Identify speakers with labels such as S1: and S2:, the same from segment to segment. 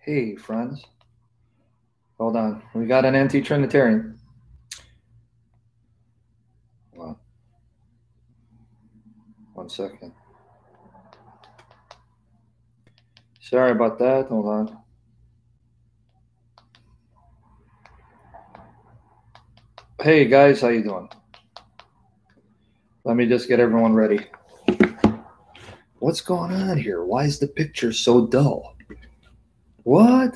S1: Hey, friends. Hold on. We got an anti-Trinitarian. Hold on. 1 second. Sorry about that. Hold on. Hey, guys. How you doing? Let me just get everyone ready. What's going on here? Why is the picture so dull? What?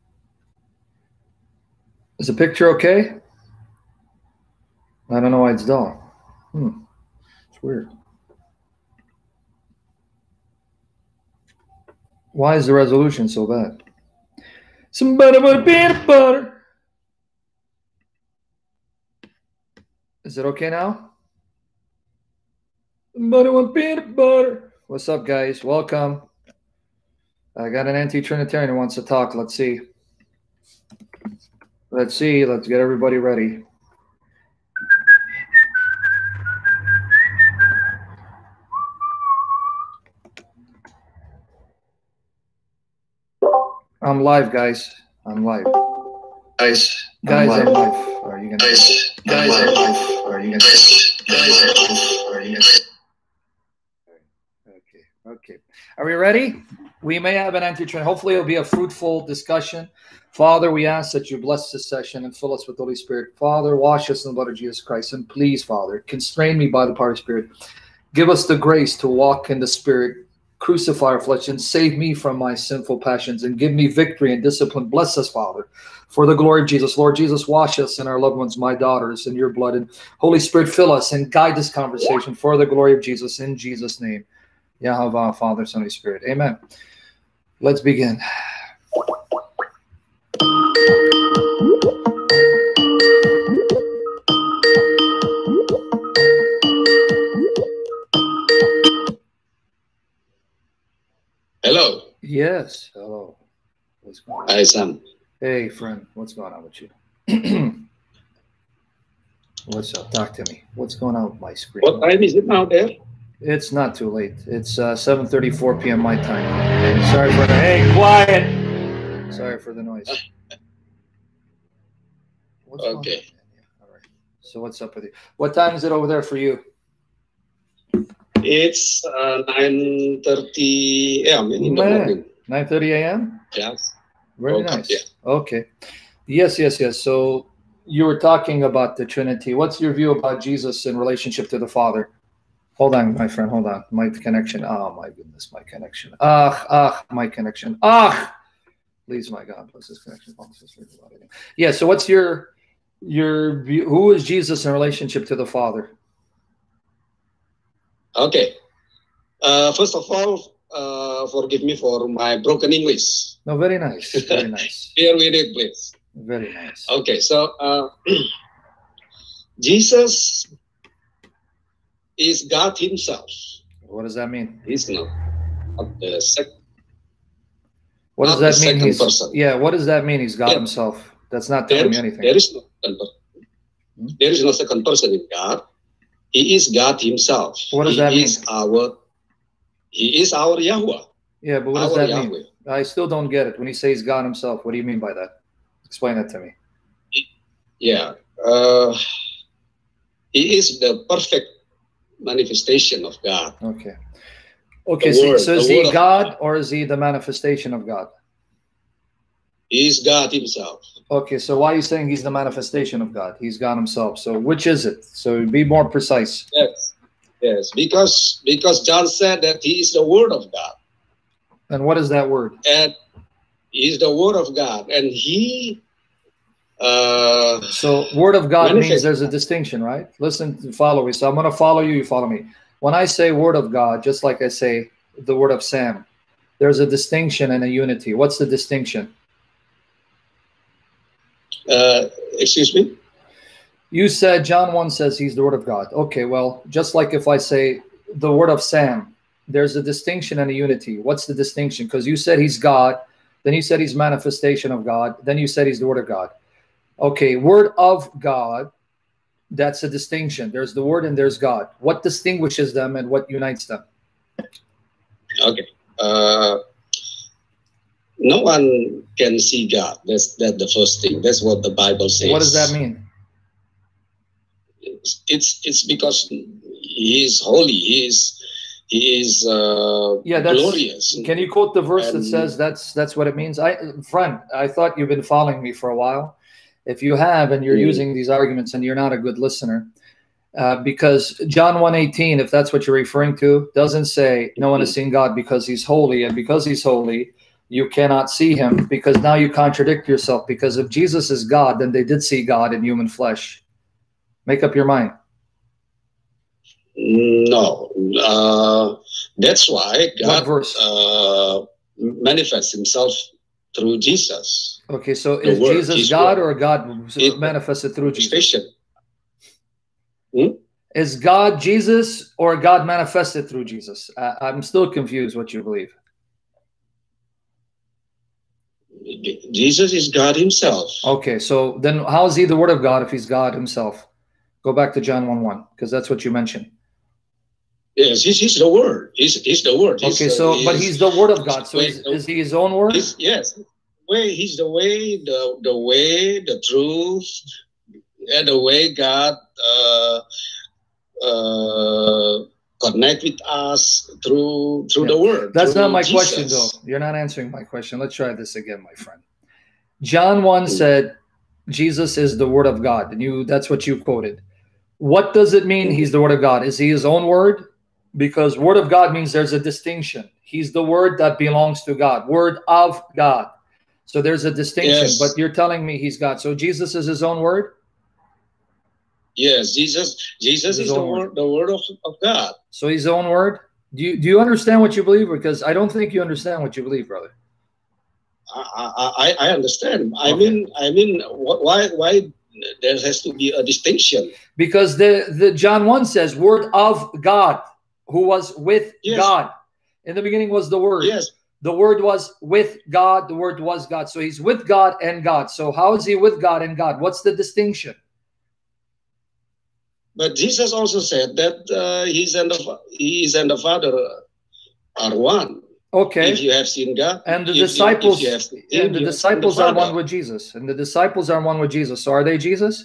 S1: Is the picture okay? I don't know why it's dull. It's weird. Why is the resolution so bad? Somebody want peanut butter. Is it okay now? Somebody want peanut butter. What's up, guys? Welcome. I got an anti-Trinitarian who wants to talk. Let's see. Let's see. Let's get everybody ready. I'm live, guys. I'm live. Guys, I'm live. Are you gonna? Guys, I'm live. Are you gonna? Guys, are you gonna? Okay. Are we ready? We may have an anti-Trinitarian. Hopefully, it'll be a fruitful discussion. Father, we ask that you bless this session and fill us with the Holy Spirit. Father, wash us in the blood of Jesus Christ. And please, Father, constrain me by the power of the Spirit. Give us the grace to walk in the Spirit, crucify our flesh, and save me from my sinful passions, and give me victory and discipline. Bless us, Father, for the glory of Jesus. Lord Jesus, wash us and our loved ones, my daughters, in your blood. And Holy Spirit, fill us and guide this conversation for the glory of Jesus, in Jesus' name. Yahweh, Father, Son, and Spirit. Amen. Let's begin.
S2: Hello.
S1: Yes. Hello. What's going on?
S2: Hi, Sam.
S1: Hey, friend. What's going on with you? What's up? Talk to me. What's going on with my screen?
S2: What time is it now there?
S1: It's not too late. It's 7:34 p.m. my time. Sorry for the... Hey, quiet! Sorry for the noise. What's going on?
S2: Okay.
S1: All right. So what's up with you? What time is it over there for you?
S2: It's 9:30 a.m. in the morning.
S1: 9:30 a.m.?
S2: Yes.
S1: Very nice. Yeah. Okay. Yes. So you were talking about the Trinity. What's your view about Jesus in relationship to the Father? Hold on, my friend. Hold on. My connection. Oh, my goodness. My connection. My connection. Please, my God, bless this connection. Yeah. So what's your view? Who is Jesus in relationship to the Father?
S2: Okay. First of all, forgive me for my broken English.
S1: No, very nice. Very nice.
S2: Bear with it, please.
S1: Very nice.
S2: Okay. So Jesus is God himself.
S1: What does that mean?
S2: He's not the second.
S1: What does that mean?
S2: Second person.
S1: Yeah, what does that mean? He's God himself. That's not telling me anything.
S2: There is no second person. There is no second person in God. He is God himself.
S1: What does that mean?
S2: He is our Yahweh.
S1: Yeah, but what does that mean? I still don't get it. When he says God himself, what do you mean by that? Explain that to me.
S2: Yeah. He is the perfect manifestation of God.
S1: Okay. So is he God or is he the manifestation of God?
S2: He is God himself.
S1: Okay, so why are you saying he's the manifestation of God? He's God himself. So which is it? So be more precise.
S2: Yes. Because John said that he is the Word of God.
S1: And what is that word?
S2: And he is the Word of God. And he...
S1: so Word of God means there's a distinction, right? Listen, follow me. So I'm going to follow you, you follow me. When I say Word of God, just like I say the word of Sam, there's a distinction and a unity. What's the distinction?
S2: Excuse me?
S1: You said John 1 says he's the Word of God. Okay, well, just like if I say the word of Sam, there's a distinction and a unity. What's the distinction? Because you said he's God, then you said he's manifestation of God, then you said he's the Word of God. Okay, Word of God, that's a distinction. There's the Word and there's God. What distinguishes them and what unites them?
S2: Okay. no one can see God. That's the first thing. That's what the Bible says.
S1: What does that mean?
S2: It's because He is holy. He is glorious.
S1: Can you quote the verse that says that's what it means? Friend, I thought you've been following me for a while. If you have, and you're using these arguments, and you're not a good listener, because John 1:18, if that's what you're referring to, doesn't say no one has seen God because He's holy, and because He's holy, you cannot see Him, because now you contradict yourself. Because if Jesus is God, then they did see God in human flesh. Make up your mind.
S2: No, that's why God manifests Himself through Jesus.
S1: Okay, so is Jesus God or God manifested through Jesus? Is God Jesus or God manifested through Jesus? I'm still confused what you believe.
S2: Jesus is God Himself.
S1: Okay, so then how is He the Word of God if He's God Himself? Go back to John 1:1, because that's what you mentioned.
S2: Yes, He's the Word. He's the Word.
S1: Okay, but He's the Word of God. So is He His own Word?
S2: Yes. He's the way, the truth, and the way God connect with us through the Word.
S1: That's not my question, though. You're not answering my question. Let's try this again, my friend. John 1 said Jesus is the Word of God, and that's what you quoted. What does it mean He's the Word of God? Is He His own Word? Because Word of God means there's a distinction. He's the Word that belongs to God, Word of God. So there's a distinction, but you're telling me He's God. So Jesus is His own Word?
S2: Yes, Jesus is the word of God.
S1: So He's His own Word? Do you understand what you believe? Because I don't think you understand what you believe, brother.
S2: I understand. I mean, why there has to be a distinction?
S1: Because the John 1 says, Word of God, who was with God. In the beginning was the Word.
S2: Yes.
S1: The Word was with God. The Word was God. So He's with God and God. So how is He with God and God? What's the distinction?
S2: But Jesus also said that He and the Father are one.
S1: Okay.
S2: If you have seen God,
S1: and the disciples are one with Jesus, and the disciples are one with Jesus. So are they Jesus?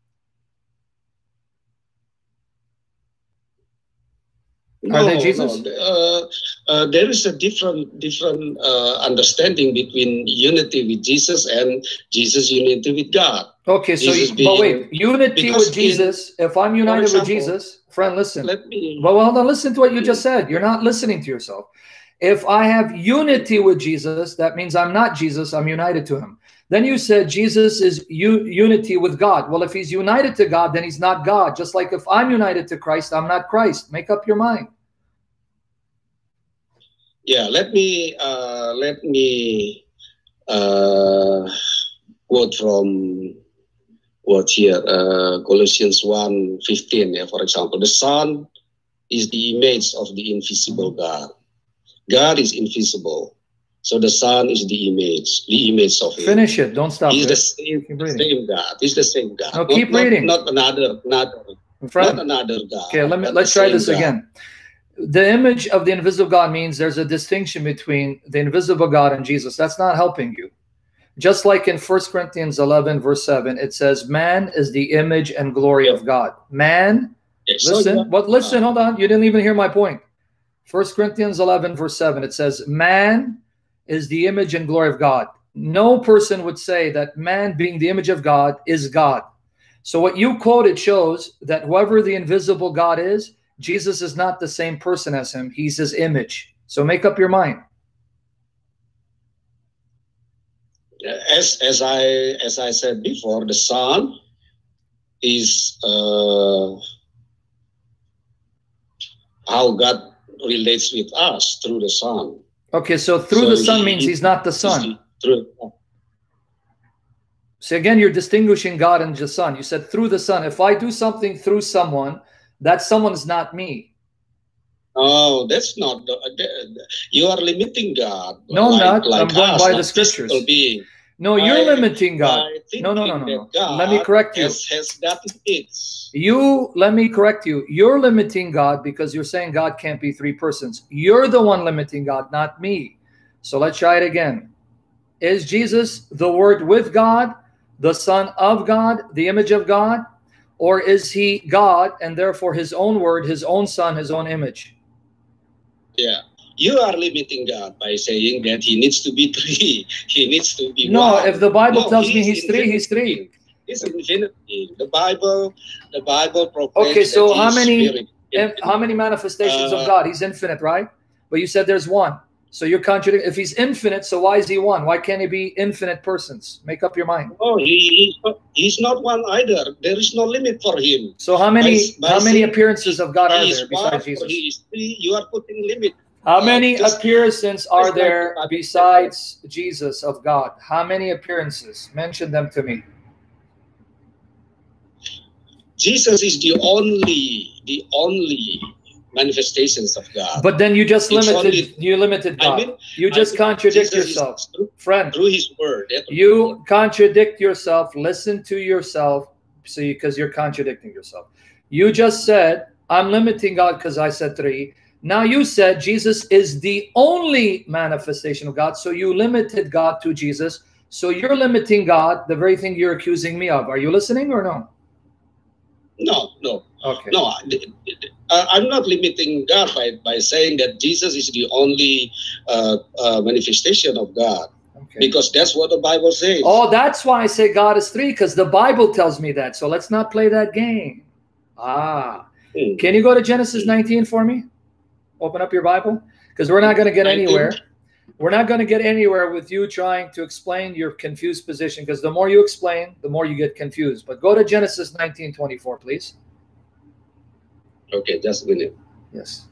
S1: Are they Jesus?
S2: No. There is a different understanding between unity with Jesus and Jesus' unity with God.
S1: Okay, so but wait, unity with Jesus. If I'm united with Jesus, friend, listen. Well, hold on. Listen to what you just said. You're not listening to yourself. If I have unity with Jesus, that means I'm not Jesus. I'm united to Him. Then you said Jesus is unity with God. Well, if He's united to God, then He's not God. Just like if I'm united to Christ, I'm not Christ. Make up your mind.
S2: Yeah, let me quote from what here, Colossians 1:15. Yeah, for example, the Son is the image of the invisible God. God is invisible, so the Son is the image of Him.
S1: Finish it. Don't stop.
S2: He's the same God. He's the same God.
S1: No, keep reading.
S2: Not another God.
S1: Okay, let's try this again. The image of the invisible God means there's a distinction between the invisible God and Jesus. That's not helping you. Just like in 1 Corinthians 11, verse 7, it says, man is the image and glory of God. Man, listen, hold on. You didn't even hear my point. 1 Corinthians 11, verse 7, it says, man is the image and glory of God. No person would say that man being the image of God is God. So what you quoted shows that whoever the invisible God is, Jesus is not the same person as Him. He's His image. So make up your mind.
S2: As I said before, the Son is how God relates with us through the Son.
S1: Okay, so the Son means He's not the Son. So again, you're distinguishing God and the Son. You said through the Son. If I do something through someone, that someone is not me.
S2: Oh, that's not. You are limiting God.
S1: No, I'm not. I'm going by the scriptures. No, you're limiting God. No. Let me correct you. Let me correct you. You're limiting God because you're saying God can't be three persons. You're the one limiting God, not me. So let's try it again. is Jesus the Word with God, the Son of God, the image of God? Or is he God and therefore his own Word, his own Son, his own image?
S2: Yeah. You are limiting God by saying that he needs to be three. He needs to be
S1: no,
S2: one.
S1: If the Bible tells me
S2: he's
S1: he's three, he's three.
S2: He's infinite being. The Bible proclaims
S1: okay, so
S2: that
S1: how many manifestations of God? He's infinite, right? But you said there's one. So you're contradicting. If he's infinite, so why is he one? Why can't he be infinite persons? Make up your mind.
S2: Oh, he's not one either. There is no limit for him.
S1: So how many appearances of God are there besides Jesus?
S2: He is three. You are putting limit.
S1: How many appearances are there besides Jesus of God? How many appearances? Mention them to me.
S2: Jesus is the only manifestations of God.
S1: But then you just limited God. You just contradict yourself. Friend,
S2: through his word.
S1: You contradict yourself. Listen to yourself, because you're contradicting yourself. You just said, I'm limiting God because I said three. Now you said Jesus is the only manifestation of God. So you limited God to Jesus. So you're limiting God, the very thing you're accusing me of. Are you listening or no?
S2: No.
S1: Okay.
S2: No, I'm not limiting God by saying that Jesus is the only manifestation of God. Okay. Because that's what the Bible says.
S1: Oh, that's why I say God is three, because the Bible tells me that. So let's not play that game. Can you go to Genesis 19 for me? Open up your Bible, because we're not going to get
S2: 19.
S1: anywhere. We're not going to get anywhere with you trying to explain your confused position, because the more you explain, the more you get confused. But go to Genesis 19:24, please.
S2: Okay, just a minute.
S1: Yes.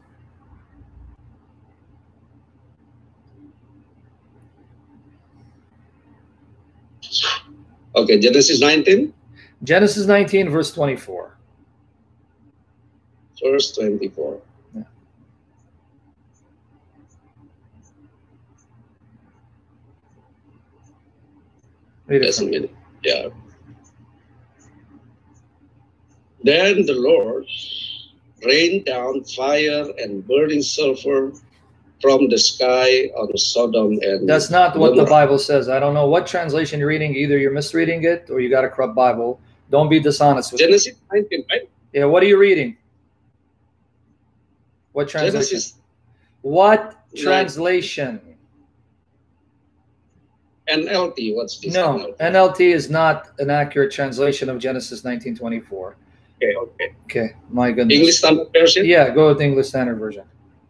S2: Okay, Genesis 19?
S1: Genesis 19, verse 24.
S2: Verse 24. Just a minute. Yeah. Then the Lord rained down fire and burning sulfur from the sky on Sodom and
S1: That's not what the Bible says. I don't know what translation you're reading. Either you're misreading it or you got a corrupt Bible. Don't be dishonest with
S2: Genesis 19, right?
S1: Yeah, what are you reading? What translation?
S2: Genesis
S1: what translation?
S2: NLT, what's this?
S1: No, NLT is not an accurate translation of Genesis 19:24. Okay, my goodness.
S2: English Standard Version?
S1: Yeah, go with the English Standard Version.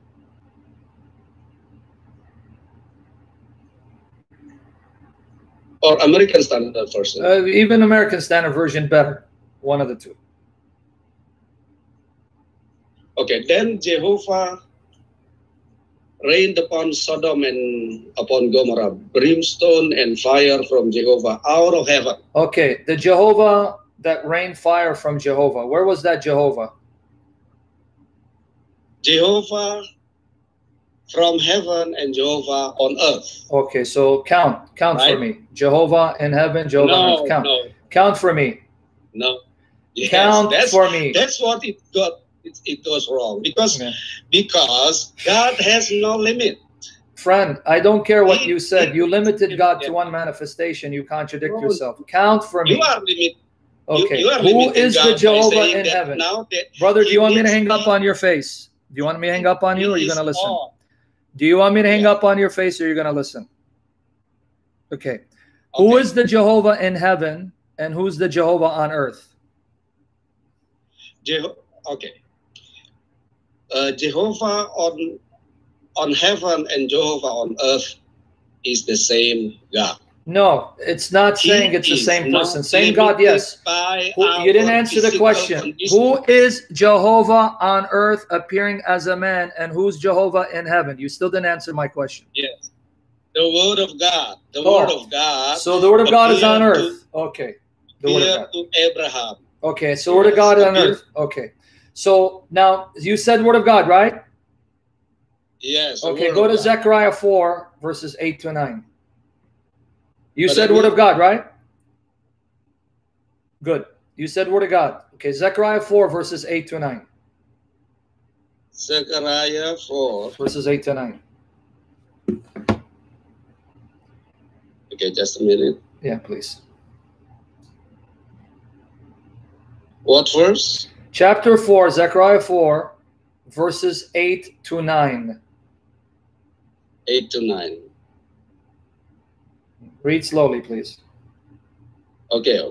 S2: Or American Standard Version?
S1: Even American Standard Version better. One of the two.
S2: Okay, then Jehovah rained upon Sodom and upon Gomorrah brimstone and fire from Jehovah out of heaven.
S1: Okay, the Jehovah that rained fire from Jehovah. Where was that Jehovah?
S2: Jehovah from heaven and Jehovah on earth.
S1: Okay, so count right? For me. Jehovah in heaven, Jehovah on earth. Count for me.
S2: No. Yes,
S1: count for me.
S2: That's what it got. It goes wrong because God has no limit.
S1: Friend, I don't care what you said. You limited God to one manifestation. You contradict yourself. Count for me.
S2: You are limited.
S1: Okay. Who is the Jehovah in heaven? Brother, do you want me to hang up on your face? Do you want me to hang up on you, or are you going to listen? Do you want me to hang up on your face, or are you going to listen? Okay. Who is the Jehovah in heaven, and who's the Jehovah on earth?
S2: Okay. Jehovah on heaven and Jehovah on earth is the same God.
S1: No, it's not saying it's the same person. Same God, yes. You didn't answer the question. Who is Jehovah on earth appearing as a man, and who's Jehovah in heaven? You still didn't answer my question.
S2: Yes. The Word of God. The Word of God.
S1: So the Word of God is on earth. Okay. The Word of God.
S2: To Abraham.
S1: Okay, so Word of God on earth. Okay. So now you said Word of God, right?
S2: Yes.
S1: Okay, go to Zechariah 4, verses 8 to 9. You said Word of God, right? Good. You said Word of God. Okay, Zechariah 4, verses 8 to 9.
S2: Zechariah 4.
S1: Verses 8 to 9.
S2: Okay, just a minute.
S1: Yeah, please.
S2: What verse?
S1: Chapter 4, Zechariah 4, verses 8 to 9.
S2: 8 to 9.
S1: Read slowly, please.
S2: Okay.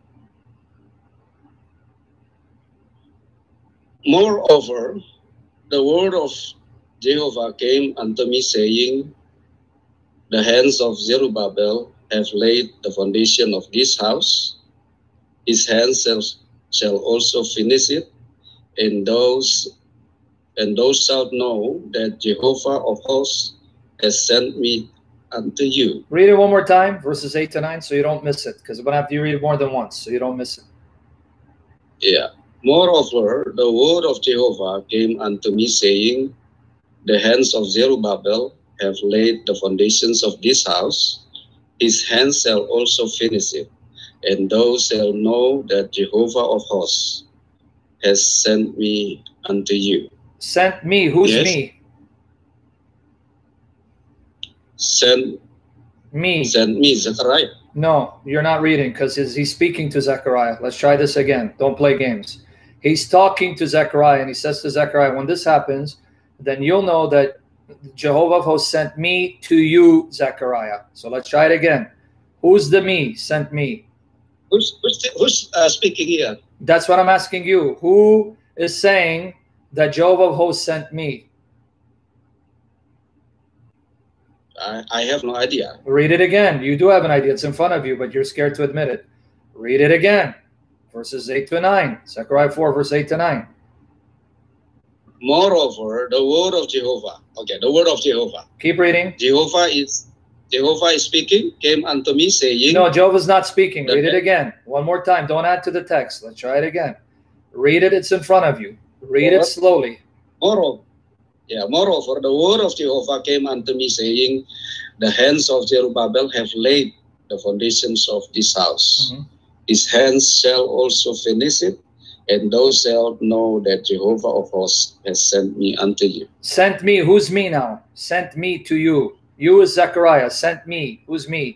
S2: Moreover, the word of Jehovah came unto me, saying, the hands of Zerubbabel have laid the foundation of this house. His hands shall also finish it, and those shalt know that Jehovah of hosts has sent me unto you.
S1: Read it one more time, verses 8 to 9, so you don't miss it, because we're going to have to read it more than once, so you don't miss it.
S2: Yeah. Moreover, the word of Jehovah came unto me, saying, the hands of Zerubbabel have laid the foundations of this house. His hands shall also finish it, and those shall know that Jehovah of hosts has sent me unto you.
S1: Sent me? Who's me?
S2: Sent
S1: me.
S2: Sent me, Zechariah.
S1: No, you're not reading, because he's speaking to Zechariah. Let's try this again. Don't play games. He's talking to Zechariah, and he says to Zechariah, when this happens, then you'll know that Jehovah of hosts sent me to you, Zechariah. So let's try it again. Who's the me? Sent me.
S2: Who's speaking here?
S1: That's what I'm asking you. Who is saying that Jehovah of hosts sent me?
S2: I have no idea.
S1: Read it again. You do have an idea. It's in front of you, but you're scared to admit it. Read it again. Verses 8 to 9. Zechariah 4, verse 8 to 9.
S2: Moreover, the word of Jehovah. Okay, the word of Jehovah.
S1: Keep reading.
S2: Jehovah is speaking, came unto me, saying...
S1: No, Jehovah's not speaking. Read it again. One more time. Don't add to the text. Let's try it again. Read it. It's in front of you. Read it slowly.
S2: Moreover, the word of Jehovah came unto me, saying, the hands of Zerubbabel have laid the foundations of this house. His hands shall also finish it, and those shall know that Jehovah of hosts has sent me unto you.
S1: Sent me. Who's me now? Sent me to you. You is Zechariah. Sent me. Who's me?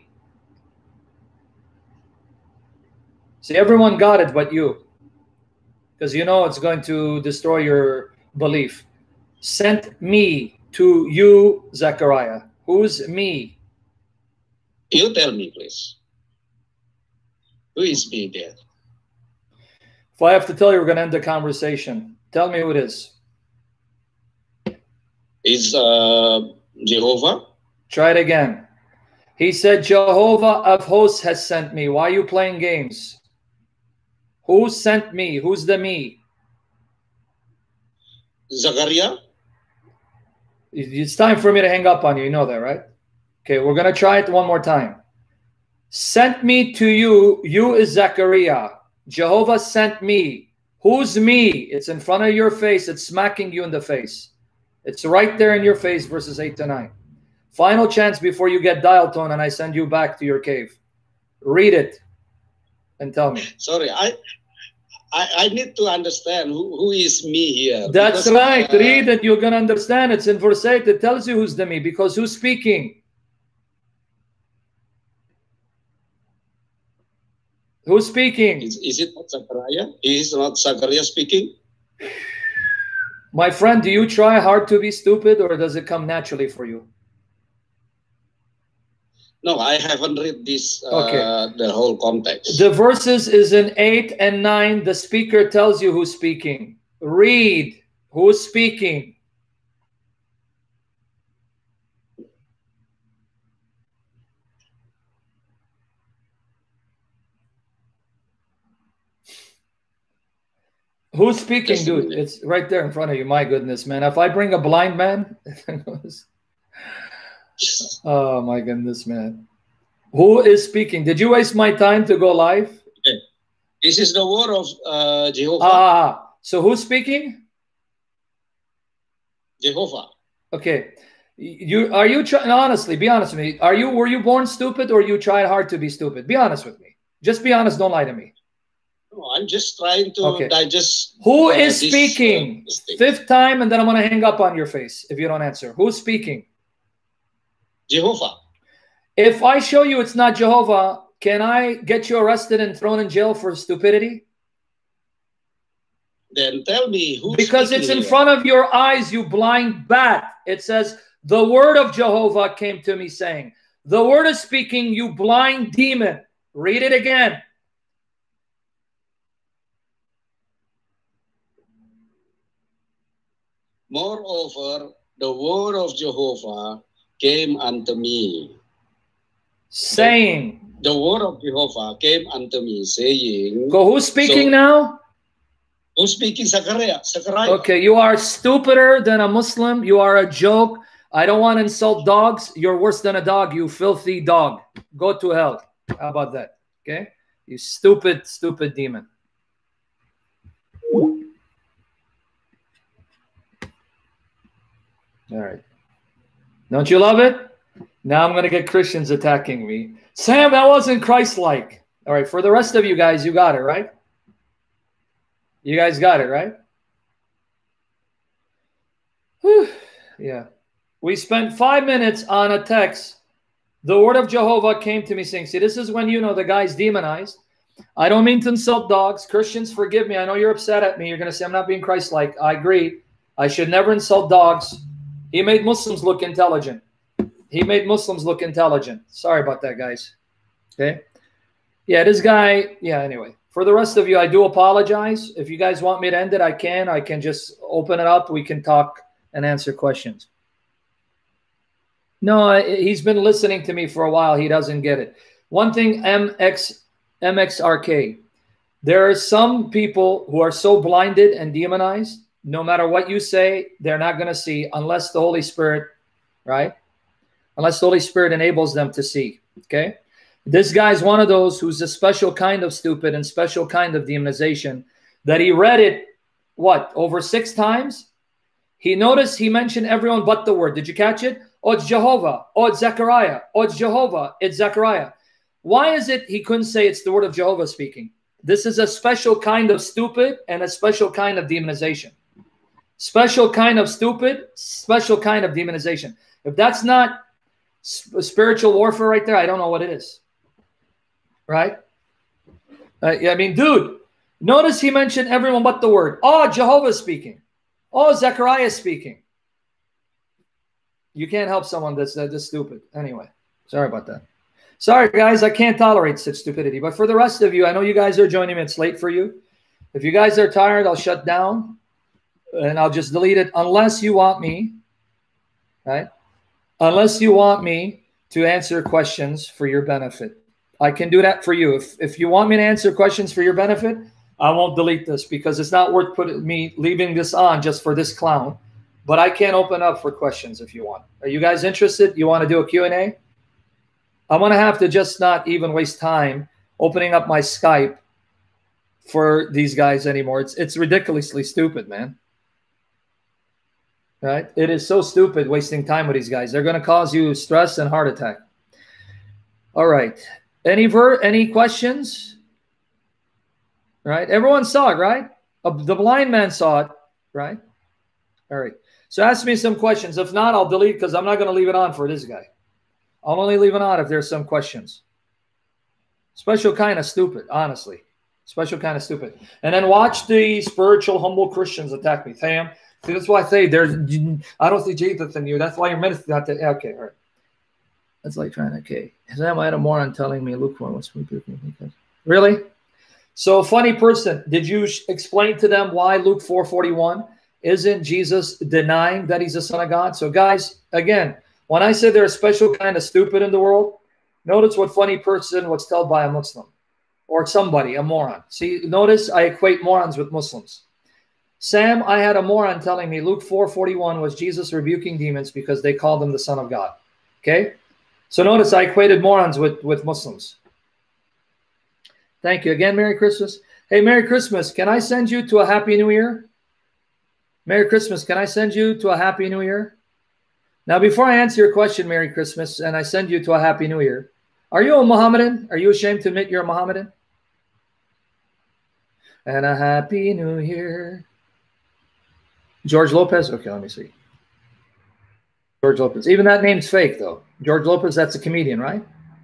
S1: See, everyone got it but you, because you know it's going to destroy your belief. Sent me to you, Zechariah. Who's me?
S2: You tell me, please. Who is me there?
S1: If I have to tell you, we're going to end the conversation. Tell me who it is.
S2: Is Jehovah?
S1: Try it again. He said, Jehovah of hosts has sent me. Why are you playing games? Who sent me? Who's the me?
S2: Zechariah?
S1: It's time for me to hang up on you. You know that, right? Okay, we're going to try it one more time. Sent me to you. You is Zechariah. Jehovah sent me. Who's me? It's in front of your face. It's smacking you in the face. It's right there in your face, verses 8 to 9. Final chance before you get dial tone and I send you back to your cave. Read it and tell me.
S2: Sorry, I need to understand who is me here.
S1: That's because, right. Read it. You're going to understand. It's in verse 8. It tells you who's the me, because who's speaking? Who's speaking?
S2: Is it not Zechariah? Is not Zechariah speaking?
S1: My friend, do you try hard to be stupid, or does it come naturally for you?
S2: No, I haven't read this, the whole context.
S1: The verses is in 8 and 9. The speaker tells you who's speaking. Read. Who's speaking? Who's speaking, dude? It's right there in front of you. My goodness, man. If I bring a blind man... Oh, my goodness, man. Who is speaking? Did you waste my time to go live?
S2: Okay. This is the word of Jehovah.
S1: So who's speaking?
S2: Jehovah.
S1: Okay. Are you trying, honestly, be honest with me. Were you born stupid, or you tried hard to be stupid? Be honest with me. Just be honest. Don't lie to me.
S2: No, I'm just trying to digest.
S1: Who is speaking? Fifth time, and then I'm going to hang up on your face if you don't answer. Who's speaking?
S2: Jehovah.
S1: If I show you it's not Jehovah, can I get you arrested and thrown in jail for stupidity?
S2: Then tell me who.
S1: Because it's in front of your eyes, you blind bat. It says, the word of Jehovah came to me saying, the word is speaking, you blind demon. Read it again.
S2: Moreover, the word of Jehovah came unto me.
S1: Saying.
S2: The word of Jehovah came unto me, saying.
S1: So who's speaking now?
S2: Who's speaking? Zechariah.
S1: Okay, you are stupider than a Muslim. You are a joke. I don't want to insult dogs. You're worse than a dog, you filthy dog. Go to hell. How about that? Okay? You stupid, stupid demon. All right. Don't you love it? Now I'm going to get Christians attacking me. Sam, that wasn't Christ-like. All right, for the rest of you guys, you got it, right? You guys got it, right? Whew. Yeah. We spent 5 minutes on a text. The word of Jehovah came to me saying, see, this is when you know the guy's demonized. I don't mean to insult dogs. Christians, forgive me. I know you're upset at me. You're going to say I'm not being Christ-like. I agree. I should never insult dogs. He made Muslims look intelligent. He made Muslims look intelligent. Sorry about that, guys. Okay? Yeah, this guy, yeah, anyway. For the rest of you, I do apologize. If you guys want me to end it, I can. I can just open it up. We can talk and answer questions. No, he's been listening to me for a while. He doesn't get it. One thing, MXRK, there are some people who are so blinded and demonized, no matter what you say, they're not going to see unless the Holy Spirit, right? Unless the Holy Spirit enables them to see, okay? This guy's one of those who's a special kind of stupid and special kind of demonization that he read it, what, over 6 times? He noticed he mentioned everyone but the word. Did you catch it? Oh, it's Jehovah. Oh, it's Zechariah. Oh, it's Jehovah. It's Zechariah. Why is it he couldn't say it's the word of Jehovah speaking? This is a special kind of stupid and a special kind of demonization. Special kind of stupid, special kind of demonization. If that's not spiritual warfare right there, I don't know what it is. Right? Yeah, I mean, dude, notice he mentioned everyone but the word. Oh, Jehovah's speaking. Oh, Zechariah speaking. You can't help someone that's this stupid. Anyway, sorry about that. Sorry, guys, I can't tolerate such stupidity. But for the rest of you, I know you guys are joining me. It's late for you. If you guys are tired, I'll shut down. And I'll just delete it unless you want me, right? Unless you want me to answer questions for your benefit. I can do that for you. If you want me to answer questions for your benefit, I won't delete this because it's not worth me leaving this on just for this clown. But I can open up for questions if you want. Are you guys interested? You want to do a Q&A? I'm going to have to just not even waste time opening up my Skype for these guys anymore. It's ridiculously stupid, man. Right? It is so stupid wasting time with these guys. They're going to cause you stress and heart attack. All right. Any questions? Right? Everyone saw it, right? The blind man saw it, right? All right. So ask me some questions. If not, I'll delete because I'm not going to leave it on for this guy. I'll only leave it on if there's some questions. Special kind of stupid, honestly. Special kind of stupid. And then watch the spiritual, humble Christians attack me. Sam, see, that's why I say I don't see Jesus in you. That's why you're ministering. Okay, all right. That's like trying to, okay. Sam, I had a moron telling me Luke 1 was really? So, funny person, did you explain to them why Luke 4:41 isn't Jesus denying that he's the Son of God? So, guys, again, when I say there's a special kind of stupid in the world, notice what funny person was told by a Muslim or somebody, a moron. See, notice I equate morons with Muslims. Sam, I had a moron telling me Luke 4:41 was Jesus rebuking demons because they called him the Son of God. Okay? So notice I equated morons with Muslims. Thank you. Again, Merry Christmas. Hey, Merry Christmas. Can I send you to a Happy New Year? Merry Christmas. Can I send you to a Happy New Year? Now, before I answer your question, Merry Christmas, and I send you to a Happy New Year, are you a Mohammedan? Are you ashamed to admit you're a Mohammedan? And a Happy New Year. George Lopez? Okay, let me see. George Lopez. Even that name's fake, though. George Lopez, that's a comedian, right?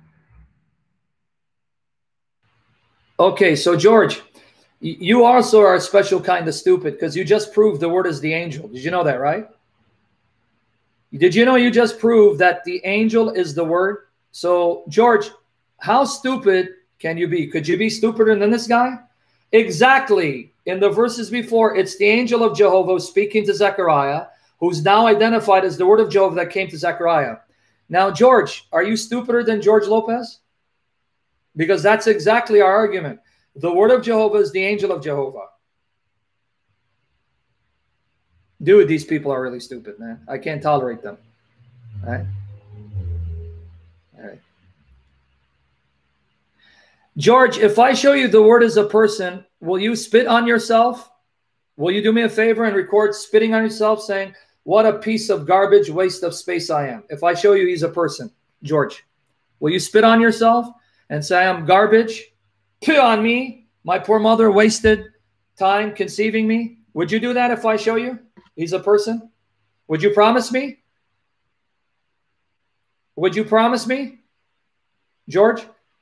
S1: Okay, so George, you also are a special kind of stupid because you just proved the word is the angel. Did you know that, right? Did you know you just proved that the angel is the word? So, George, how stupid can you be? Could you be stupider than this guy? Exactly. In the verses before, it's the angel of Jehovah speaking to Zechariah, who's now identified as the word of Jehovah that came to Zechariah. Now, George, are you stupider than George Lopez? Because that's exactly our argument. The word of Jehovah is the angel of Jehovah. Dude, these people are really stupid, man. I can't tolerate them. All right? All right. George, if I show you the word is a person, will you spit on yourself? Will you do me a favor and record spitting on yourself saying, what a piece of garbage, waste of space I am? If I show you he's a person, George, will you spit on yourself and say I'm garbage? Put on me. My poor mother wasted time conceiving me. Would you do that if I show you he's a person? Would you promise me? Would you promise me? George?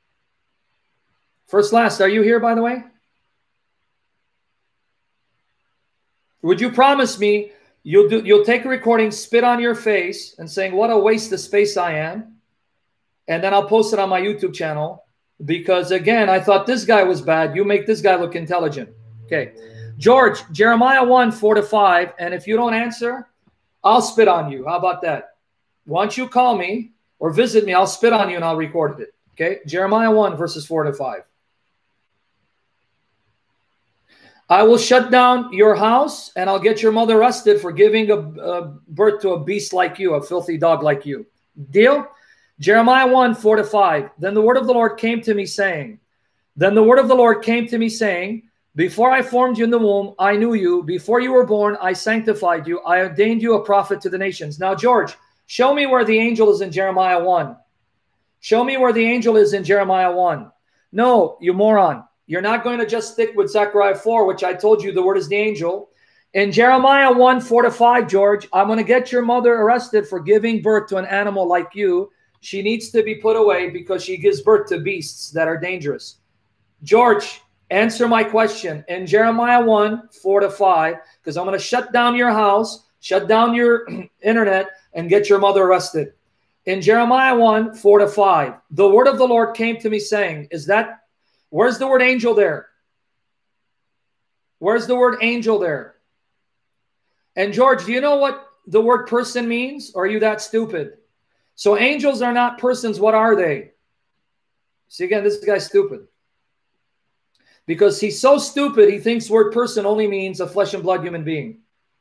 S1: First last, are you here, by the way? Would you promise me you'll take a recording, spit on your face, and saying, what a waste of space I am, and then I'll post it on my YouTube channel, because, again, I thought this guy was bad. You make this guy look intelligent. Okay. George, Jeremiah 1, 4-5, and if you don't answer, I'll spit on you. How about that? Once you call me or visit me, I'll spit on you and I'll record it. Okay? Jeremiah 1, verses 4-5. I will shut down your house, and I'll get your mother arrested for giving a birth to a beast like you, a filthy dog like you. Deal? Jeremiah 1, 4-5. Then the word of the Lord came to me saying, before I formed you in the womb, I knew you. Before you were born, I sanctified you. I ordained you a prophet to the nations. Now, George, show me where the angel is in Jeremiah 1. Show me where the angel is in Jeremiah 1. No, you moron. You're not going to just stick with Zechariah 4, which I told you the word is the angel. In Jeremiah 1, 4-5, George, I'm going to get your mother arrested for giving birth to an animal like you. She needs to be put away because she gives birth to beasts that are dangerous. George, answer my question. In Jeremiah 1, 4-5, because I'm going to shut down your house, shut down your internet, and get your mother arrested. In Jeremiah 1, 4-5, the word of the Lord came to me saying, where's the word angel there? Where's the word angel there? And George, do you know what the word person means? Or are you that stupid? So angels are not persons. What are they? See, again, this guy's stupid. Because he's so stupid, he thinks the word person only means a flesh and blood human being.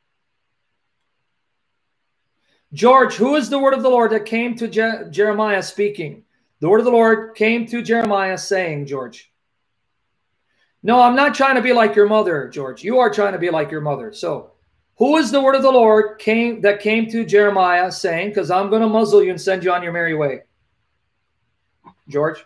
S1: George, who is the word of the Lord that came to Jeremiah speaking? The word of the Lord came to Jeremiah saying, George. No, I'm not trying to be like your mother, George. You are trying to be like your mother. So, who is the word of the Lord that came to Jeremiah saying, because I'm going to muzzle you and send you on your merry way? George?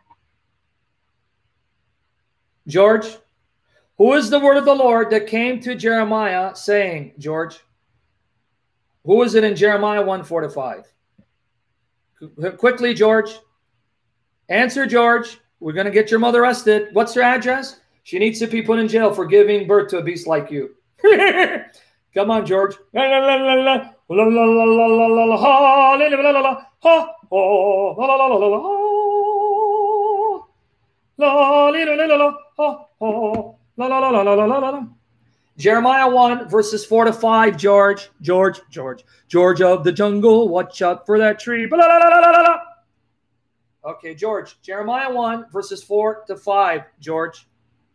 S1: George? Who is the word of the Lord that came to Jeremiah saying, George? Who is it in Jeremiah 1, 4-5? Quickly, George. Answer, George. We're going to get your mother arrested. What's her address? She needs to be put in jail for giving birth to a beast like you. Come on, George. Jeremiah 1, verses 4-5, George. George of the jungle, watch out for that tree. Okay, George. Jeremiah 1, verses 4-5, George.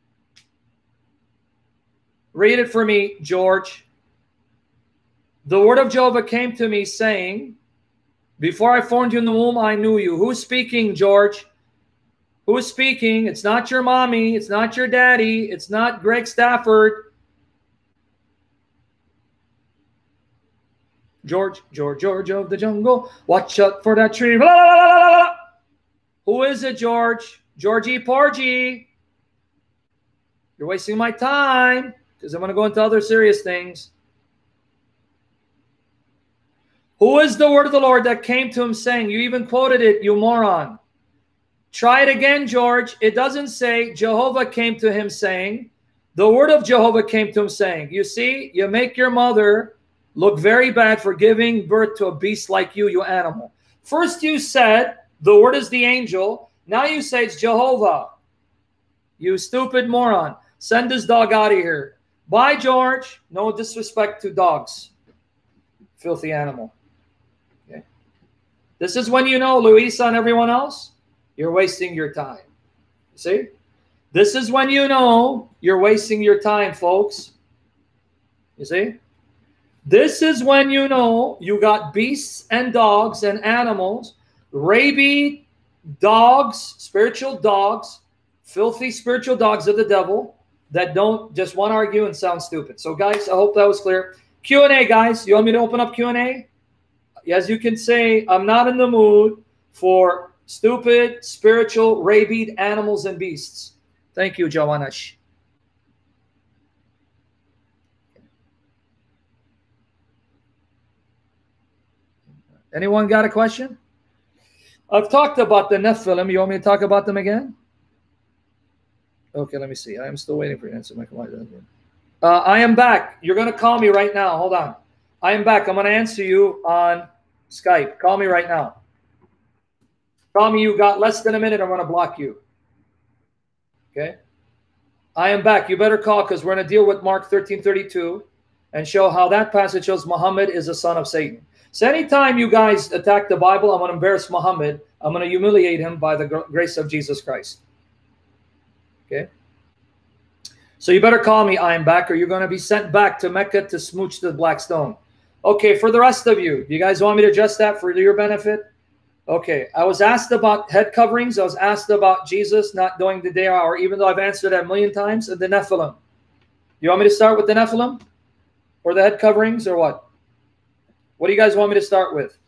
S1: Read it for me, George. The word of Jehovah came to me saying, before I formed you in the womb, I knew you. Who's speaking, George? Who's speaking? It's not your mommy. It's not your daddy. It's not Greg Stafford. George of the jungle. Watch out for that tree. Who is it, George? Georgie Porgy. You're wasting my time because I'm going to go into other serious things. Who is the word of the Lord that came to him saying? You even quoted it, you moron. Try it again, George. It doesn't say Jehovah came to him saying. The word of Jehovah came to him saying. You see, you make your mother look very bad for giving birth to a beast like you animal. First you said the word is the angel. Now you say it's Jehovah. You stupid moron. Send this dog out of here. Bye, George. No disrespect to dogs. Filthy animal. Okay. This is when you know, Luisa and everyone else, you're wasting your time. See? This is when you know you're wasting your time, folks. You see? This is when you know you got beasts and dogs and animals, rabid dogs, spiritual dogs, filthy spiritual dogs of the devil that don't just want to argue and sound stupid. So, guys, I hope that was clear. Q&A, guys. You want me to open up Q&A? As you can say, I'm not in the mood for stupid, spiritual, rabid animals and beasts. Thank you, Jawanash. Anyone got a question? I've talked about the Nephilim. You want me to talk about them again? Okay, let me see. I am still waiting for you to answer my question. I am back. You're going to call me right now. Hold on. I am back. I'm going to answer you on Skype. Call me right now. Call me. You got less than a minute. I'm going to block you. Okay? I am back. You better call because we're going to deal with Mark 13:32 and show how that passage shows Muhammad is a son of Satan. So anytime you guys attack the Bible, I'm going to embarrass Muhammad. I'm going to humiliate him by the grace of Jesus Christ. Okay? So you better call me, I am back, or you're going to be sent back to Mecca to smooch the black stone. Okay, for the rest of you, do you guys want me to address that for your benefit? Okay, I was asked about head coverings. I was asked about Jesus not doing the day hour, even though I've answered that a million times, and the Nephilim. You want me to start with the Nephilim? Or the head coverings, or what? What do you guys want me to start with?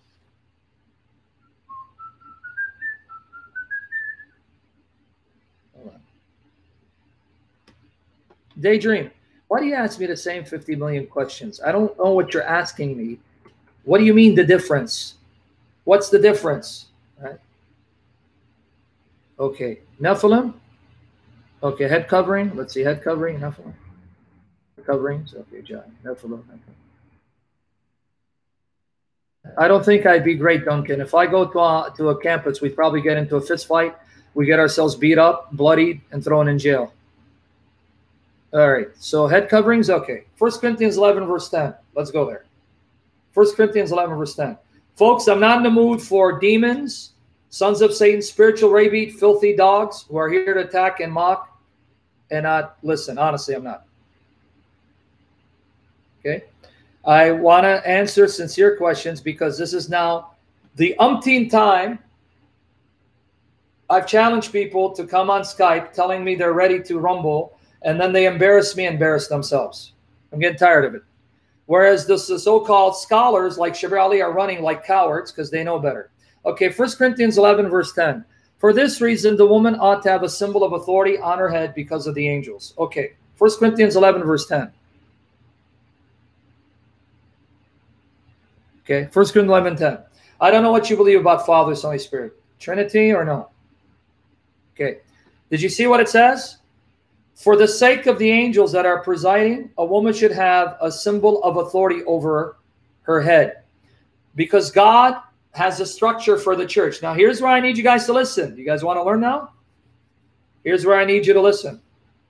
S1: Daydream, why do you ask me the same 50 million questions? I don't know what you're asking me. What do you mean the difference? What's the difference? Right? Okay, Nephilim. Okay, head covering. Let's see, head covering, Nephilim. Coverings. Okay, John. Nephilim. I don't think I'd be great, Duncan. If I go to a campus, we'd probably get into a fist fight. We get ourselves beat up, bloodied, and thrown in jail. All right, so head coverings, okay. 1 Corinthians 11, verse 10. Let's go there. 1 Corinthians 11, verse 10. Folks, I'm not in the mood for demons, sons of Satan, spiritual rabid, filthy dogs who are here to attack and mock and not listen. Honestly, I'm not. Okay? I want to answer sincere questions because this is now the umpteenth time I've challenged people to come on Skype telling me they're ready to rumble, and then they embarrass me, embarrass themselves. I'm getting tired of it. Whereas the so-called scholars like Shabir Ali are running like cowards because they know better. Okay, 1 Corinthians 11, verse 10. For this reason, the woman ought to have a symbol of authority on her head because of the angels. Okay, 1 Corinthians 11, verse 10. Okay, 1 Corinthians 11, 10. I don't know what you believe about Father, Son, Holy Spirit. Trinity or no? Okay, did you see what it says? For the sake of the angels that are presiding, a woman should have a symbol of authority over her head. Because God has a structure for the church. Now, here's where I need you guys to listen. You guys want to learn now? Here's where I need you to listen.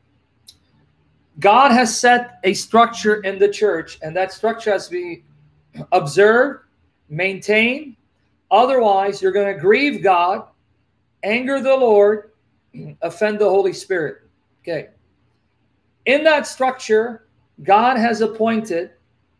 S1: God has set a structure in the church, and that structure has to be observed, maintained. Otherwise, you're going to grieve God, anger the Lord, offend the Holy Spirit. Okay. In that structure, God has appointed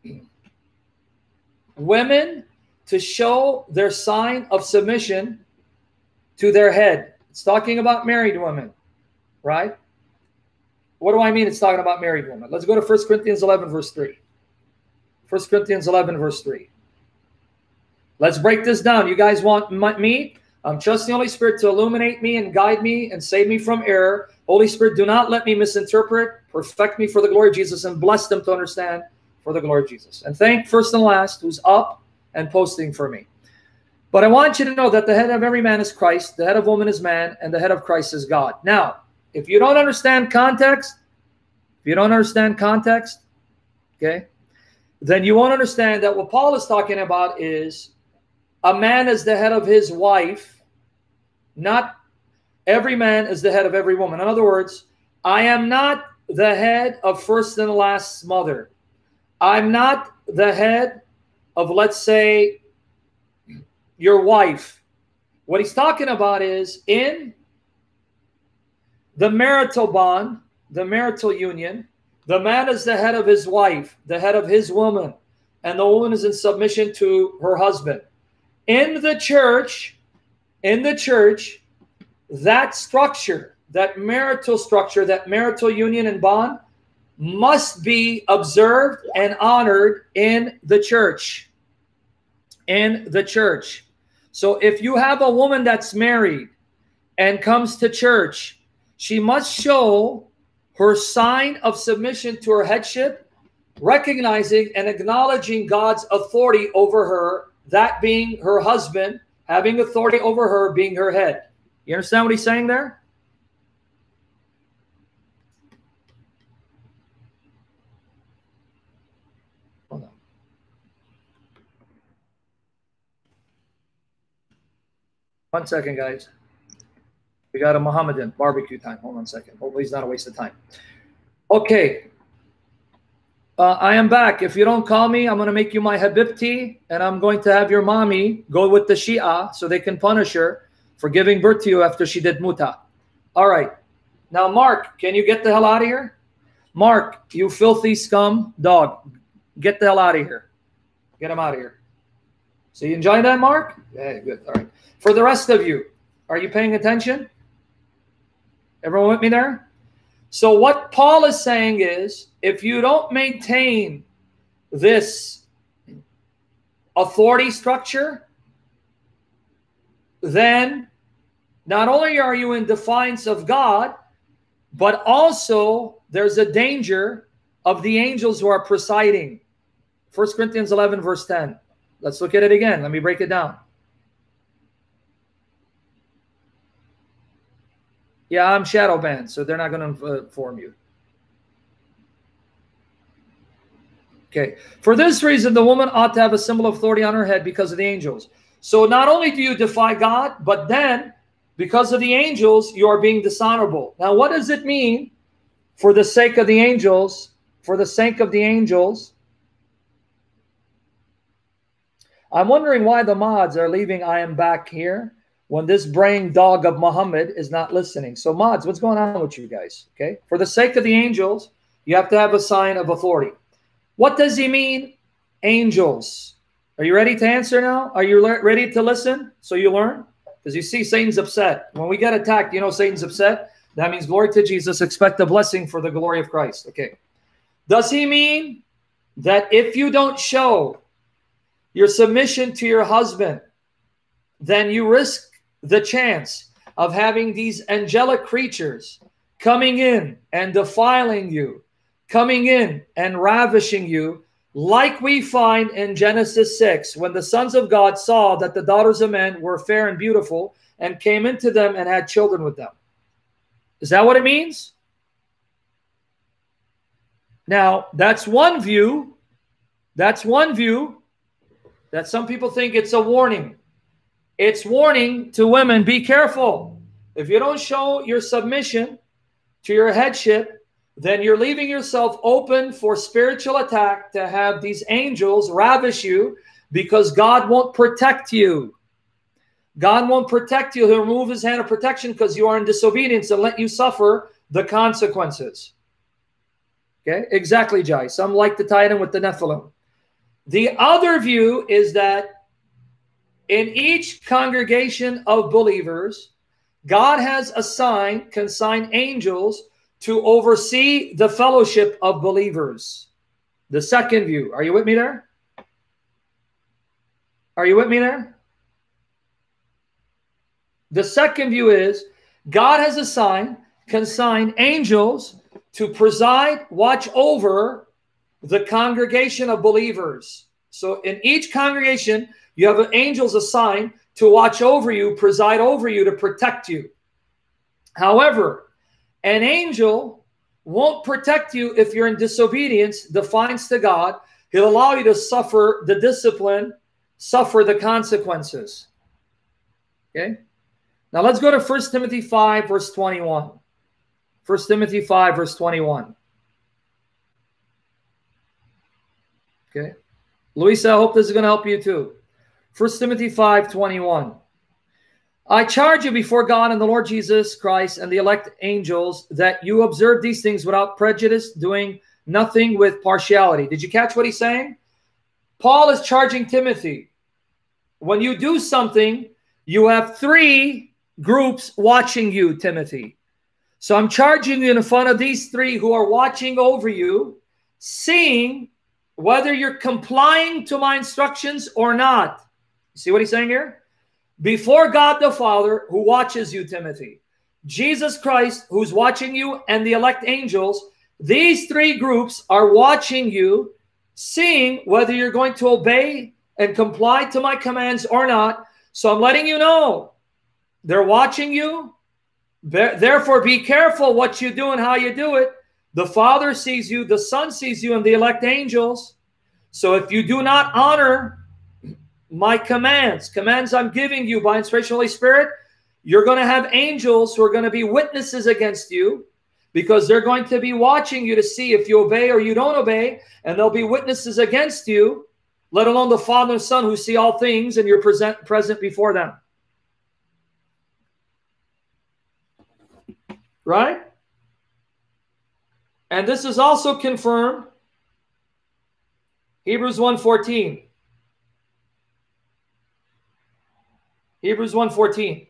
S1: women to show their sign of submission to their head. It's talking about married women, right? What do I mean it's talking about married women? Let's go to 1 Corinthians 11, verse 3. 1 Corinthians 11, verse 3. Let's break this down. You guys want me? I'm trusting the Holy Spirit to illuminate me and guide me and save me from error. Holy Spirit, do not let me misinterpret. Perfect me for the glory of Jesus and bless them to understand for the glory of Jesus. And thank first and last who's up and posting for me. But I want you to know that the head of every man is Christ, the head of woman is man, and the head of Christ is God. Now, if you don't understand context, okay, then you won't understand that what Paul is talking about is a man is the head of his wife, not every man is the head of every woman. In other words, I am not the head of first and last mother. I'm not the head of, let's say, your wife. What he's talking about is in the marital bond, the marital union, the man is the head of his wife, the head of his woman, and the woman is in submission to her husband. In the church, that structure, that marital union and bond must be observed and honored in the church. So if you have a woman that's married and comes to church, she must show her sign of submission to her headship, recognizing and acknowledging God's authority over her, that being her husband, having authority over her, being her head. You understand what he's saying there? Hold on. One second, guys. We got a Mohammedan barbecue time. Hold on a second. Hopefully it's not a waste of time. Okay. I am back. If you don't call me, I'm going to make you my Habibti, and I'm going to have your mommy go with the Shia so they can punish her for giving birth to you after she did muta. All right. Now, Mark, can you get the hell out of here? Mark, you filthy scum dog. Get the hell out of here. Get him out of here. So you enjoying that, Mark? Yeah, good. All right. For the rest of you, are you paying attention? Everyone with me there? So what Paul is saying is, if you don't maintain this authority structure, then not only are you in defiance of God, but also there's a danger of the angels who are presiding. 1 Corinthians 11, verse 10. Let's look at it again. Let me break it down. Yeah, I'm shadow banned, so they're not going to inform you. Okay. For this reason, the woman ought to have a symbol of authority on her head because of the angels. So not only do you defy God, but then because of the angels, you are being dishonorable. Now, what does it mean for the sake of the angels? For the sake of the angels, I'm wondering why the mods are leaving I am back here when this braying dog of Muhammad is not listening. So mods, what's going on with you guys? Okay. For the sake of the angels, you have to have a sign of authority. What does he mean? Angels. Are you ready to answer now? Are you ready to listen so you learn? Because you see Satan's upset. When we get attacked, you know Satan's upset. That means glory to Jesus. Expect a blessing for the glory of Christ. Okay. Does he mean that if you don't show your submission to your husband, then you risk the chance of having these angelic creatures coming in and defiling you, coming in and ravishing you, like we find in Genesis 6, when the sons of God saw that the daughters of men were fair and beautiful and came into them and had children with them? Is that what it means? Now, that's one view. That's one view that some people think it's a warning. It's warning to women, be careful. If you don't show your submission to your headship, then you're leaving yourself open for spiritual attack to have these angels ravish you, because God won't protect you. God won't protect you. He'll remove his hand of protection because you are in disobedience and let you suffer the consequences. Okay, exactly, Jai. Some like to tie it in with the Nephilim. The other view is that in each congregation of believers, God has consigned angels to oversee the fellowship of believers. The second view. Are you with me there? Are you with me there? The second view is God has consigned angels to preside, watch over the congregation of believers. So in each congregation, you have angels assigned to watch over you, preside over you, to protect you. However, an angel won't protect you if you're in disobedience, defiance to God. He'll allow you to suffer the discipline, suffer the consequences. Okay? Now let's go to 1 Timothy 5, verse 21. 1 Timothy 5, verse 21. Okay? Luisa, I hope this is going to help you too. 1 Timothy 5, 21. I charge you before God and the Lord Jesus Christ and the elect angels that you observe these things without prejudice, doing nothing with partiality. Did you catch what he's saying? Paul is charging Timothy. When you do something, you have three groups watching you, Timothy. So I'm charging you in front of these three who are watching over you, seeing whether you're complying to my instructions or not. See what he's saying here? Before God the Father, who watches you, Timothy, Jesus Christ, who's watching you, and the elect angels, these three groups are watching you, seeing whether you're going to obey and comply to my commands or not. So I'm letting you know, they're watching you. Therefore, be careful what you do and how you do it. The Father sees you, the Son sees you, and the elect angels. So if you do not honor my commands I'm giving you by inspiration of the Holy Spirit, you're going to have angels who are going to be witnesses against you, because they're going to be watching you to see if you obey or you don't obey, and they'll be witnesses against you, let alone the Father and Son who see all things, and you're present before them. Right? And this is also confirmed. Hebrews 1:14. Hebrews 1:14.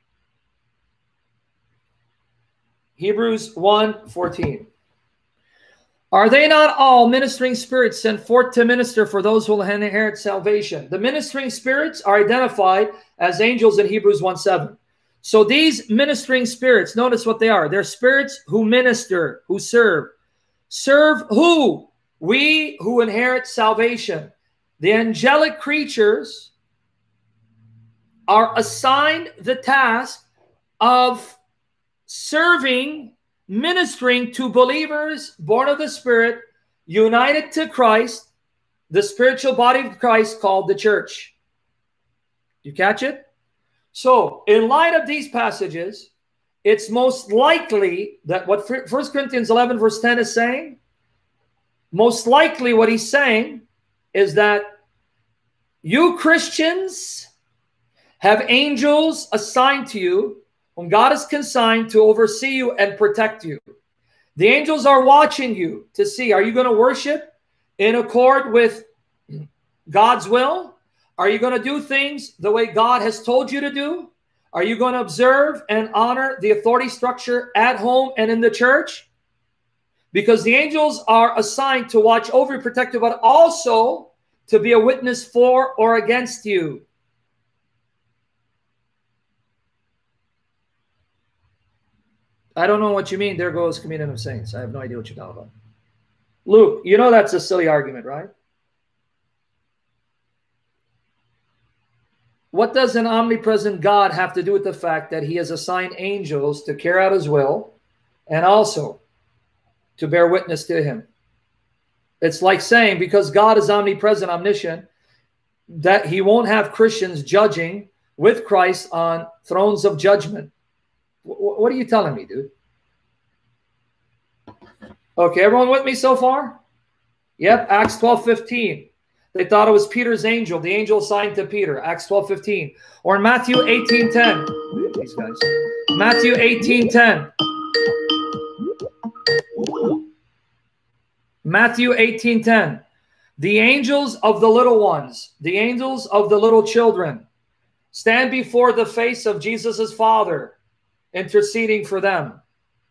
S1: Hebrews 1:14. Are they not all ministering spirits sent forth to minister for those who will inherit salvation? The ministering spirits are identified as angels in Hebrews 1:7. So these ministering spirits, notice what they are. They're spirits who minister, who serve. Serve who? We who inherit salvation. The angelic creatures are assigned the task of serving, ministering to believers born of the Spirit, united to Christ, the spiritual body of Christ called the church. You catch it? So, in light of these passages, it's most likely that what 1 Corinthians 11 verse 10 is saying, most likely what he's saying is that you Christians have angels assigned to you, whom God has consigned to oversee you and protect you. The angels are watching you to see, are you going to worship in accord with God's will? Are you going to do things the way God has told you to do? Are you going to observe and honor the authority structure at home and in the church? Because the angels are assigned to watch over you, protect you, but also to be a witness for or against you. I don't know what you mean. There goes communion of saints. I have no idea what you're talking about. Luke, you know that's a silly argument, right? What does an omnipresent God have to do with the fact that he has assigned angels to carry out his will and also to bear witness to him? It's like saying, because God is omnipresent, omniscient, that he won't have Christians judging with Christ on thrones of judgment. What are you telling me, dude? Okay, everyone with me so far? Yep, Acts 12:15. They thought it was Peter's angel, the angel assigned to Peter, Acts 12:15. Or in Matthew 18:10. These guys. Matthew 18:10. Matthew 18:10. The angels of the little ones, the angels of the little children, stand before the face of Jesus' Father, interceding for them.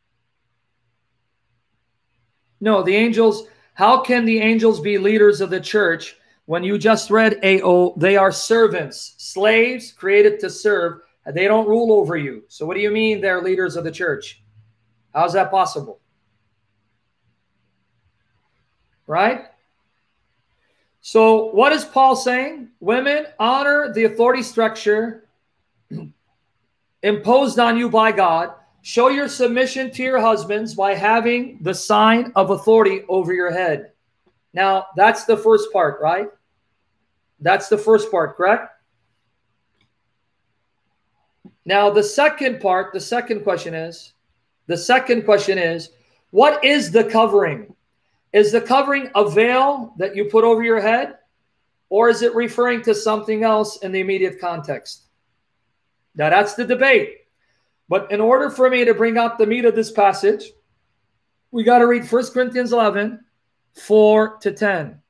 S1: No, the angels, how can the angels be leaders of the church when you just read AO, they are servants, slaves created to serve, and they don't rule over you. So what do you mean they're leaders of the church? How's that possible? Right? So what is Paul saying? Women, honor the authority structure imposed on you by God. Show your submission to your husbands by having the sign of authority over your head. Now, that's the first part, right? That's the first part, correct? Now, the second part, the second question is, what is the covering? Is the covering a veil that you put over your head? Or is it referring to something else in the immediate context? Now, that's the debate. But in order for me to bring out the meat of this passage, we got to read 1 Corinthians 11, 4 to 10.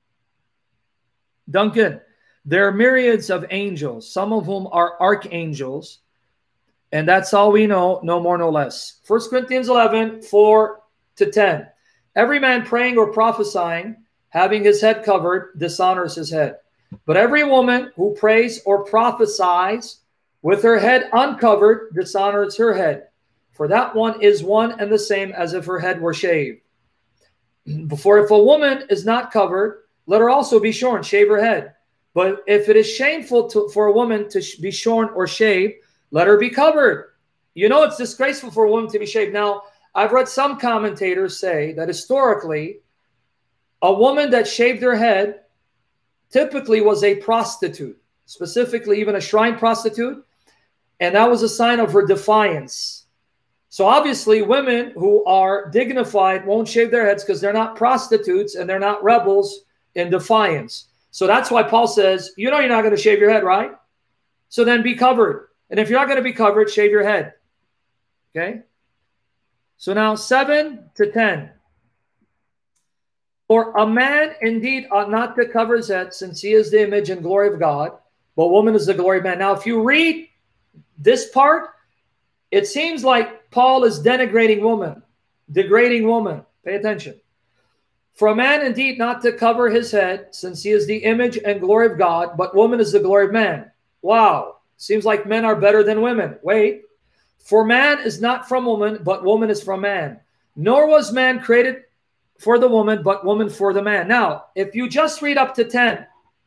S1: Duncan, there are myriads of angels, some of whom are archangels, and that's all we know, no more, no less. 1 Corinthians 11, 4 to 10. Every man praying or prophesying, having his head covered, dishonors his head. But every woman who prays or prophesies with her head uncovered dishonors her head. For that one is one and the same as if her head were shaved. For if a woman is not covered, let her also be shorn, shave her head. But if it is shameful for a woman to be shorn or shaved, let her be covered. You know, it's disgraceful for a woman to be shaved. Now, I've read some commentators say that historically, a woman that shaved her head typically was a prostitute, specifically even a shrine prostitute, and that was a sign of her defiance. So obviously, women who are dignified won't shave their heads because they're not prostitutes and they're not rebels in defiance. So that's why Paul says, you know you're not going to shave your head, right? So then be covered. And if you're not going to be covered, shave your head. Okay? So now 7 to 10. For a man indeed ought not to cover his head, since he is the image and glory of God, but woman is the glory of man. Now, if you read this part, it seems like Paul is denigrating woman, degrading woman. Pay attention. For a man indeed not to cover his head, since he is the image and glory of God, but woman is the glory of man. Wow. Seems like men are better than women. Wait. For man is not from woman, but woman is from man. Nor was man created for the woman, but woman for the man. Now, if you just read up to 10,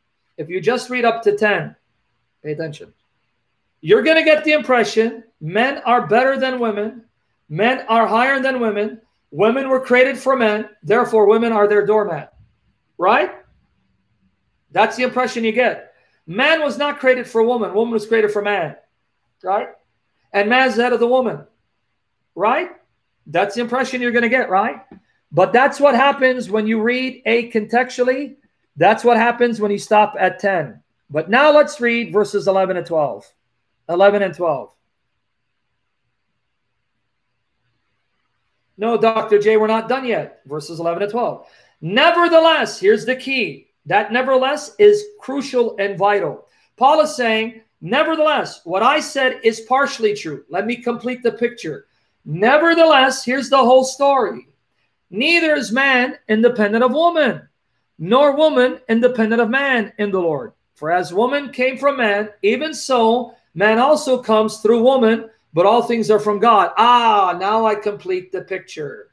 S1: pay attention. You're going to get the impression men are better than women. Men are higher than women. Women were created for men. Therefore, women are their doormat. Right? That's the impression you get. Man was not created for woman. Woman was created for man. Right? And man's the head of the woman. Right? That's the impression you're going to get, right? But that's what happens when you read contextually. That's what happens when you stop at 10. But now let's read verses 11 and 12. 11 and 12. No, Dr. J, we're not done yet. Verses 11 and 12. Nevertheless, here's the key. That nevertheless is crucial and vital. Paul is saying, nevertheless, what I said is partially true. Let me complete the picture. Nevertheless, here's the whole story. Neither is man independent of woman, nor woman independent of man in the Lord. For as woman came from man, even so man also comes through woman, but all things are from God. Ah, now I complete the picture.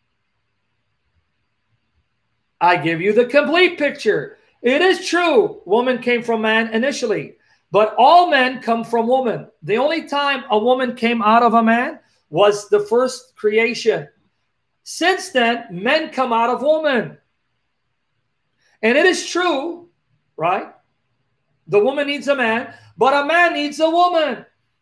S1: I give you the complete picture. It is true, woman came from man initially, but all men come from woman. The only time a woman came out of a man was the first creation. Since then, men come out of woman. And it is true, right? The woman needs a man, but a man needs a woman.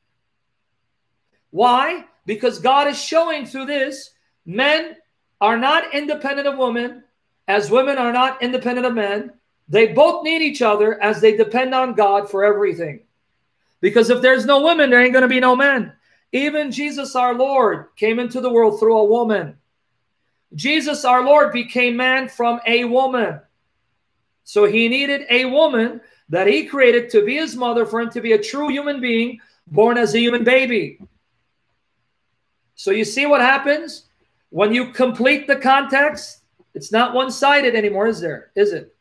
S1: Why? Because God is showing through this, men are not independent of women, as women are not independent of men. They both need each other as they depend on God for everything. Because if there's no women, there ain't going to be no men. Even Jesus our Lord came into the world through a woman. Jesus our Lord became man from a woman. So he needed a woman that he created to be his mother for him to be a true human being born as a human baby. So you see what happens? When you complete the context, it's not one-sided anymore, is there? Is it?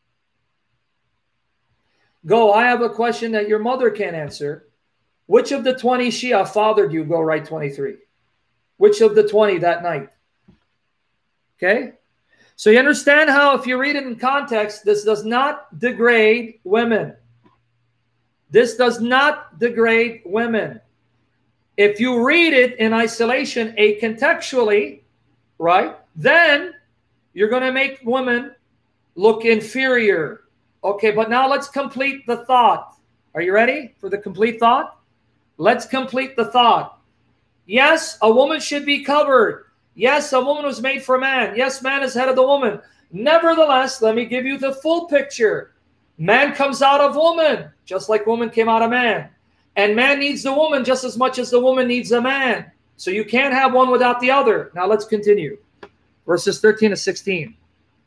S1: Go, I have a question that your mother can't answer. Which of the 20 Shia fathered you? Go, write 23. Which of the 20 that night? Okay? So you understand how, if you read it in context, this does not degrade women. This does not degrade women. If you read it in isolation, acontextually, right, then you're going to make women look inferior. Okay, but now let's complete the thought. Are you ready for the complete thought? Let's complete the thought. Yes, a woman should be covered. Yes, a woman was made for man. Yes, man is head of the woman. Nevertheless, let me give you the full picture. Man comes out of woman, just like woman came out of man. And man needs the woman just as much as the woman needs a man. So you can't have one without the other. Now let's continue. Verses 13 to 16.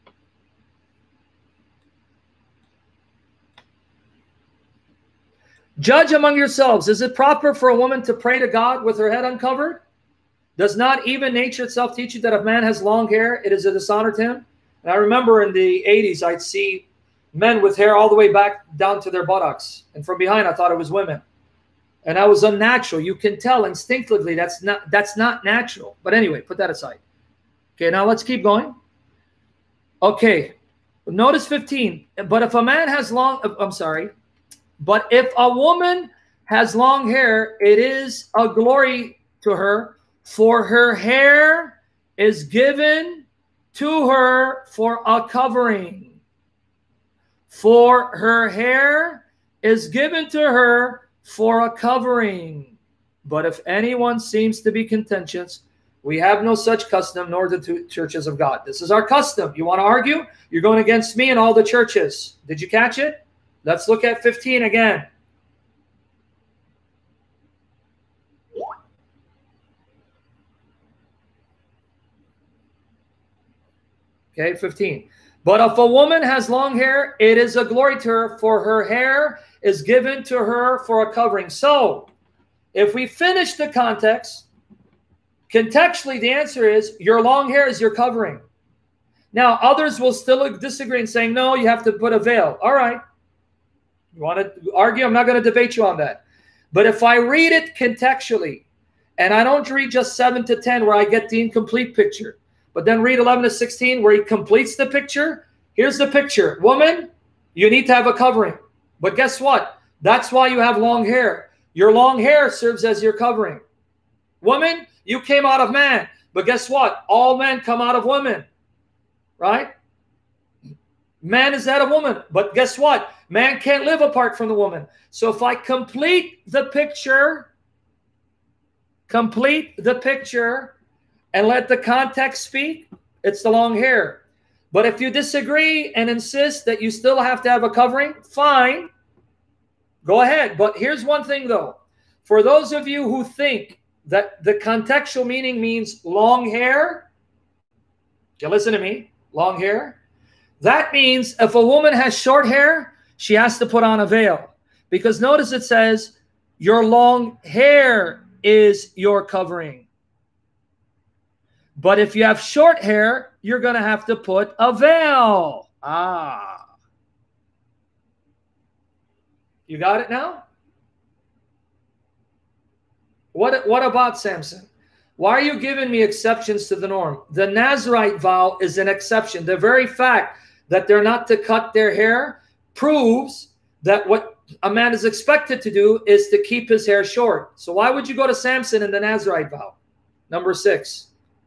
S1: Judge among yourselves. Is it proper for a woman to pray to God with her head uncovered? Does not even nature itself teach you that if man has long hair, it is a dishonor to him? And I remember in the 80s, I'd see men with hair all the way back down to their buttocks. And from behind, I thought it was women. And that was unnatural. You can tell instinctively that's not natural. But anyway, put that aside. Okay, now let's keep going. Okay, notice 15. But if a man has long, I'm sorry. But if a woman has long hair, it is a glory to her, for her hair is given to her for a covering. For her hair is given to her for a covering. But if anyone seems to be contentious, we have no such custom, nor the two churches of God. This is our custom. You want to argue? You're going against me and all the churches. Did you catch it? Let's look at 15 again. Okay, 15. But if a woman has long hair, it is a glory to her, for her hair is given to her for a covering. So, if we finish the context, contextually, the answer is your long hair is your covering. Now, others will still disagree and saying, no, you have to put a veil. All right. You want to argue? I'm not going to debate you on that. But if I read it contextually, and I don't read just 7 to 10 where I get the incomplete picture, but then read 11 to 16 where he completes the picture, here's the picture. Woman, you need to have a covering. But guess what? That's why you have long hair. Your long hair serves as your covering. Woman, you came out of man. But guess what? All men come out of women. Right? Man is that of woman. But guess what? Man can't live apart from the woman. So if I complete the picture, and let the context speak, it's the long hair. But if you disagree and insist that you still have to have a covering, fine. Go ahead. But here's one thing, though. For those of you who think that the contextual meaning means long hair, you listen to me, long hair, that means if a woman has short hair, she has to put on a veil. Because notice it says, your long hair is your covering. But if you have short hair, you're going to have to put a veil. Ah. You got it now? What about Samson? Why are you giving me exceptions to the norm? The Nazirite vow is an exception. The very fact that they're not to cut their hair proves that what a man is expected to do is to keep his hair short. So why would you go to Samson in the Nazirite vow? Number 6.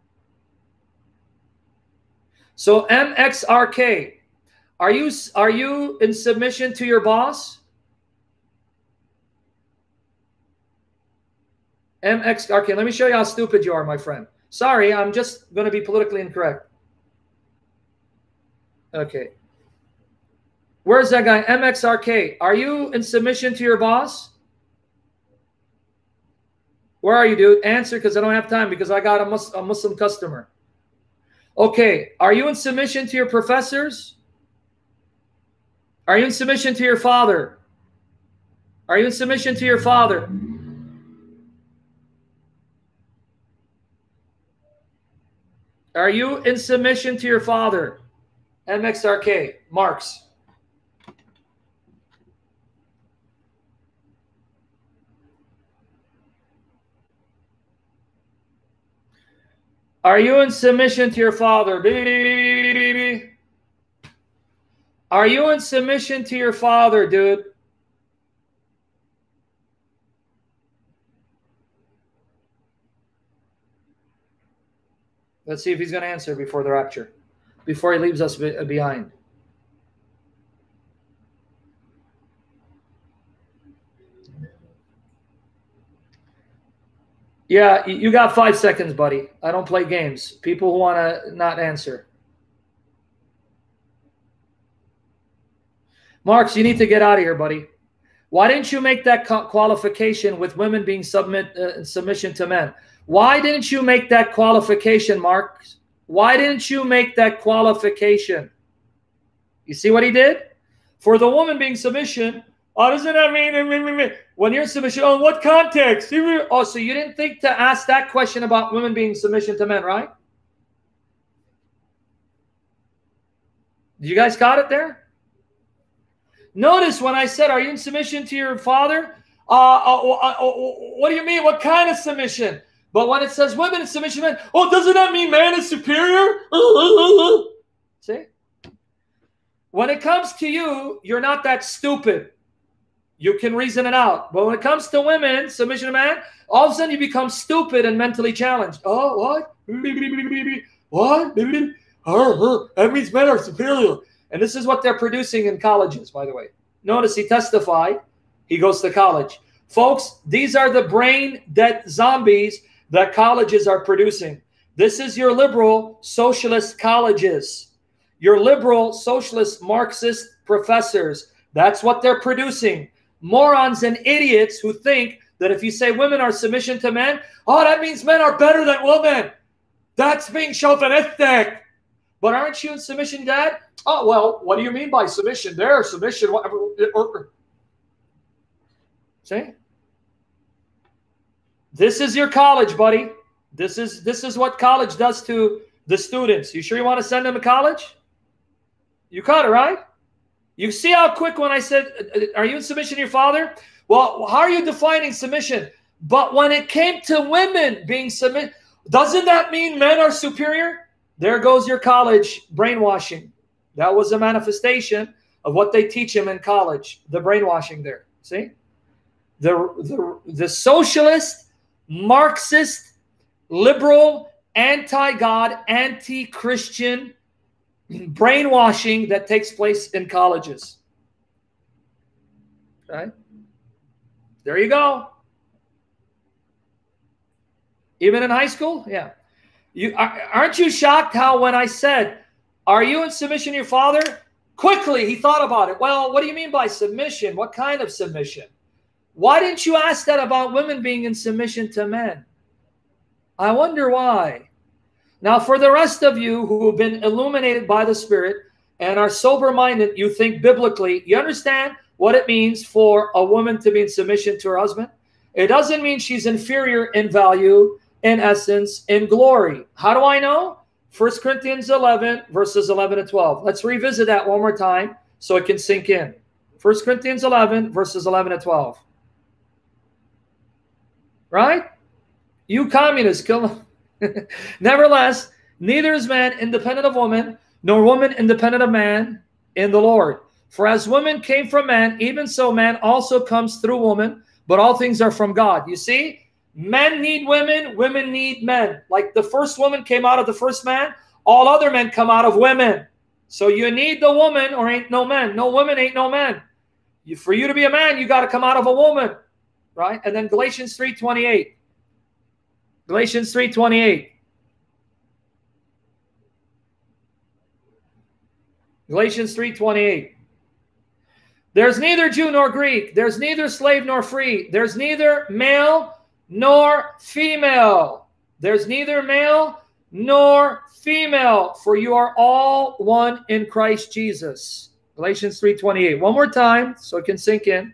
S1: So MXRK, are you in submission to your boss? MXRK, let me show you how stupid you are, my friend. Sorry, I'm just going to be politically incorrect. Okay. Where's that guy? MXRK, are you in submission to your boss? Where are you, dude? Answer, because I don't have time, because I got a Muslim customer. Okay, are you in submission to your professors? Are you in submission to your father? Are you in submission to your father? Are you in submission to your father? MXRK, Marx. Are you in submission to your father? Are you in submission to your father, dude? Let's see if he's going to answer before the rapture, before he leaves us behind. Yeah, you got 5 seconds, buddy. I don't play games. People who want to not answer. Marks, you need to get out of here, buddy. Why didn't you make that qualification with women being submission to men? Why didn't you make that qualification, Marks? Why didn't you make that qualification? You see what he did? For the woman being submission, doesn't that mean when you're in submission? Oh, what context? Oh, so you didn't think to ask that question about women being submission to men, right? You guys got it there? Notice when I said, are you in submission to your father? What do you mean? What kind of submission? But when it says women in submission to men, oh, doesn't that mean man is superior? See? When it comes to you, you're not that stupid. You can reason it out. But when it comes to women, submission to man, all of a sudden you become stupid and mentally challenged. Oh, what? What? That means men are superior. And this is what they're producing in colleges, by the way. Notice he testified. He goes to college. Folks, these are the brain dead zombies that colleges are producing. This is your liberal socialist colleges. Your liberal socialist Marxist professors. That's what they're producing. Morons and idiots who think that if you say women are submission to men, oh, that means men are better than women. That's being chauvinistic. But aren't you in submission, Dad? Oh, well, what do you mean by submission? There, submission. See? This is your college, buddy. This is what college does to the students. You sure you want to send them to college? You caught it, right? You see how quick when I said, are you in submission to your father? Well, how are you defining submission? But when it came to women being submitted, doesn't that mean men are superior? There goes your college brainwashing. That was a manifestation of what they teach him in college, the brainwashing there. See? The socialist, Marxist, liberal, anti-God, anti-Christian brainwashing that takes place in colleges. Okay? There you go. Even in high school? Yeah. Aren't you shocked how when I said, are you in submission to your father? Quickly, he thought about it. Well, what do you mean by submission? What kind of submission? Why didn't you ask that about women being in submission to men? I wonder why. Now, for the rest of you who have been illuminated by the Spirit and are sober-minded, you think biblically, you understand what it means for a woman to be in submission to her husband? It doesn't mean she's inferior in value, in essence, in glory. How do I know? 1 Corinthians 11, verses 11 to 12. Let's revisit that one more time so it can sink in. 1 Corinthians 11, verses 11 to 12. Right? You communists, kill them. Nevertheless, neither is man independent of woman, nor woman independent of man in the Lord. For as woman came from man, even so man also comes through woman, but all things are from God. You see? Men need women, women need men. Like the first woman came out of the first man, all other men come out of women. So you need the woman or ain't no man. No woman ain't no man. For you to be a man, you got to come out of a woman. Right? And then Galatians 3:28. Galatians 3:28. Galatians 3:28. There's neither Jew nor Greek. There's neither slave nor free. There's neither male nor female. There's neither male nor female, for you are all one in Christ Jesus. Galatians 3:28. One more time so it can sink in.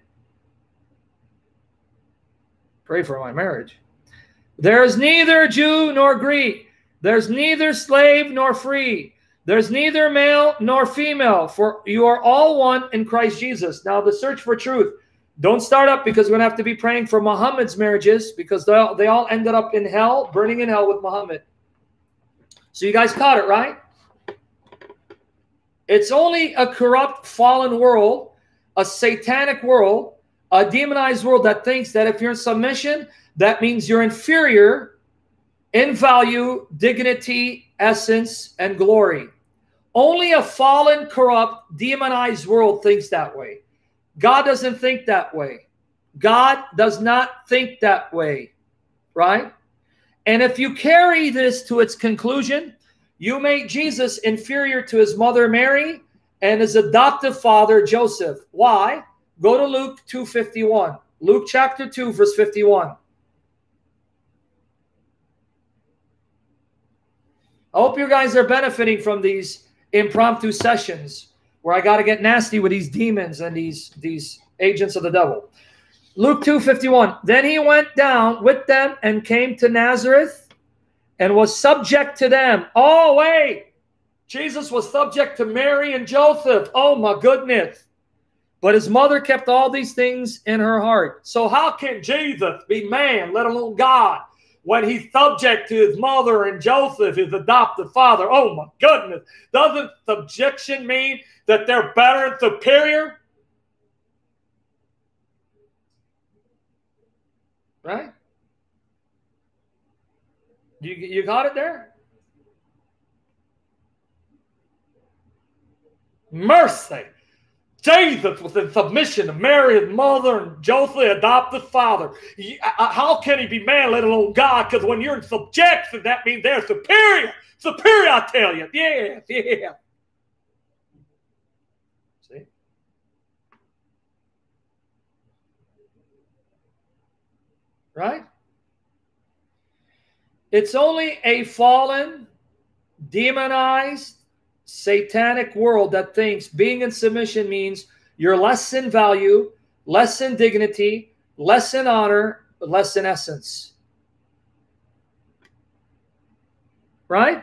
S1: Pray for my marriage. There's neither Jew nor Greek. There's neither slave nor free. There's neither male nor female, for you are all one in Christ Jesus. Now the search for truth. Don't start up because we're going to have to be praying for Muhammad's marriages because they all ended up in hell, burning in hell with Muhammad. So you guys caught it, right? It's only a corrupt, fallen world, a satanic world, a demonized world that thinks that if you're in submission, that means you're inferior in value, dignity, essence, and glory. Only a fallen, corrupt, demonized world thinks that way. God doesn't think that way. God does not think that way, right? And if you carry this to its conclusion, you make Jesus inferior to his mother Mary and his adoptive father Joseph. Why? Go to Luke 2:51. Luke chapter 2, verse 51. I hope you guys are benefiting from these impromptu sessions where I got to get nasty with these demons and these agents of the devil. Luke 2:51. Then he went down with them and came to Nazareth and was subject to them. Oh, wait. Jesus was subject to Mary and Joseph. Oh, my goodness. But his mother kept all these things in her heart. So how can Jesus be man, let alone God, when he's subject to his mother and Joseph, his adopted father? Oh, my goodness. Doesn't subjection mean that they're better and superior? Right? You got it there? Mercy. Jesus was in submission to Mary, his mother, and Joseph, adopted father. How can he be man, let alone God? Because when you're in subjection, that means they're superior. Superior, I tell you. Yeah, yeah. See? Right? It's only a fallen, demonized, satanic world that thinks being in submission means you're less in value, less in dignity, less in honor, but less in essence. Right?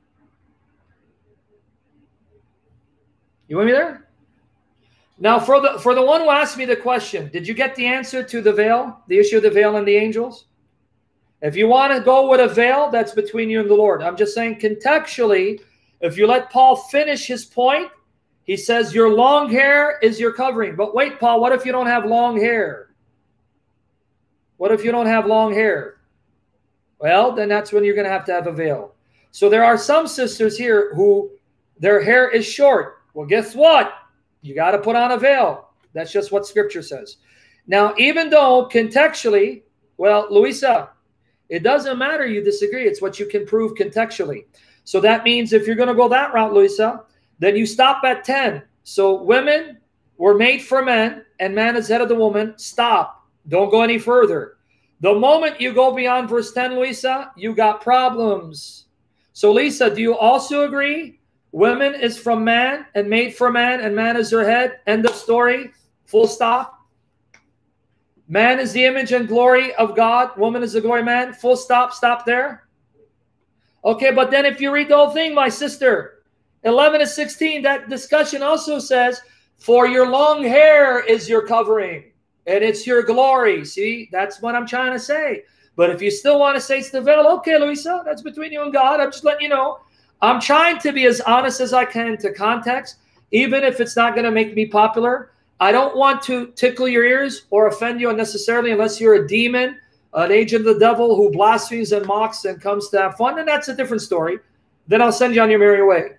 S1: You with me there? Now, for the one who asked me the question, did you get the answer to the veil, the issue of the veil and the angels? If you want to go with a veil, that's between you and the Lord. I'm just saying contextually, if you let Paul finish his point, he says your long hair is your covering. But wait, Paul, what if you don't have long hair? What if you don't have long hair? Well, then that's when you're going to have a veil. So there are some sisters here who their hair is short. Well, guess what? You got to put on a veil. That's just what Scripture says. Now, even though contextually, well, Luisa, it doesn't matter you disagree. It's what you can prove contextually. So that means if you're going to go that route, Luisa, then you stop at 10. So women were made for men, and man is head of the woman. Stop. Don't go any further. The moment you go beyond verse 10, Luisa, you got problems. So, Lisa, do you also agree? Women is from man and made for man, and man is their head. End of story. Full stop. Man is the image and glory of God. Woman is the glory of man. Full stop. Stop there. Okay, but then if you read the whole thing, my sister, 11 to 16, that discussion also says, for your long hair is your covering, and it's your glory. See, that's what I'm trying to say. But if you still want to say it's the veil, okay, Luisa, that's between you and God. I'm just letting you know. I'm trying to be as honest as I can to context, even if it's not going to make me popular. I don't want to tickle your ears or offend you unnecessarily unless you're a demon, an agent of the devil who blasphemes and mocks and comes to have fun, and that's a different story. Then I'll send you on your merry way.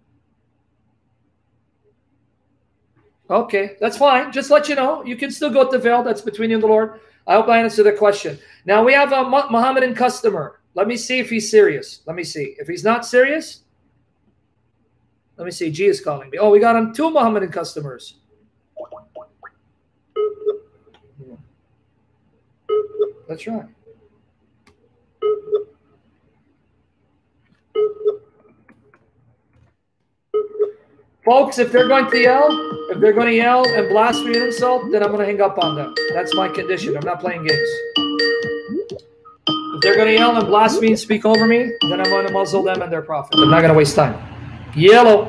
S1: Okay, that's fine. Just let you know. You can still go with the veil. That's between you and the Lord. I hope I answered the question. Now, we have a Mohammedan customer. Let me see if he's serious. Let me see. If he's not serious, let me see. G is calling me. Oh, we got on 2 Mohammedan customers. That's right. Folks, if they're going to yell and blaspheme and insult, then I'm going to hang up on them. That's my condition. I'm not playing games. If they're going to yell and blaspheme and speak over me, then I'm going to muzzle them and their prophet. I'm not going to waste time. Yellow.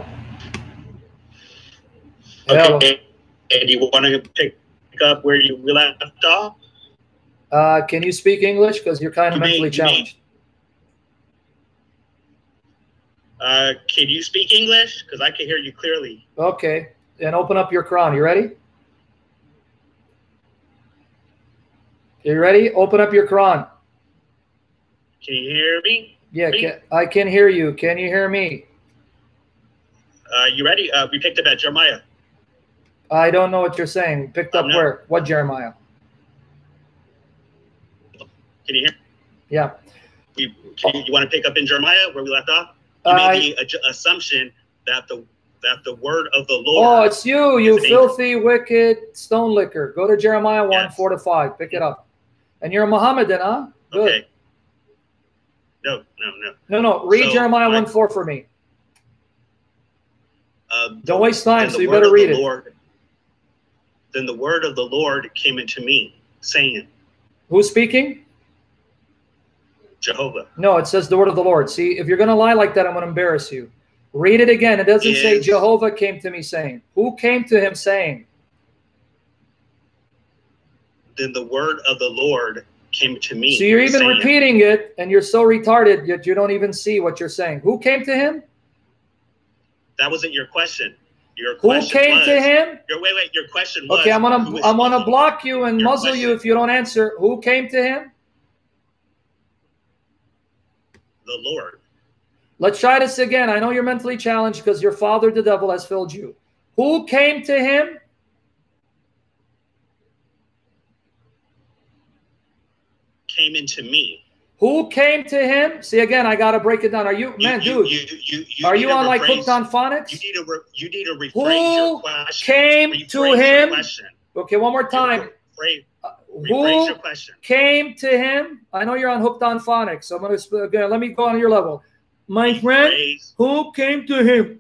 S1: Yellow.
S3: Okay. Do you want to pick up where you left off?
S1: Can you speak English? Because you're kind of mentally challenged.
S3: Can you speak English? Because I can hear you clearly.
S1: Okay. And open up your Quran. You ready? You ready? Open up your Quran.
S3: Can you hear me?
S1: Yeah, I can hear you. Can you hear me?
S3: You ready? We picked up at Jeremiah.
S1: I don't know what you're saying. Picked up
S3: No.
S1: where? What Jeremiah?
S3: Can you hear?
S1: Yeah.
S3: You want to pick up in Jeremiah where we left off? You made the assumption that the word of the Lord.
S1: Oh, it's you, you filthy, wicked stone licker. Go to Jeremiah 1, 4-5. Pick it up. And you're a Mohammedan, huh? Good.
S3: Okay. No.
S1: Read Jeremiah 1, 4 for me. Don't waste time, so you better read it.
S3: Then the word of the Lord came into me, saying.
S1: Who's speaking?
S3: Jehovah.
S1: No, it says the word of the Lord. See, if you're going to lie like that, I'm going to embarrass you. Read it again. It doesn't say Jehovah came to me saying. Who came to him saying?
S3: Then the word of the Lord came to me.
S1: So you're even repeating it, and you're so retarded that you don't even see what you're saying. Who came to him?
S3: That wasn't your question. Your
S1: Who
S3: question
S1: came
S3: was,
S1: to him?
S3: Wait. Your question was.
S1: Okay, I'm gonna block you and muzzle you if you don't answer. Who came to him?
S3: The Lord.
S1: Let's try this again. I know you're mentally challenged because your father, the devil, has filled you. Who came to him?
S3: Came into me.
S1: Who came to him? See, again, I got to break it down. Are you, man, dude, are you on like hooked on phonics?
S3: You need to rephrase your question.
S1: Who came to him? Okay, one more time.
S3: Rephrase your question.
S1: Came to him? I know you're on hooked on phonics, so I'm going to, again, let me go on your level. My friend, who came to him?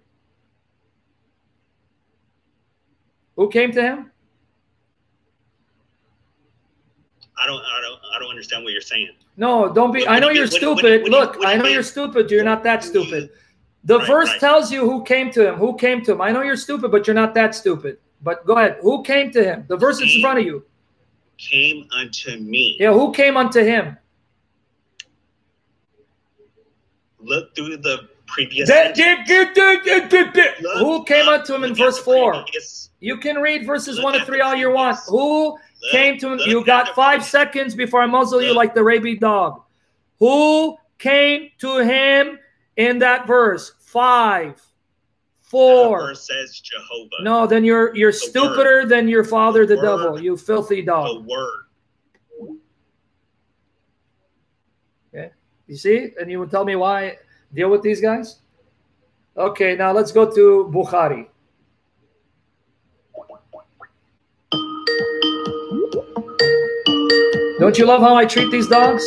S1: Who came to him?
S3: I don't understand what you're saying.
S1: No, don't be. I know you're stupid. Look, I know you're stupid. You're not that stupid. The verse tells you who came to him. Who came to him? I know you're stupid, but you're not that stupid. But go ahead. Who came to him? The verse is in front of you.
S3: Came unto me.
S1: Yeah, who came unto him?
S3: Look through the previous.
S1: Who came unto him in verse 4? You can read verses 1 to 3 all you want. Who came to him? You got 5 seconds before I muzzle you like the rabid dog. Who came to him in that verse? 5, 4.
S3: That verse says Jehovah.
S1: No, then you're stupider than your father, the devil. You filthy dog.
S3: The word.
S1: Okay, you see, and you would tell me why I deal with these guys. Okay, now let's go to Bukhari. Don't you love how I treat these dogs?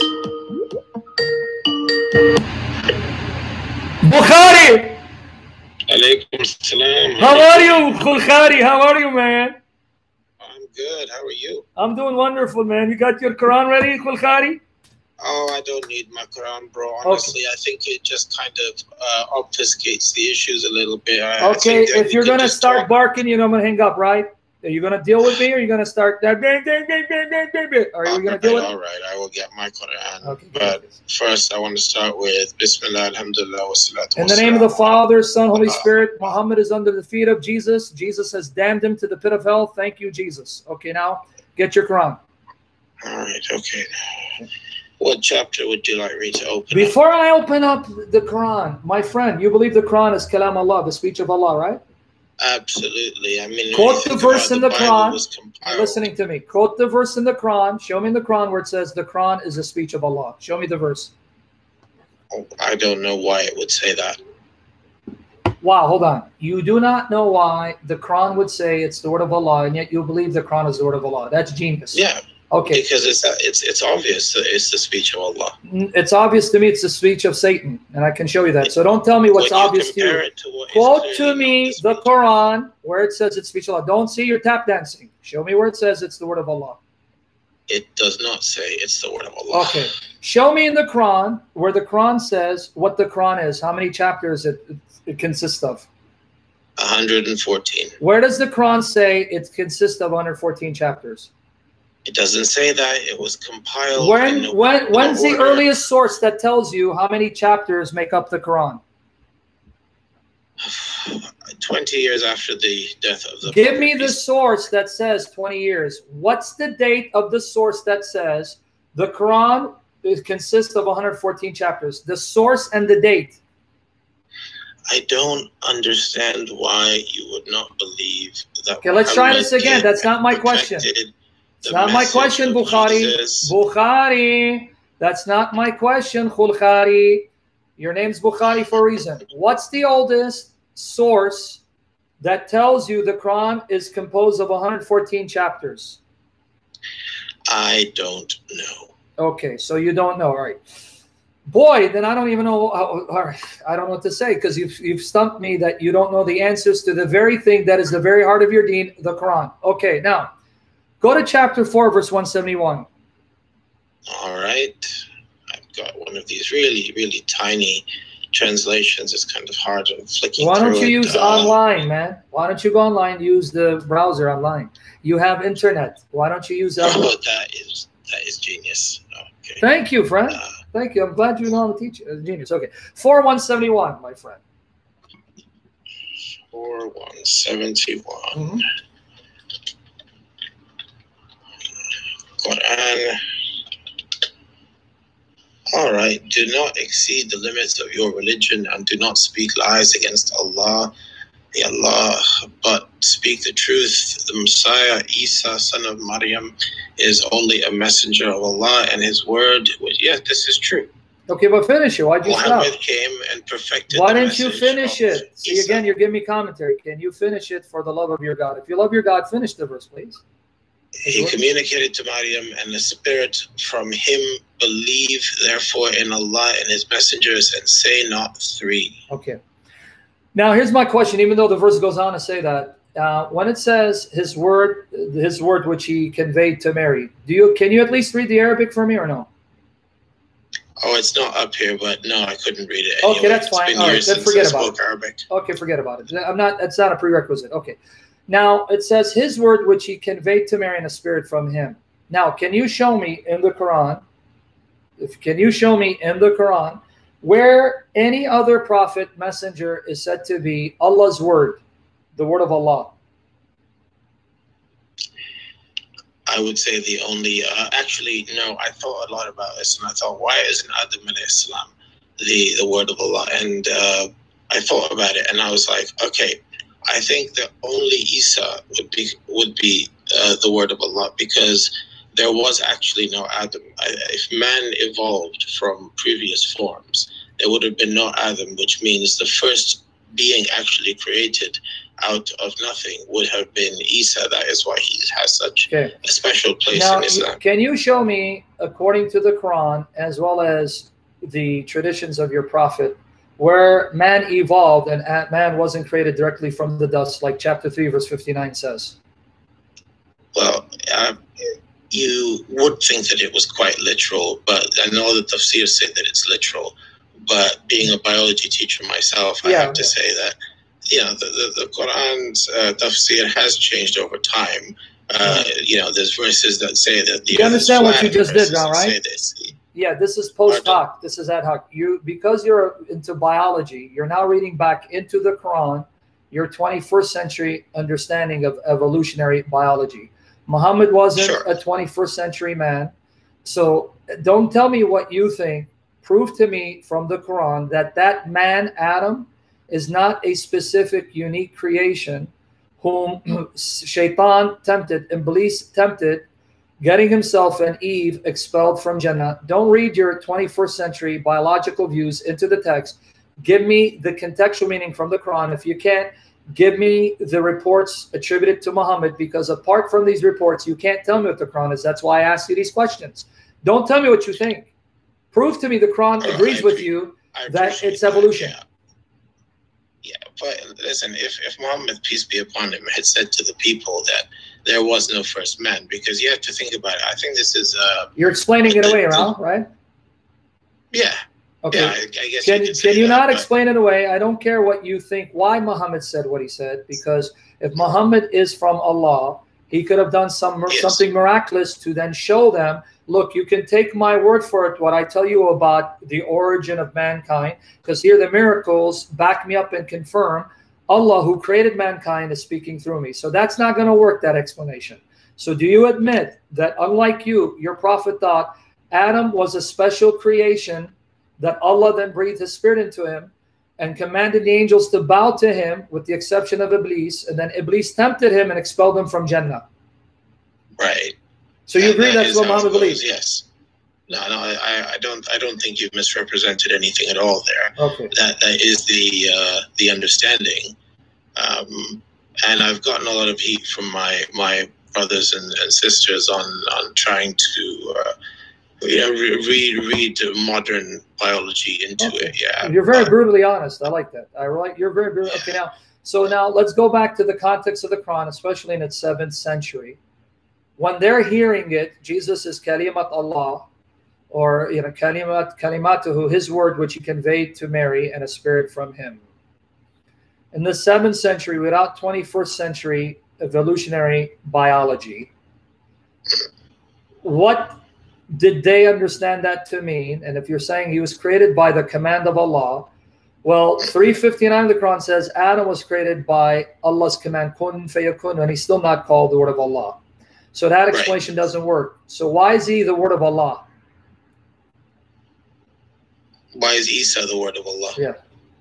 S1: Bukhari!
S2: Alaikum salam.
S1: How are you, Bukhari? How are you, man?
S2: I'm good. How are you?
S1: I'm doing wonderful, man. You got your Quran ready, Bukhari?
S2: Oh, I don't need my Quran, bro. Honestly, I think it just kind of obfuscates the issues a little bit.
S1: Okay, if you're going to start barking, you know I'm going to hang up, right? Are you going to deal with me, or are you going to start that? Are you going to deal with
S2: all right, I will get my Quran. Okay, but first, I want to start with Bismillah, Alhamdulillah, wa salatu.
S1: In the name of the Father, Son, Holy Spirit. Muhammad is under the feet of Jesus. Jesus has damned him to the pit of hell. Thank you, Jesus. Okay, now get your Quran.
S2: All right, okay. What chapter would you like me to open?
S1: Before I open up the Quran, my friend, you believe the Quran is Kalam Allah, the speech of Allah, right?
S2: Absolutely. I mean,
S1: quote the verse in the Quran. Listening to me. Quote the verse in the Quran. Show me in the Quran where it says the Quran is a speech of Allah. Show me the verse.
S2: Oh, I don't know why it would say that.
S1: Wow, hold on. You do not know why the Quran would say it's the word of Allah, and yet you believe the Quran is the word of Allah. That's genius.
S2: Yeah.
S1: Okay.
S2: Because it's obvious that it's the speech of Allah.
S1: It's obvious to me it's the speech of Satan, and I can show you that. So don't tell me what's obvious to you. Quote to me the Quran where it says it's speech of Allah. Don't see your tap dancing. Show me where it says it's the word of Allah.
S2: It does not say it's the word of Allah.
S1: Okay. Show me in the Quran where the Quran says what the Quran is. How many chapters it consists of?
S2: 114.
S1: Where does the Quran say it consists of 114 chapters?
S2: It doesn't say that. It was compiled.
S1: When's the earliest source that tells you how many chapters make up the Quran?
S4: 20 years after the death of the
S1: Give me the source that says 20 years. What's the date of the source that says the Quran consists of 114 chapters? The source and the date.
S4: I don't understand why you would not believe that.
S1: Okay, let's try this again. That's not my question. It's not my question, Bukhari. Bukhari. That's not my question, Khulkhari. Your name's Bukhari for a reason. What's the oldest source that tells you the Quran is composed of 114 chapters?
S4: I don't know.
S1: Okay, so you don't know, all right. Boy, then I don't even know. All right, I don't know what to say because you've stumped me that you don't know the answers to the very thing that is the very heart of your deen, the Quran. Okay, now go to chapter 4, verse 171.
S4: All right. I've got one of these really, really tiny translations. It's kind of hard and flicking.
S1: Why don't you use online, man? Why don't you go online, use the browser online? You have internet. Why don't you use that?
S4: Oh, that is genius. Okay.
S1: Thank you, friend. Thank you. I'm glad you know how to teach. Genius. Okay. 4171, my friend.
S4: 4171. Mm-hmm. Quran. All right. Do not exceed the limits of your religion and do not speak lies against Allah, but speak the truth. The Messiah, Isa, son of Maryam, is only a messenger of Allah and his word. Yes, this is true.
S1: Okay, but finish it. Why'd you stop?
S4: Muhammad came and perfected.
S1: Why didn't you finish it? See, again, you're giving me commentary. Can you finish it for the love of your God? If you love your God, finish the verse, please.
S4: He communicated to Maryam, and the spirit from him believe, therefore, in Allah and his messengers, and say not three.
S1: Okay. Now, here's my question, even though the verse goes on to say that. When it says his word which he conveyed to Mary, can you at least read the Arabic for me or no?
S4: Oh, it's not up here, but no, I couldn't read it. Anyway.
S1: Okay, that's fine. All right, then forget about it.
S4: Arabic.
S1: Okay, forget about it. It's not a prerequisite. Okay. Now, it says his word which he conveyed to Mary in a spirit from him. Now, can you show me in the Quran, where any other prophet, messenger is said to be Allah's word, the word of Allah?
S4: I would say the only, actually, no, I thought a lot about this, and I thought, why isn't Adam alayhi salam the word of Allah? And I thought about it, and I was like, okay, I think that only Isa would be the word of Allah, because there was actually no Adam. If man evolved from previous forms, there would have been no Adam, which means the first being actually created out of nothing would have been Isa. That is why he has such a special place in Islam.
S1: Can you show me, according to the Quran, as well as the traditions of your prophet, where man evolved and man wasn't created directly from the dust, like chapter 3, verse 59 says?
S4: Well, you would think that it was quite literal, but I know that tafsir said that it's literal. But being a biology teacher myself, I have to say that, the Quran's tafsir has changed over time. There's verses that say that
S1: you understand what you just did now, right? Yeah, this is post hoc. This is ad hoc. Because you're into biology, you're now reading back into the Quran your 21st century understanding of evolutionary biology. Muhammad wasn't a 21st century man. So don't tell me what you think. Prove to me from the Quran that man, Adam, is not a specific, unique creation whom Shaitan tempted, Iblis tempted, getting himself and Eve expelled from Jannah. Don't read your 21st century biological views into the text. Give me the contextual meaning from the Quran. If you can't, give me the reports attributed to Muhammad, because apart from these reports, you can't tell me what the Quran is. That's why I asked you these questions. Don't tell me what you think. Prove to me the Quran agrees with you that it's evolution.
S4: Yeah, but listen, if Muhammad, peace be upon him, had said to the people that there was no first man, because you have to think about it. I think this is
S1: you're explaining it away, right?
S4: Yeah.
S1: Okay.
S4: Yeah, I guess
S1: can you not explain it away? I don't care what you think, why Muhammad said what he said, because if Muhammad is from Allah, he could have done something miraculous to then show them look, you can take my word for it, what I tell you about the origin of mankind, because here the miracles back me up and confirm Allah, who created mankind, is speaking through me. So that's not going to work, that explanation. So do you admit that, unlike you, your prophet thought Adam was a special creation, that Allah then breathed his spirit into him and commanded the angels to bow to him, with the exception of Iblis, and then Iblis tempted him and expelled him from Jannah?
S4: Right.
S1: So you agree that's what Muhammad believes?
S4: Yes. No, I don't think you've misrepresented anything at all there.
S1: Okay.
S4: That is the understanding, and I've gotten a lot of heat from my brothers and sisters on trying to read modern biology into it. Yeah,
S1: you're very brutally honest. I like that. You're very brutal. Okay, now let's go back to the context of the Quran, especially in its 7th century. When they're hearing it, Jesus is Kalimat Allah, or Kalimatuhu, his word which he conveyed to Mary, and a spirit from him. In the 7th century, without 21st century evolutionary biology, what did they understand that to mean? And if you're saying he was created by the command of Allah, well, 359 of the Quran says Adam was created by Allah's command, kun fayakun, and he's still not called the word of Allah. So that explanation doesn't work. So why is he the word of Allah?
S4: Why is Isa the word of Allah?
S1: Yeah.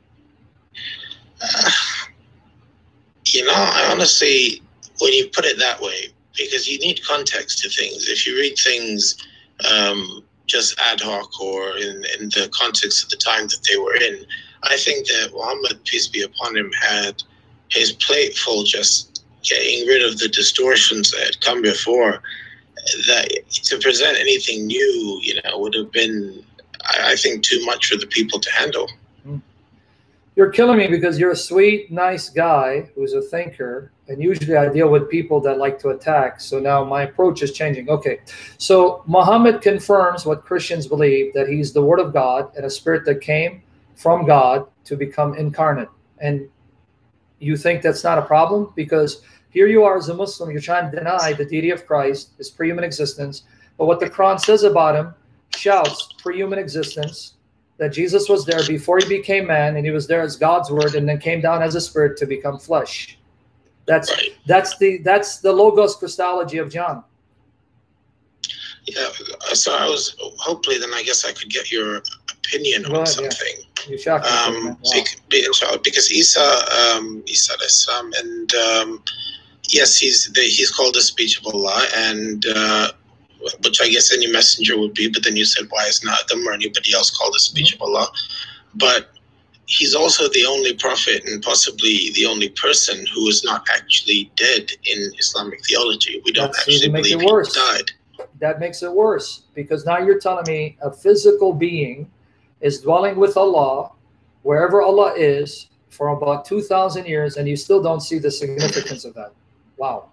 S4: I honestly, when you put it that way, because you need context to things. If you read things just ad hoc or in the context of the time that they were in, I think that Muhammad, peace be upon him, had his plate full, just getting rid of the distortions that had come before. That to present anything new, would have been, I think, too much for the people to handle.
S1: You're killing me, because you're a sweet, nice guy who's a thinker, and usually I deal with people that like to attack. So now my approach is changing. Okay, so Muhammad confirms what Christians believe, that he's the word of God and a spirit that came from God to become incarnate. And you think that's not a problem? Because here you are as a Muslim, you're trying to deny the deity of Christ, his pre-human existence. But what the Quran says about him shouts pre-human existence, that Jesus was there before he became man, and he was there as God's word, and then came down as a spirit to become flesh. That's the Logos Christology of John.
S4: Yeah, so I was, hopefully then I guess I could get your opinion on something.
S1: Yeah. You shocked me. Wow.
S4: Because Isa al-Islam, and yes, he's called the speech of Allah, and which I guess any messenger would be, but then you said, why is not Adam or anybody else called the speech of Allah? But he's also the only prophet and possibly the only person who is not actually dead in Islamic theology. We don't actually believe he died.
S1: That makes it worse, because now you're telling me a physical being is dwelling with Allah, wherever Allah is, for about 2,000 years, and you still don't see the significance of that. Wow.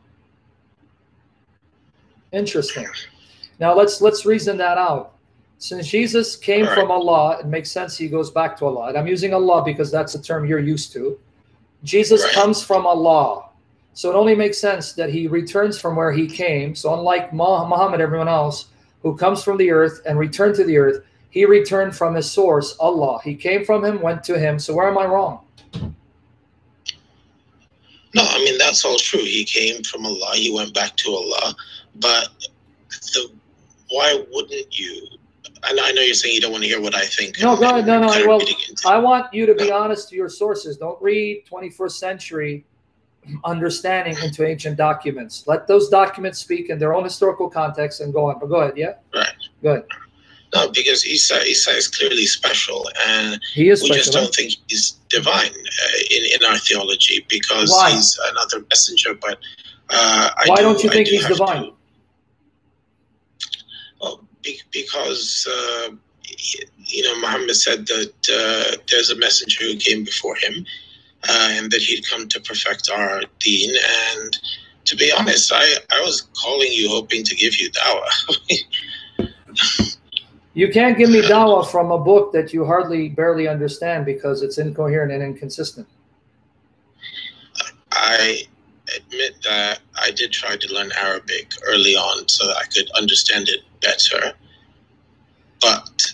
S1: Interesting. Now let's reason that out. Since Jesus came from Allah, it makes sense he goes back to Allah. And I'm using Allah because that's a term you're used to. Jesus comes from Allah. So it only makes sense that he returns from where he came. So unlike Muhammad, everyone else, who comes from the earth and returned to the earth, he returned from his source, Allah. He came from him, went to him. So where am I wrong?
S4: No, I mean, that's all true. He came from Allah. He went back to Allah. But why wouldn't you? I know you're saying you don't want to hear what I think.
S1: No, go ahead. No. Well, I want you to be honest to your sources. Don't read 21st century understanding into ancient documents. Let those documents speak in their own historical context and go on. But go ahead, yeah?
S4: Right.
S1: Go ahead.
S4: No, because Isa is clearly special, and
S1: he is
S4: we
S1: special,
S4: just don't think he's divine in our theology, because he's another messenger. But
S1: why don't you think he's divine?
S4: Because Muhammad said that there's a messenger who came before him, and that he'd come to perfect our deen. And to be honest, I was calling you hoping to give you dawah.
S1: You can't give me dawah from a book that you barely understand, because it's incoherent and inconsistent.
S4: I admit that I did try to learn Arabic early on so that I could understand it better, but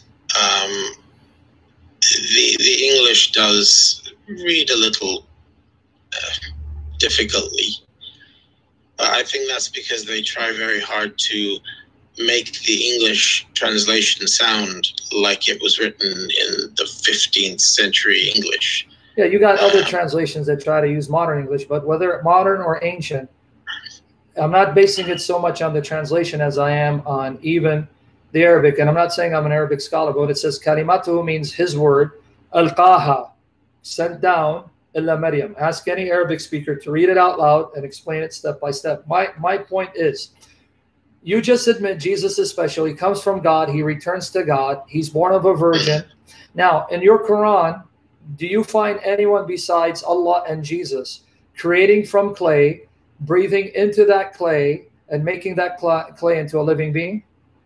S4: the English does read a little difficultly. I think that's because they try very hard to make the English translation sound like it was written in the 15th century English.
S1: Yeah, you got other translations that try to use modern English, but whether modern or ancient, I'm not basing it so much on the translation as I am on even the Arabic. And I'm not saying I'm an Arabic scholar, but it says kalimatu means his word, alqaha, sent down, illa Maryam. Ask any Arabic speaker to read it out loud and explain it step by step. My point is, you just admit Jesus is special. He comes from God. He returns to God. He's born of a virgin. Now, in your Quran, do you find anyone besides Allah and Jesus creating from clay, breathing into that clay, and making that clay into a living being?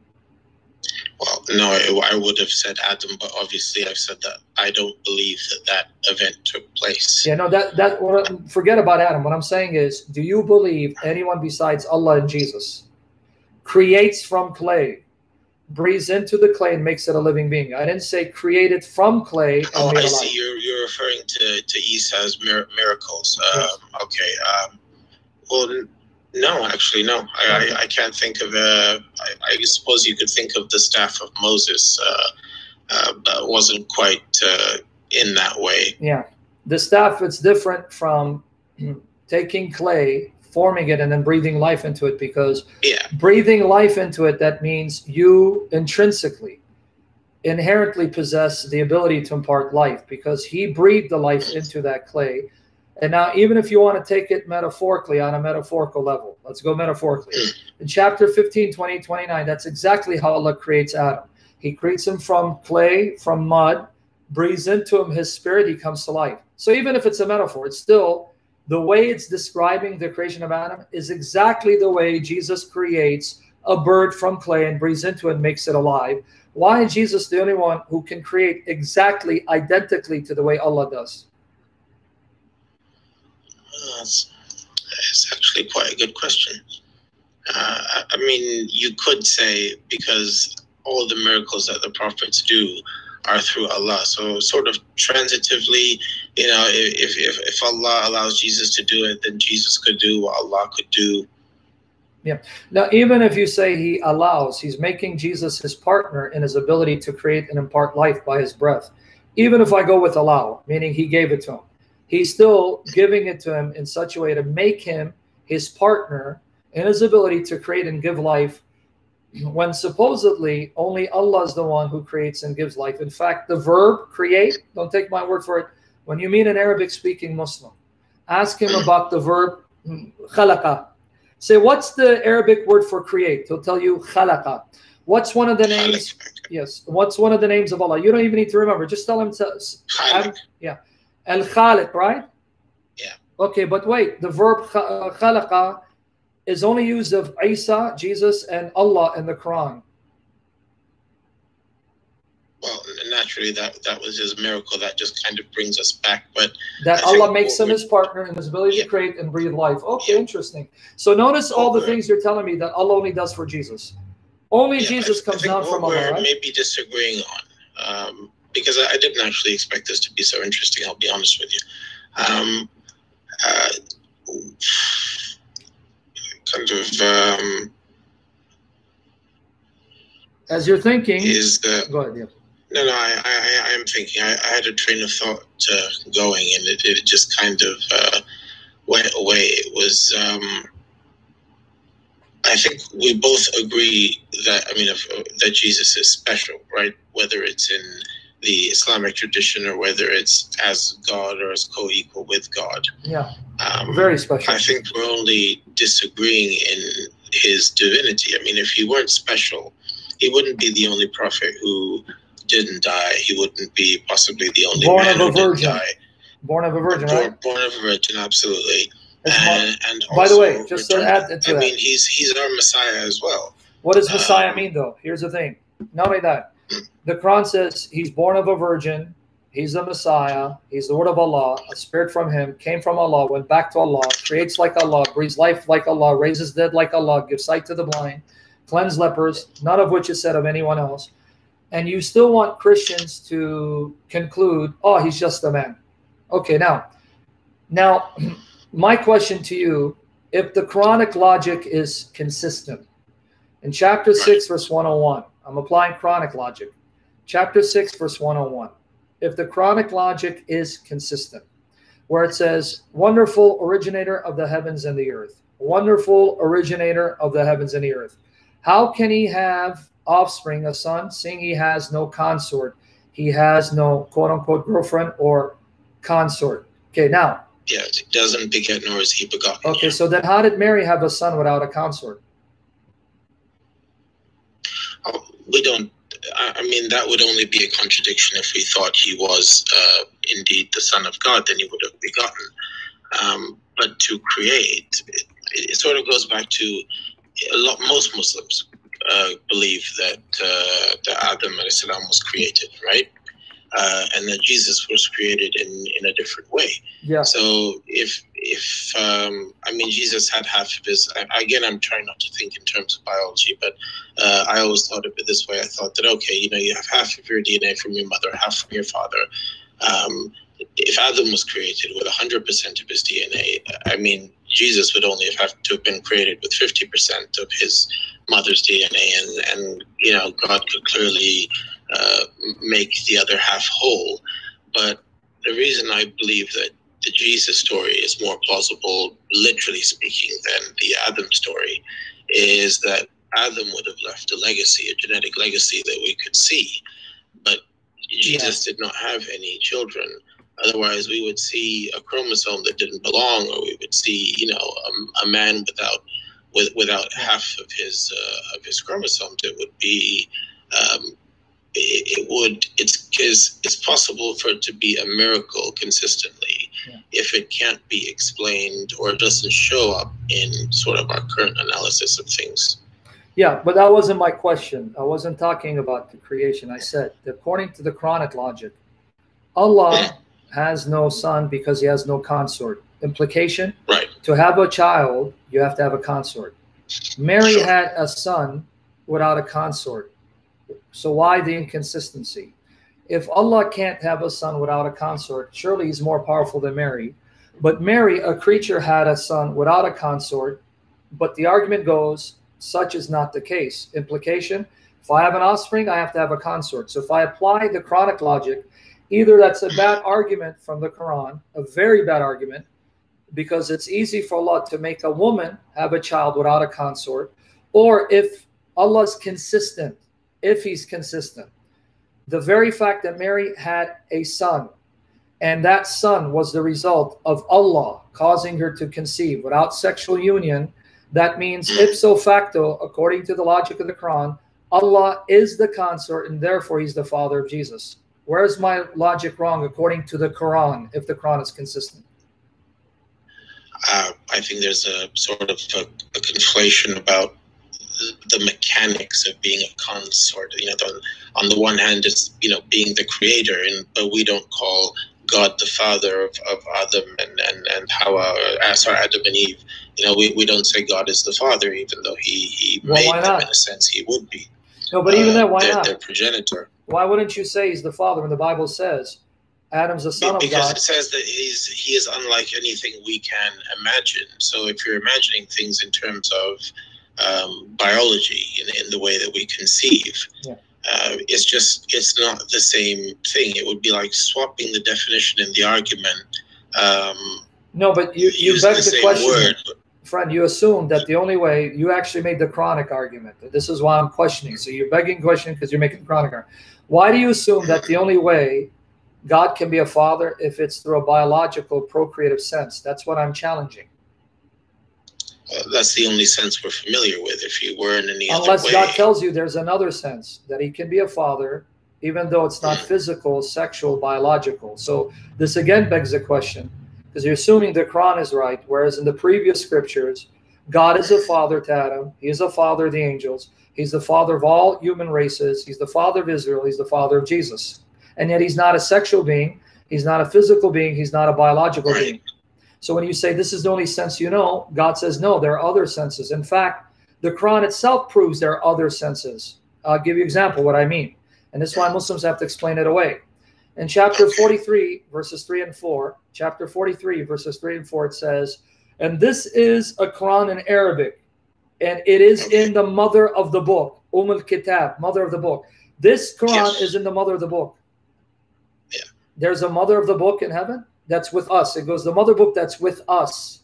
S4: Well, no, I would have said Adam, but obviously I've said that I don't believe that event took place.
S1: Yeah, no, forget about Adam. What I'm saying is, do you believe anyone besides Allah and Jesus creates from clay, breathes into the clay, and makes it a living being? I didn't say created from clay. And
S4: oh,
S1: made
S4: I
S1: alive.
S4: see. You're referring to Isa's miracles.
S1: Yes.
S4: Okay. Well, no, actually, no. I can't think of I suppose you could think of the staff of Moses, but wasn't quite in that way.
S1: Yeah, the staff, it's different from taking clay, forming it, and then breathing life into it, because breathing life into it, that means you intrinsically, inherently possess the ability to impart life, because he breathed the life into that clay. And now, even if you want to take it metaphorically, on a metaphorical level, let's go metaphorically. In chapter 15, 20, 29, that's exactly how Allah creates Adam. He creates him from clay, from mud, breathes into him his spirit, he comes to life. So even if it's a metaphor, it's still, the way it's describing the creation of Adam is exactly the way Jesus creates a bird from clay and breathes into it and makes it alive. Why is Jesus the only one who can create exactly, identically to the way Allah does?
S4: It's actually quite a good question. I mean, you could say because all the miracles that the prophets do are through Allah. So sort of transitively, you know, if Allah allows Jesus to do it, then Jesus could do what Allah could do.
S1: Yeah. Now, even if you say he allows, he's making Jesus his partner in his ability to create and impart life by his breath. Even if I go with allow, meaning he gave it to him, he's still giving it to him in such a way to make him his partner in his ability to create and give life, when supposedly only Allah is the one who creates and gives life. In fact, the verb create, don't take my word for it, when you meet an Arabic-speaking Muslim, ask him about the verb khalaqa. Say, what's the Arabic word for create? He'll tell you khalaqa. What's one of the names? Yes. What's one of the names of Allah? You don't even need to remember. Just tell him to. Yeah. Al-Khaliq, right?
S4: Yeah.
S1: Okay, but wait. The verb khalaqa is only used of Isa, Jesus, and Allah in the Quran.
S4: Well, naturally, that was his miracle. That just kind of brings us back. But
S1: that Allah makes him his partner in his ability to create and breathe life. Okay, interesting. So notice all the things you're telling me that Allah only does for Jesus. Only Jesus comes down from Allah, right?
S4: Maybe disagreeing on, because I didn't actually expect this to be so interesting. I'll be honest with you.
S1: As you're thinking,
S4: go ahead. Yeah. No, I am thinking. I had a train of thought going, and it just kind of went away. It was. I think we both agree that that Jesus is special, right? Whether it's in the Islamic tradition or whether it's as God or as co-equal with God.
S1: Yeah, very special.
S4: I think we're only disagreeing in his divinity. I mean, if he weren't special, he wouldn't be the only prophet who didn't die. He wouldn't be possibly the only man who didn't die.
S1: Born of a virgin, right?
S4: Born of a virgin, absolutely. And also,
S1: by the way, just to add to that,
S4: I mean, he's our Messiah as well.
S1: What does Messiah mean, though? Here's the thing. Not only that, the Quran says he's born of a virgin. He's the Messiah. He's the word of Allah. A spirit from him came from Allah, went back to Allah, creates like Allah, breathes life like Allah, raises dead like Allah, gives sight to the blind, cleansed lepers, none of which is said of anyone else. And you still want Christians to conclude, oh, he's just a man. Okay, now, my question to you, if the Quranic logic is consistent, in chapter 6, verse 101, I'm applying Quranic logic. Chapter 6, verse 101. If the Quranic logic is consistent, where it says, wonderful originator of the heavens and the earth, wonderful originator of the heavens and the earth, how can he have offspring, a son, seeing he has no consort? He has no quote-unquote girlfriend or consort. Okay, now.
S4: Yes, he doesn't beget nor is he begotten.
S1: Okay, so then how did Mary have a son without a consort?
S4: We don't. I mean, that would only be a contradiction if we thought he was indeed the Son of God, then he would have begotten. But to create, it sort of goes back to most Muslims believe that Adam alayhis salam was created, right? And that Jesus was created in a different way.
S1: Yeah.
S4: So if I mean, Jesus had half of his, again, I'm trying not to think in terms of biology, but I always thought of it this way. I thought that, okay, you know, you have half of your DNA from your mother, half from your father. If Adam was created with 100% of his DNA, I mean, Jesus would only have to have been created with 50% of his mother's DNA, and you know, God could clearly make the other half whole. But the reason I believe that the Jesus story is more plausible, literally speaking, than the Adam story is that Adam would have left a legacy, a genetic legacy that we could see. But Jesus did not have any children. Otherwise, we would see a chromosome that didn't belong, or we would see, you know, a man without half of his chromosomes. It would be it's possible for it to be a miracle consistently if it can't be explained or doesn't show up in sort of our current analysis of things.
S1: Yeah, but that wasn't my question. I wasn't talking about the creation. I said, according to the Quranic logic, Allah has no son because he has no consort. Implication?
S4: Right.
S1: To have a child, you have to have a consort. Mary had a son without a consort. So why the inconsistency? If Allah can't have a son without a consort, surely he's more powerful than Mary. But Mary, a creature, had a son without a consort. But the argument goes, such is not the case. Implication, if I have an offspring, I have to have a consort. So if I apply the Quranic logic, either that's a bad argument from the Quran, a very bad argument, because it's easy for Allah to make a woman have a child without a consort, or if Allah's consistent, if he's consistent, the very fact that Mary had a son, and that son was the result of Allah causing her to conceive without sexual union, that means ipso facto, according to the logic of the Quran, Allah is the consort, and therefore he's the father of Jesus. Where is my logic wrong according to the Quran, if the Quran is consistent?
S4: I think there's a sort of a conflation about the mechanics of being a consort. You know, on the one hand, it's, you know, being the creator, but we don't call God the father of Adam and Hawa, sorry, Adam and Eve. You know, we don't say God is the father, even though he made them. In a sense, he would be.
S1: No, but even then, why not?
S4: Their progenitor.
S1: Why wouldn't you say he's the father when the Bible says Adam's the son of God?
S4: Because it says that he is unlike anything we can imagine. So if you're imagining things in terms of biology, in the way that we conceive, it's not the same thing. It would be like swapping the definition in the argument.
S1: No, but you beg the question, friend. You assume that the only way, you actually made the Quranic argument. This is why I'm questioning. So you're begging question because you're making the Quranic argument. Why do you assume that the only way God can be a father if it's through a biological procreative sense? That's what I'm challenging.
S4: That's the only sense we're familiar with. If you were in any
S1: Unless
S4: other way,
S1: God tells you there's another sense that he can be a father, even though it's not physical, sexual, biological. So this again begs the question, because you're assuming the Quran is right, whereas in the previous scriptures, God is a father to Adam. He is a father of the angels. He's the father of all human races. He's the father of Israel. He's the father of Jesus. And yet he's not a sexual being. He's not a physical being. He's not a biological being. So when you say this is the only sense you know, God says, no, there are other senses. In fact, The Quran itself proves there are other senses. I'll give you an example what I mean. And this is why Muslims have to explain it away. In chapter 43, verses 3 and 4, chapter 43, verses 3 and 4, it says, and this is a Quran in Arabic, and it is in the mother of the book, al-Kitab, mother of the book. This Quran is in the mother of the book.
S4: Yeah.
S1: There's a mother of the book in heaven that's with us. It goes, the mother book that's with us.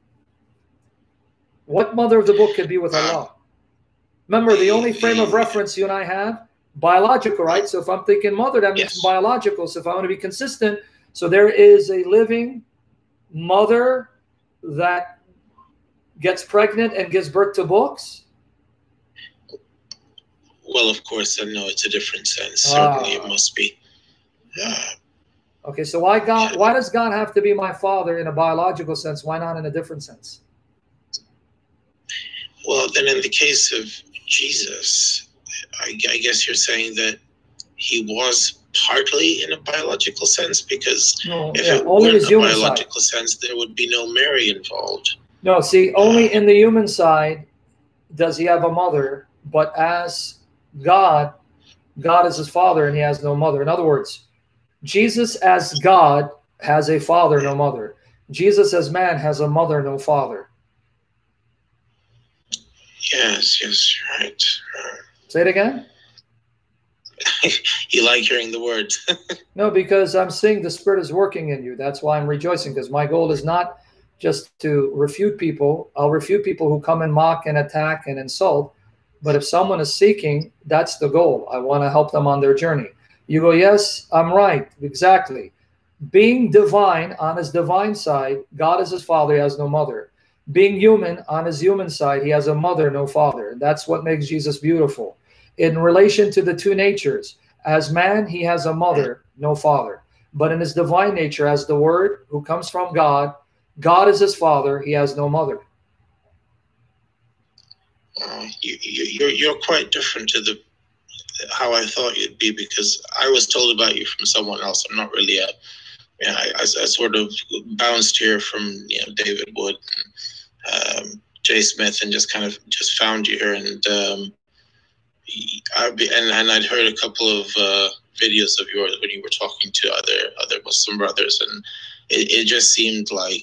S1: What mother of the book can be with Allah? Remember, the only frame of reference you and I have, biological, right? So if I'm thinking mother, that means biological. So if I want to be consistent, so there is a living mother that gets pregnant and gives birth to books?
S4: Well, of course, I know it's a different sense. Certainly it must be.
S1: Okay, so why does God have to be my father in a biological sense? Why not in a different sense?
S4: Well, then in the case of Jesus, I guess you're saying that he was partly in a biological sense, because if it weren't a biological sense, there would be no Mary involved.
S1: No, see, only in the human side does he have a mother, but as God is his father and he has no mother. In other words, Jesus as God has a father, no mother. Jesus as man has a mother, no father.
S4: Yes, right.
S1: Say it again.
S4: You like hearing the words.
S1: No, because I'm seeing the Spirit is working in you. That's why I'm rejoicing, because my goal is not just to refute people. I'll refute people who come and mock and attack and insult. But if someone is seeking, that's the goal. I want to help them on their journey. You go, yes, I'm right. Exactly. Being divine on his divine side, God is his father, he has no mother. Being human on his human side, he has a mother, no father. That's what makes Jesus beautiful. In relation to the two natures, as man, he has a mother, no father. But in his divine nature, as the Word who comes from God, God is his father, he has no mother.
S4: You're quite different to how I thought you'd be, because I was told about you from someone else. I'm not really I sort of bounced here from David Wood, and, Jay Smith, and just found you here, and I'd heard a couple of videos of yours when you were talking to other Muslim brothers, and it just seemed like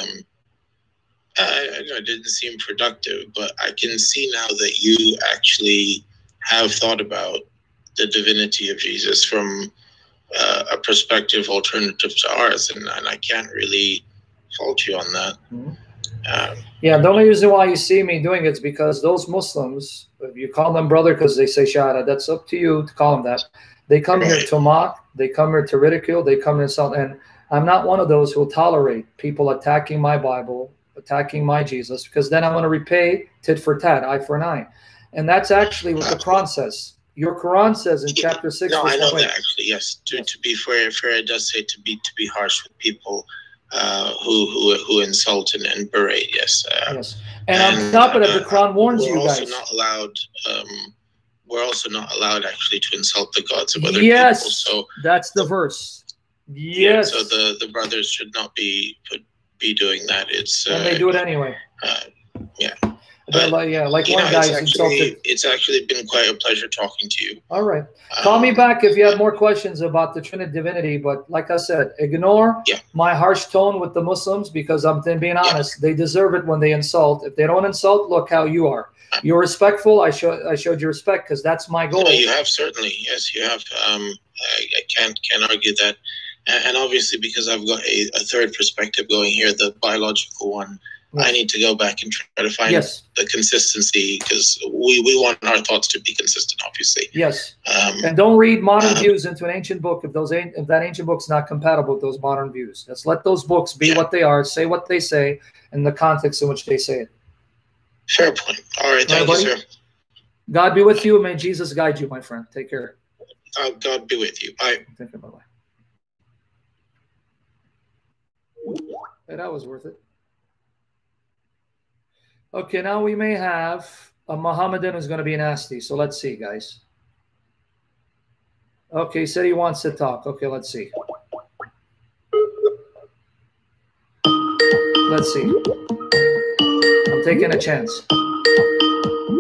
S4: it didn't seem productive. But I can see now that you actually have thought about the divinity of Jesus from a perspective alternative to ours, and I can't really fault you on that.
S1: Mm-hmm. Yeah, the only reason why you see me doing it is because those Muslims, if you call them brother because they say Shahada, that's up to you to call them that. They come here to mock, they come here to ridicule, they come here to insult, and I'm not one of those who will tolerate people attacking my Bible, attacking my Jesus, because then I'm going to repay tit for tat, eye for an eye. And that's actually what the Quran says. Your Quran says in chapter 6.
S4: No, I know that actually, yes. To be fair, it does say to be harsh with people who insult and berate. Yes.
S1: Yes. And on top of that, the Quran warns you guys.
S4: We're also not allowed actually to insult the gods of other people.
S1: Yes.
S4: So
S1: that's the verse. Yes.
S4: Yeah, so the brothers should not be doing that.
S1: And they do it anyway.
S4: Yeah.
S1: Like one guy's insulted.
S4: It's actually been quite a pleasure talking to you.
S1: All right. Call me back if you have more questions about the Trinity divinity. But like I said, ignore my harsh tone with the Muslims, because I'm being honest. They deserve it when they insult. If they don't insult, look how you are. You're respectful. I showed you respect because that's my goal.
S4: No, you have, certainly. Yes, you have. I can't argue that. And obviously, because I've got a third perspective going here, the biological one, I need to go back and try to find the consistency, because we want our thoughts to be consistent, obviously.
S1: Yes. And don't read modern views into an ancient book if that ancient book's not compatible with those modern views. Let's let those books be what they are, say what they say, in the context in which they say it.
S4: Fair point. All right. Thank you, sir.
S1: God be with you. May Jesus guide you, my friend. Take care.
S4: God be with you. Bye.
S1: Take care. Bye-bye. Hey, that was worth it. Okay, now we may have a Mohammedan who's going to be nasty. So let's see, guys. Okay, he said he wants to talk. Okay, let's see. Let's see. I'm taking a chance.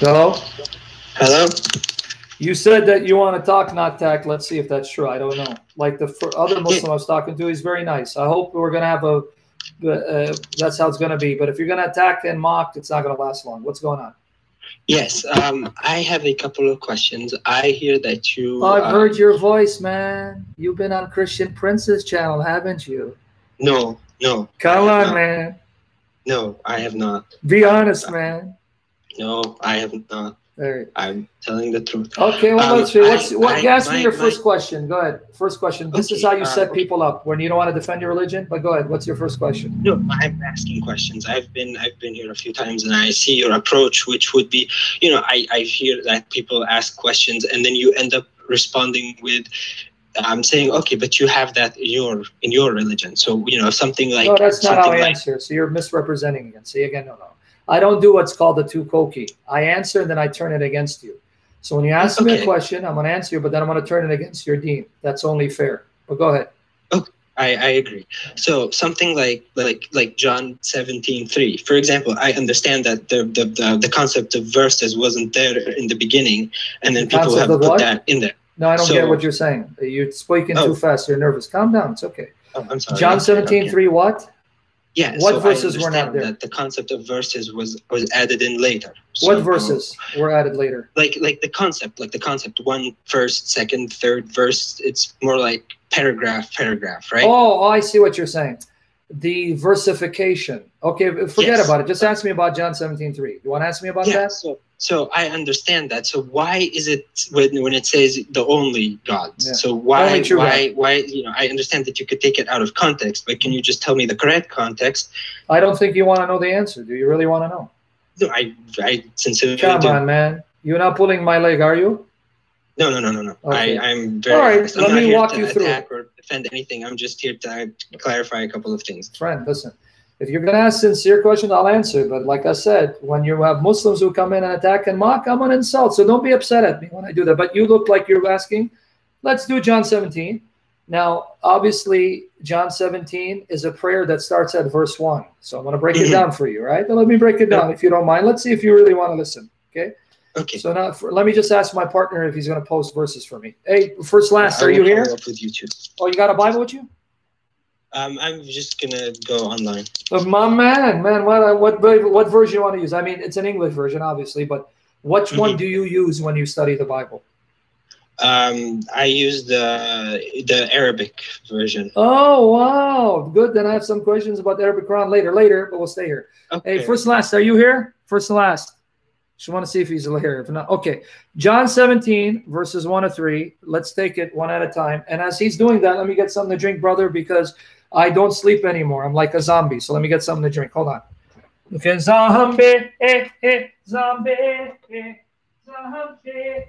S1: Hello?
S5: Hello?
S1: You said that you want to talk, not tack. Let's see if that's true. I don't know. Like the other Muslim I was talking to, he's very nice. I hope we're going to have that's how it's going to be. But if you're going to attack and mock, it's not going to last long. What's going on?
S5: Yes, I have a couple of questions. I hear that you...
S1: I've heard your voice, man. You've been on Christian Prince's channel, haven't you?
S5: No.
S1: Come on, man.
S5: No, I have not.
S1: Be honest, man.
S5: No, I have not.
S1: Right.
S5: I'm telling the truth.
S1: Okay, well, let's see. Ask me your first question. Go ahead. First question. This is how you set people up when you don't want to defend your religion. But go ahead. What's your first question?
S5: No, I'm asking questions. I've been here a few times, and I see your approach, which would be, I hear that people ask questions, and then you end up responding with, I'm saying, okay, but you have that in your religion. So something like.
S1: No, that's not how I answer. So you're misrepresenting again. See again, no. I don't do what's called the two-koki. I answer and then I turn it against you. So when you ask me a question, I'm going to answer you, but then I'm going to turn it against your deen. That's only fair. But go ahead.
S5: Okay, I agree. So something like John 17:3, for example, I understand that the concept of verses wasn't there in the beginning, and then people have put that in there.
S1: No, I don't get what you're saying. You're speaking too fast. You're nervous. Calm down. It's okay.
S5: Oh, I'm sorry.
S1: John 17:3, what?
S5: Yeah.
S1: What verses were not there?
S5: That the concept of verses was added in later. So,
S1: what verses were added later?
S5: Like the concept, one first, second, third verse. It's more like paragraph, right?
S1: Oh, I see what you're saying. The versification. Okay, forget about it. Just ask me about John 17:3. You want to ask me about that?
S5: So I understand that. So why is it when it says the only God? Yeah. So why? I understand that you could take it out of context, but can you just tell me the correct context?
S1: I don't think you want to know the answer. Do you really want to know?
S5: No, I sincerely
S1: do. Come on, man. You're not pulling my leg, are you?
S5: No. Okay. I'm very.
S1: All right, let me walk you through.
S5: Or defend anything. I'm just here to clarify a couple of things.
S1: Friend, listen. If you're going to ask sincere questions, I'll answer. But like I said, when you have Muslims who come in and attack and mock, I'm going to insult. So don't be upset at me when I do that. But you look like you're asking. Let's do John 17. Now, obviously, John 17 is a prayer that starts at verse 1. So I'm going to break it down for you, right? But let me break it down if you don't mind. Let's see if you really want to listen, okay?
S5: Okay.
S1: So now, let me just ask my partner if he's going to post verses for me. Hey, first, are you here?
S5: Up with you too.
S1: Oh, you got a Bible with you?
S5: I'm just gonna go online.
S1: My man, what version you want to use? I mean, it's an English version, obviously, but which one do you use when you study the Bible?
S5: I use the Arabic version.
S1: Oh wow, good. Then I have some questions about the Arabic Quran later, but we'll stay here. Okay. Hey, first and last, are you here? First and last. Just want to see if he's here. If not, okay. John 17 verses 1 to 3. Let's take it one at a time. And as he's doing that, let me get something to drink, brother, because I don't sleep anymore. I'm like a zombie. So let me get something to drink. Hold on. Okay, zombie, zombie, zombie,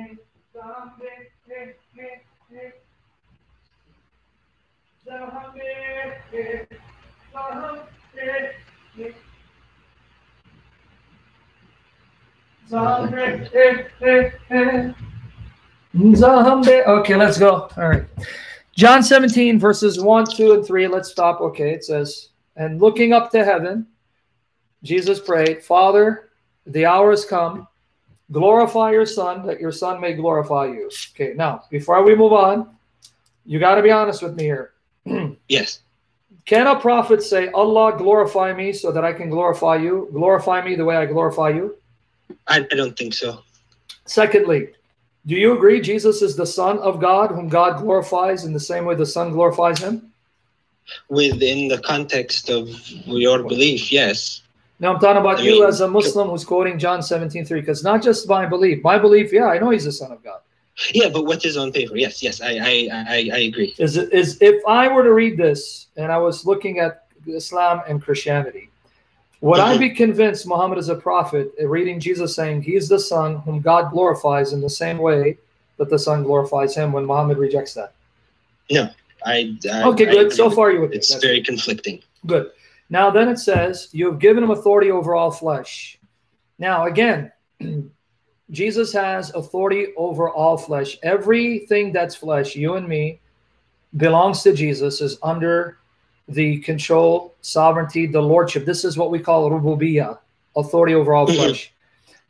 S1: zombie. Okay, let's go. All right. John 17, verses 1, 2, and 3. Let's stop. Okay, it says, and looking up to heaven, Jesus prayed, Father, the hour has come. Glorify your Son, that your Son may glorify you. Okay, now, before we move on, you got to be honest with me here.
S5: Yes.
S1: Can a prophet say, Allah, glorify me so that I can glorify you? Glorify me the way I glorify you?
S5: I don't think so.
S1: Secondly, do you agree Jesus is the Son of God, whom God glorifies in the same way the Son glorifies him?
S5: Within the context of your belief, yes.
S1: Now I'm talking about you as a Muslim who's quoting John 17:3, because not just my belief. My belief, yeah, I know he's the Son of God.
S5: Yeah, but what is on paper? Yes, I agree.
S1: Is if I were to read this and I was looking at Islam and Christianity, would I be convinced Muhammad is a prophet, reading Jesus saying he's the Son whom God glorifies in the same way that the Son glorifies him, when Muhammad rejects that?
S5: No.
S1: Okay, good. So far you would.
S5: It's very conflicting.
S1: Good. Now then it says, you have given him authority over all flesh. Now again, Jesus has authority over all flesh. Everything that's flesh, you and me, belongs to Jesus, is under the control, sovereignty, the lordship. This is what we call rububiyyah, authority over all flesh.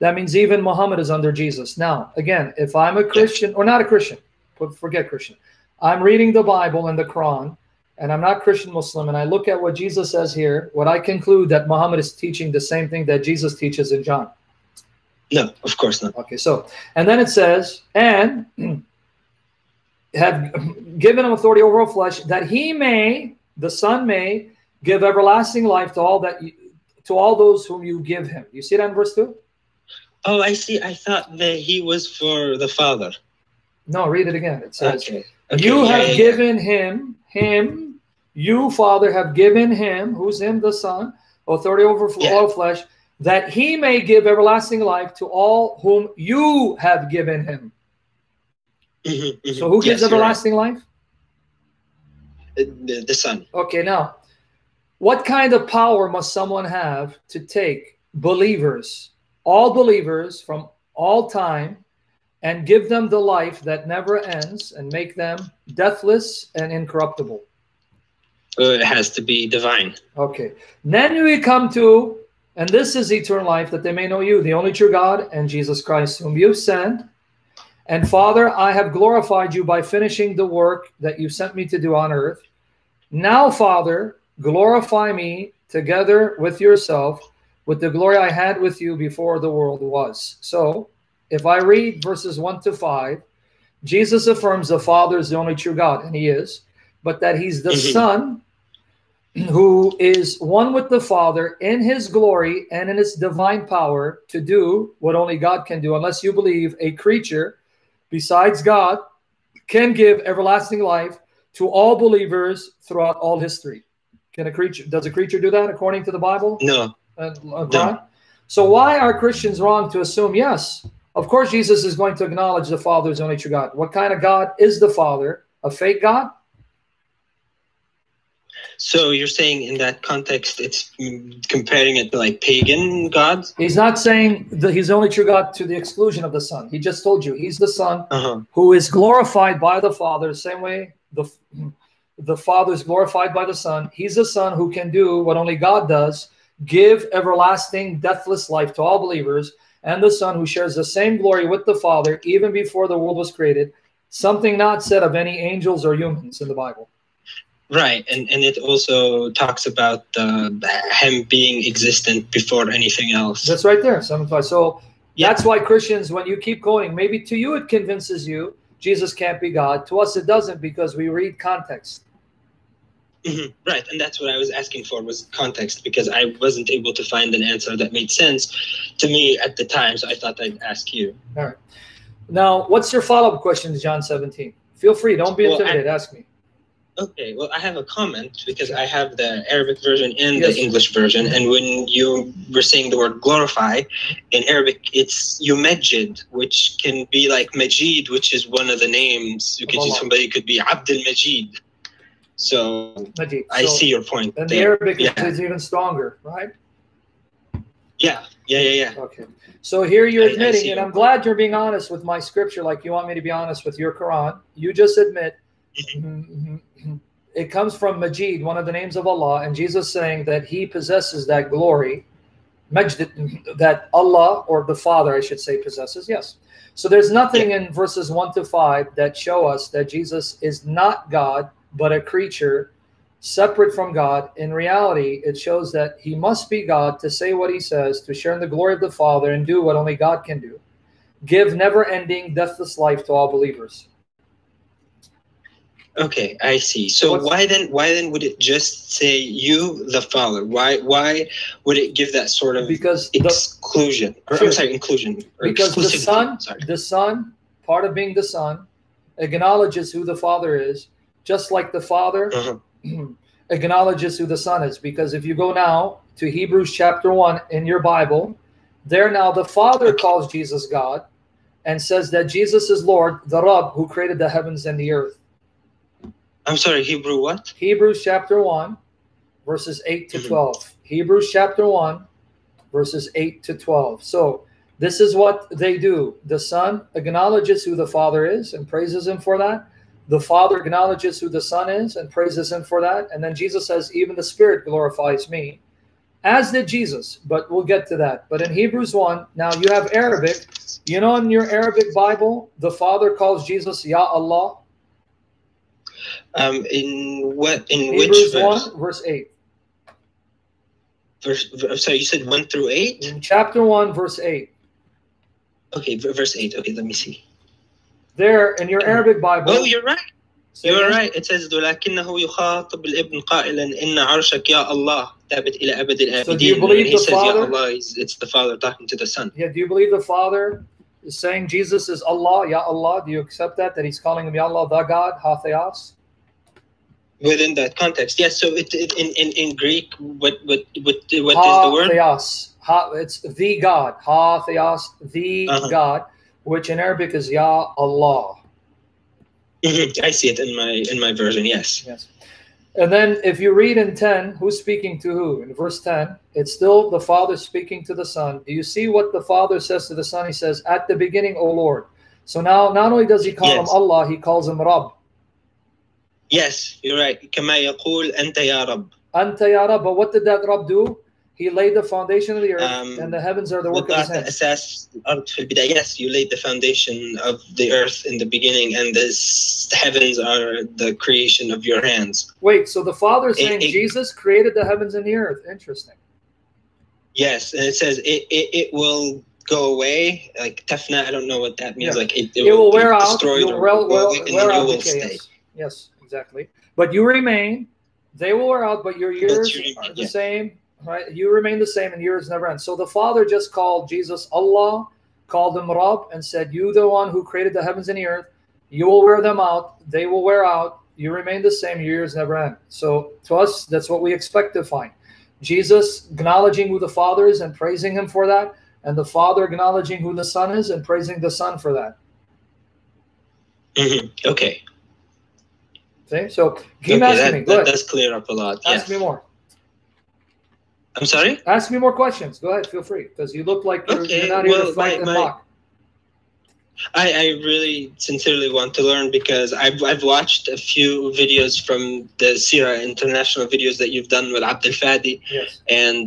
S1: That means even Muhammad is under Jesus. Now, again, if I'm a Christian, or not a Christian, forget Christian. I'm reading the Bible and the Quran, and I'm not Christian Muslim, and I look at what Jesus says here, would I conclude that Muhammad is teaching the same thing that Jesus teaches in John?
S5: No, of course not.
S1: Okay, so, and then it says, and have given him authority over all flesh, that he may, the Son may, give everlasting life to all those whom you give him. You see that in verse 2?
S5: Oh, I see. I thought that he was for the Father.
S1: No, read it again. It says,
S5: okay.
S1: You have given him, you, Father, have given him, who's him, the Son, authority over all flesh, that he may give everlasting life to all whom you have given him. So who gives everlasting life?
S5: The Son.
S1: Okay, now, what kind of power must someone have to take believers, all believers from all time, and give them the life that never ends and make them deathless and incorruptible?
S5: It has to be divine.
S1: Okay. Then we come to, and this is eternal life, that they may know you, the only true God, and Jesus Christ, whom you sent. And Father, I have glorified you by finishing the work that you sent me to do on earth. Now, Father, glorify me together with yourself, with the glory I had with you before the world was. So, if I read verses 1 to 5, Jesus affirms the Father is the only true God, and he is, but that he's the Son who is one with the Father in his glory and in his divine power to do what only God can do, unless you believe a creature besides God can give everlasting life to all believers throughout all history. Does a creature do that according to the Bible?
S5: No.
S1: No. So why are Christians wrong to assume, yes, of course Jesus is going to acknowledge the Father is the only true God. What kind of God is the Father? A fake God?
S5: So you're saying in that context, it's comparing it to like pagan gods?
S1: He's not saying that he's the only true God to the exclusion of the Son. He just told you he's the Son who is glorified by the Father, the same way the Father is glorified by the Son. He's the Son who can do what only God does, give everlasting, deathless life to all believers, and the Son who shares the same glory with the Father even before the world was created, something not said of any angels or humans in the Bible.
S5: Right, and it also talks about him being existent before anything else.
S1: That's right there. So that's why Christians, when you keep going, maybe to you it convinces you Jesus can't be God. To us it doesn't, because we read context.
S5: Right, and that's what I was asking for, was context, because I wasn't able to find an answer that made sense to me at the time, so I thought I'd ask you.
S1: All right. Now, what's your follow-up question to John 17? Feel free. Don't be intimidated. Ask me.
S5: Okay, well, I have a comment, because I have the Arabic version and the English version, and when you were saying the word glorify, in Arabic, it's yumajid, which can be like Majid, which is one of the names. You could see somebody could be Abdul Majid. So Majid. I see your point.
S1: And the Arabic is even stronger, right?
S5: Yeah.
S1: Okay. So here you're admitting, and I'm glad you're being honest with my scripture like you want me to be honest with your Quran. You just admit it comes from Majid, one of the names of Allah, and Jesus saying that he possesses that glory, Majd, that Allah, or the Father, I should say, possesses. Yes. So there's nothing in verses 1 to 5 that show us that Jesus is not God, but a creature separate from God. In reality, it shows that he must be God to say what he says, to share in the glory of the Father and do what only God can do. Give never-ending, deathless life to all believers.
S5: Okay, I see. So why then would it just say you, the Father? Why would it give that sort of exclusion? Inclusion.
S1: Because the Son, part of being the Son, acknowledges who the Father is, just like the Father acknowledges who the Son is. Because if you go now to Hebrews chapter 1 in your Bible, there now the Father calls Jesus God and says that Jesus is Lord, the Rabb, who created the heavens and the earth.
S5: I'm sorry, Hebrew what?
S1: Hebrews chapter 1, verses 8 to 12. Hebrews chapter 1, verses 8 to 12. So this is what they do. The Son acknowledges who the Father is and praises him for that. The Father acknowledges who the Son is and praises him for that. And then Jesus says, even the Spirit glorifies me. as did Jesus, but we'll get to that. But in Hebrews 1, now you have Arabic. You know, in your Arabic Bible, the Father calls Jesus Ya Allah.
S5: In what? In
S1: Hebrews
S5: which verse?
S1: 1, verse 8.
S5: Sorry, you said 1 through 8?
S1: In chapter 1, verse 8.
S5: Okay, verse 8. Okay, let me see.
S1: There, in your Arabic Bible.
S5: Oh, you're right. You're right. It says ولكنه يخاطب الابن قائلا إن عرشك يا الله ثابت إلى أبد الآبدين.
S1: So do you believe
S5: he
S1: the
S5: says
S1: Father?
S5: Ya Allah, it's the Father talking to the Son.
S1: Yeah, do you believe the Father is saying Jesus is Allah, Ya Allah? Do you accept that he's calling him Ya Allah, the God, Ha Theos?
S5: Within that context, yes. So in Greek, what is the word?
S1: Theos. It's the God. Ha Theos, the God, which in Arabic is Ya Allah.
S5: I see it in my version. Yes.
S1: Yes. And then if you read in 10, who's speaking to who? In verse 10, it's still the Father speaking to the Son. Do you see what the Father says to the Son? He says, at the beginning, O Lord. So now not only does he call him Allah, he calls him Rabb.
S5: Yes, you're right. كما يقول أنت يا رب.
S1: أنت يا رب. But what did that Rabb do? He laid the foundation of the earth, and the heavens are the work of his hands.
S5: Yes, you laid the foundation of the earth in the beginning, and the heavens are the creation of your hands.
S1: Wait, so the Father is saying Jesus created the heavens and the earth. Interesting.
S5: Yes, and it says it will go away. Like tafna, I don't know what that means.
S1: Yeah.
S5: Like it
S1: will wear out.
S5: Destroyed or wear out. Will stay.
S1: Yes, exactly. But you remain. They will wear out, but your years are the same. Right, you remain the same, and yours never end. So the Father just called Jesus Allah, called him Rabb, and said, "You, the one who created the heavens and the earth, you will wear them out. They will wear out. You remain the same. Your years never end." So to us, that's what we expect to find. Jesus acknowledging who the Father is and praising him for that, and the Father acknowledging who the Son is and praising the Son for that.
S5: Okay.
S1: See? So keep asking me. Go ahead.
S5: Does clear up a lot.
S1: Ask me more.
S5: I'm sorry?
S1: Ask me more questions. Go ahead. Feel free. Because you look like you're not here to fight and mock.
S5: I really sincerely want to learn, because I've watched a few videos from the Sira international videos that you've done with Abdel Fadi.
S1: Yes.
S5: And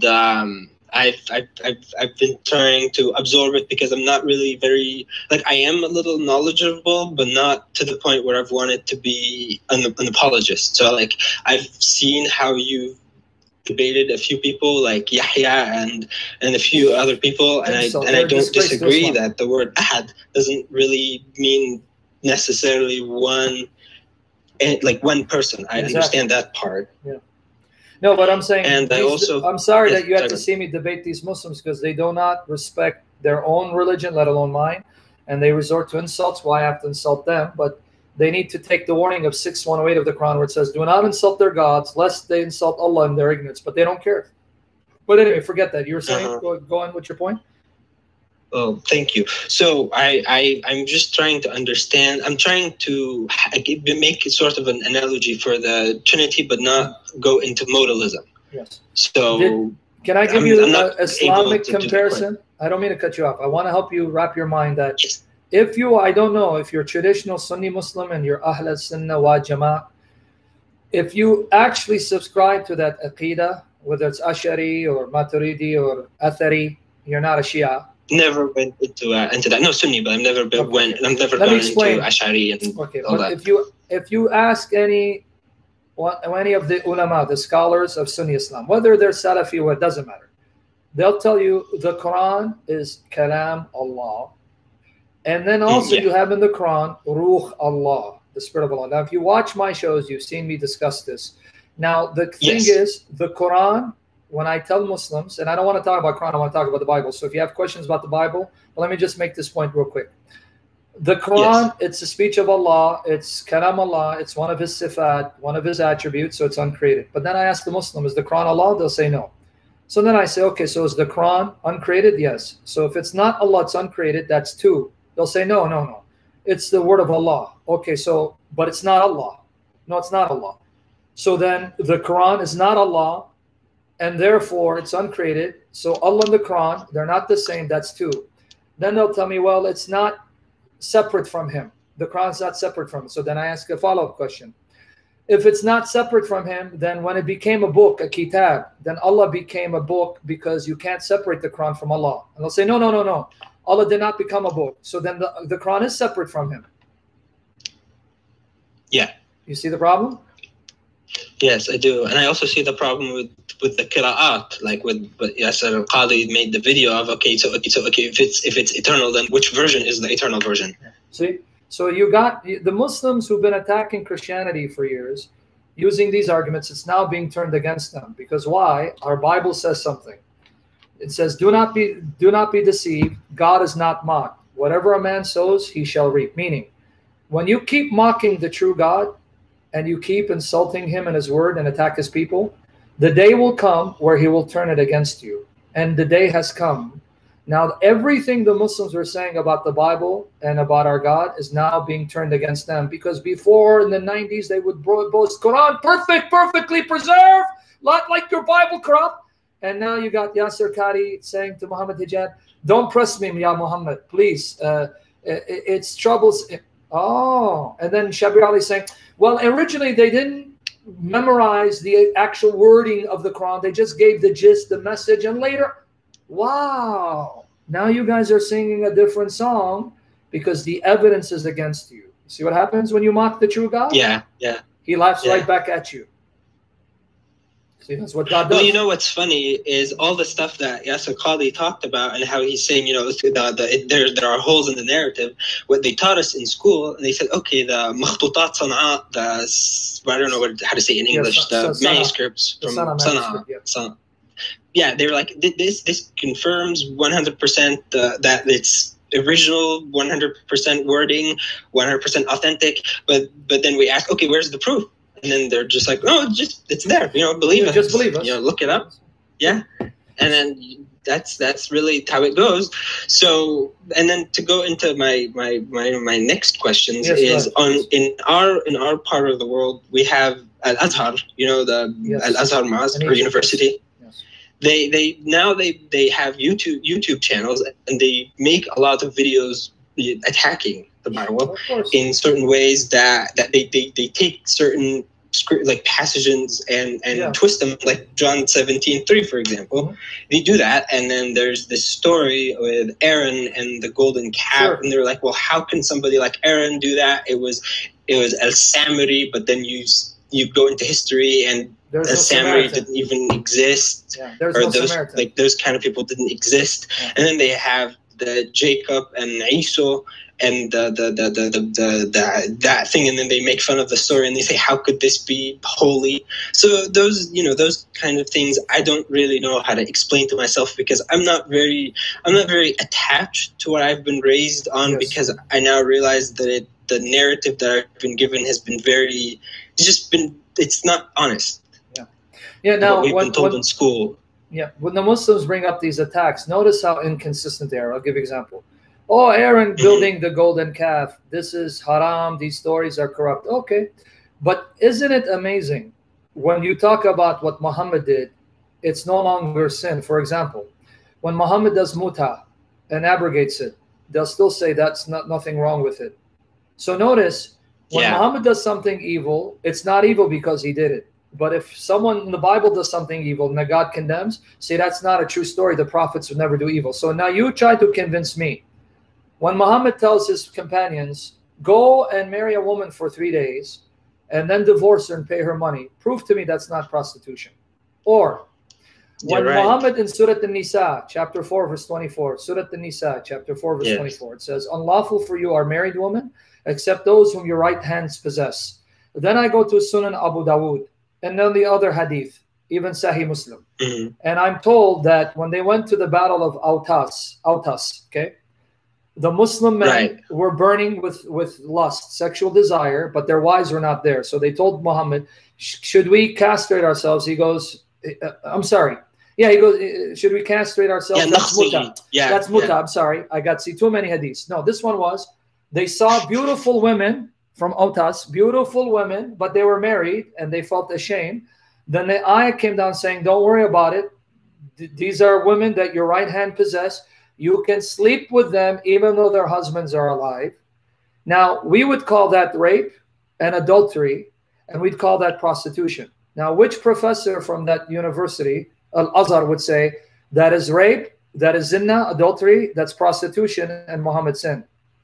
S5: I've been trying to absorb it, because I'm not really very, like, I am a little knowledgeable, but not to the point where I've wanted to be an apologist. So like I've seen how you debated a few people like Yahya and a few other people, and I don't disagree that the word ahad doesn't really mean necessarily one person. I understand that part.
S1: Yeah. No, but I'm saying,
S5: and
S1: I'm sorry that you have to see me debate these Muslims, because they do not respect their own religion, let alone mine, and they resort to insults. Well, I have to insult them, but they need to take the warning of 6:108 of the Quran, where it says, "Do not insult their gods, lest they insult Allah in their ignorance." But they don't care. But anyway, forget that. You were saying, go on with your point.
S5: Oh, thank you. So I'm just trying to understand. I'm trying to make sort of an analogy for the Trinity, but not go into modalism.
S1: Yes.
S5: So
S1: can I give you an Islamic comparison? I don't mean to cut you off. I want to help you wrap your mind that if you, I don't know, if you're traditional Sunni Muslim and you're Ahl al-Sunnah wa Jama'ah, if you actually subscribe to that Aqidah, whether it's Ash'ari or Maturidi or Athari, you're not a Shia.
S5: Never went into that. No, Sunni, but I've never gone into Ash'ari and all that.
S1: If you ask any of the ulama, the scholars of Sunni Islam, whether they're Salafi or it doesn't matter, they'll tell you the Quran is Kalam Allah. And then also you have in the Quran, Ruh Allah, the Spirit of Allah. Now, if you watch my shows, you've seen me discuss this. Now, the thing is, the Quran, when I tell Muslims, and I don't want to talk about Quran, I want to talk about the Bible. So if you have questions about the Bible, let me just make this point real quick. The Quran, it's the speech of Allah. It's Kalam Allah. It's one of his sifat, one of his attributes, so it's uncreated. But then I ask the Muslim, is the Quran Allah? They'll say no. So then I say, okay, so is the Quran uncreated? Yes. So if it's not Allah, it's uncreated, that's two. They'll say, no. It's the word of Allah. Okay, so, but it's not Allah. No, it's not Allah. So then the Quran is not Allah, and therefore it's uncreated. So Allah and the Quran, they're not the same. That's two. Then they'll tell me, well, it's not separate from him. The Quran's not separate from him. So then I ask a follow-up question. If it's not separate from him, then when it became a book, a kitab, then Allah became a book, because you can't separate the Quran from Allah. And they'll say, no, no, no, no. Allah did not become a book. So then the Quran is separate from him.
S5: Yeah.
S1: You see the problem?
S5: Yes, I do. And I also see the problem with the qira'at, like with Yasser al-Qadi made the video of, okay, if it's eternal, then which version is the eternal version?
S1: See? So you got the Muslims who've been attacking Christianity for years, using these arguments. It's now being turned against them. Because why? Our Bible says something. It says, do not be deceived. God is not mocked. Whatever a man sows, he shall reap. Meaning, when you keep mocking the true God, and you keep insulting him and his word and attack his people, the day will come where he will turn it against you. And the day has come. Now, everything the Muslims were saying about the Bible and about our God is now being turned against them. Because before, in the 90s, they would boast Quran perfect, perfectly preserved, not like your Bible corrupt. And now you got Yasser Qadi saying to Muhammad Hijab, don't press me, Ya Muhammad, please. It's troubles. Oh, and then Shabir Ali saying, well, originally they didn't memorize the actual wording of the Quran. They just gave the gist, the message, and later, wow, now you guys are singing a different song because the evidence is against you. See what happens when you mock the true God?
S5: Yeah, yeah.
S1: He laughs right back at you. See, that's what God does.
S5: Well, you know what's funny is all the stuff that Yasser Qadi talked about and how he's saying, you know, there are holes in the narrative. What they taught us in school, and they said, okay, the makhtutat Sana'a, I don't know how to say it in English, the manuscripts from Sana'a. Yeah, they were like, this confirms 100% that it's original, 100% wording, 100% authentic. But then we ask, okay, where's the proof? And then they're just like, no, it's there. You know, believe us.
S1: Just believe us.
S5: You know, look it up. Yeah. And then that's really how it goes. So, and then to go into my next questions is in our part of the world, we have Al-Azhar, you know, the Al-Azhar Mosque or university.
S1: Yes.
S5: They have YouTube channels, and they make a lot of videos attacking the Bible in certain ways that they take certain like passages and twist them, like John 17:3, for example. They do that, and then there's this story with Aaron and the golden calf, and they're like, well, how can somebody like Aaron do that? It was Al-Samiri, but then you go into history and Al-Samiri didn't even exist, or those kind of people didn't exist. And then they have the Jacob and Esau and that thing, and then they make fun of the story and they say, how could this be holy? So those kind of things I don't really know how to explain to myself, because I'm not very attached to what I've been raised on, because I now realize that the narrative that I've been given has been it's not honest.
S1: Now
S5: what we've been told in school.
S1: When the Muslims bring up these attacks, notice how inconsistent they are. I'll give you an example. Oh, Aaron building the golden calf. This is haram. These stories are corrupt. Okay. But isn't it amazing when you talk about what Muhammad did, it's no longer sin. For example, when Muhammad does muta and abrogates it, they'll still say that's nothing wrong with it. So notice, when Muhammad does something evil, it's not evil because he did it. But if someone in the Bible does something evil and that God condemns, say that's not a true story. The prophets would never do evil. So now you try to convince me. When Muhammad tells his companions, go and marry a woman for 3 days and then divorce her and pay her money, prove to me that's not prostitution. Or when Muhammad in Surah An-Nisa, chapter 4, verse 24, Surah An-Nisa, chapter 4, verse 24, it says, unlawful for you are married women, except those whom your right hands possess. Then I go to Sunan Abu Dawud, and then the other hadith, even Sahih Muslim. And I'm told that when they went to the battle of Autas, okay, the Muslim men were burning with lust, sexual desire, but their wives were not there. So they told Muhammad, should we castrate ourselves? He goes, I'm sorry. Yeah, he goes, should we castrate ourselves? That's muta. That's muta. I'm sorry. I got too many hadiths. No, this one was, they saw beautiful women from Autas, beautiful women, but they were married and they felt ashamed. Then the ayah came down saying, don't worry about it. These are women that your right hand possess. You can sleep with them even though their husbands are alive. Now, we would call that rape and adultery. and we'd call that prostitution. Now, which professor from that university, Al-Azhar, would say that is rape, that is zina, adultery, that's prostitution, and Muhammad sinned?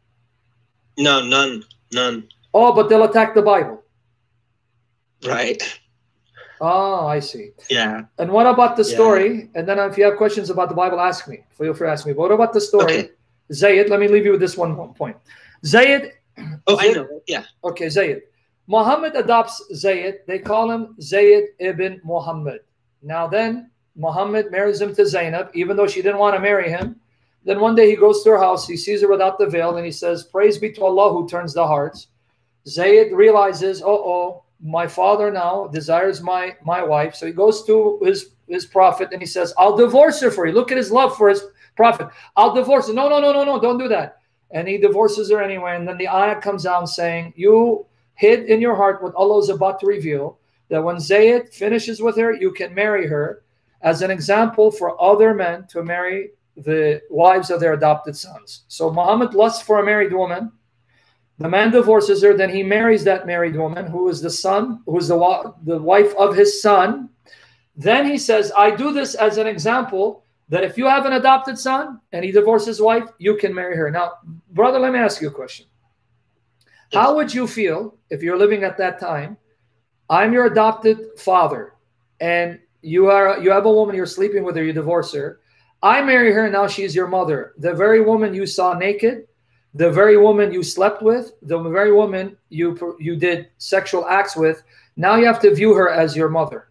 S5: No, none.
S1: Oh, but they'll attack the Bible.
S5: Right.
S1: Oh, I see.
S5: Yeah.
S1: And what about the story? And then if you have questions about the Bible, ask me. Feel free to ask me. But what about the story?
S5: Okay.
S1: Zayd, let me leave you with this one point. Zayd.
S5: Oh, I know. Yeah.
S1: Okay, Zayd. Muhammad adopts Zayd. They call him Zayd ibn Muhammad. Now then, Muhammad marries him to Zainab, even though she didn't want to marry him. Then one day he goes to her house. He sees her without the veil, and he says, "Praise be to Allah who turns the hearts." Zayd realizes, uh-oh, my father now desires my wife. So he goes to his prophet and he says, "I'll divorce her for you." Look at his love for his prophet. "I'll divorce her." No, don't do that. And he divorces her anyway. And then the ayah comes down saying, you hid in your heart what Allah is about to reveal, that when Zayd finishes with her, you can marry her as an example for other men to marry the wives of their adopted sons. So Muhammad lusts for a married woman. The man divorces her, then he marries that married woman who is the son, who is the wife of his son. Then he says, I do this as an example that if you have an adopted son and he divorces his wife, you can marry her. Now, brother, let me ask you a question. How would you feel if you're living at that time? I'm your adopted father, and you have a woman, you're sleeping with her, you divorce her. I marry her, now she's your mother. The very woman you saw naked, the very woman you slept with, the very woman you did sexual acts with, now you have to view her as your mother.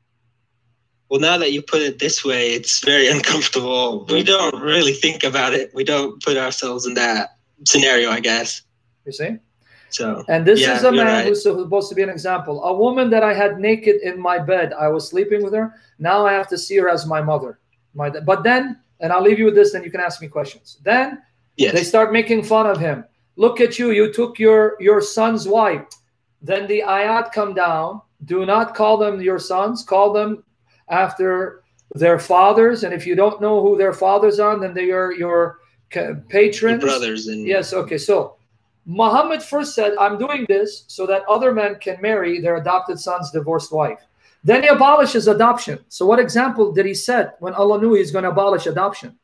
S5: Well, now that you put it this way, it's very uncomfortable. We don't really think about it. We don't put ourselves in that scenario, I guess.
S1: You see?
S5: So,
S1: and this is a man
S5: right.
S1: who's supposed to be an example. A woman that I had naked in my bed, I was sleeping with her. Now I have to see her as my mother. But then, and I'll leave you with this, then you can ask me questions. Then they start making fun of him. Look at you, you took your son's wife. Then the ayat come down. Do not call them your sons. Call them after their fathers. And if you don't know who their fathers are, then they are your patrons.
S5: Your brothers. And
S1: yes, okay. So Muhammad first said, I'm doing this so that other men can marry their adopted son's divorced wife. Then he abolishes adoption. So what example did he set when Allah knew he's going to abolish adoption?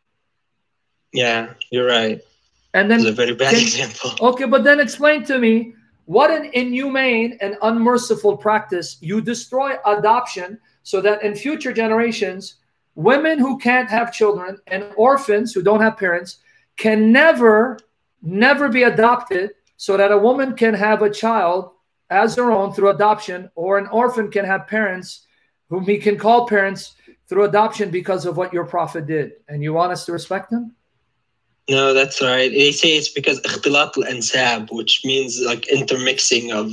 S5: Yeah, you're right.
S1: And then
S5: it's a very bad example.
S1: Okay, but then explain to me what an inhumane and unmerciful practice. You destroy adoption so that in future generations, women who can't have children and orphans who don't have parents can never be adopted, so that a woman can have a child as her own through adoption, or an orphan can have parents whom he can call parents through adoption because of what your prophet did. And you want us to respect him?
S5: No, that's right. They say it's because ikhtilat al-ansab, which means like intermixing of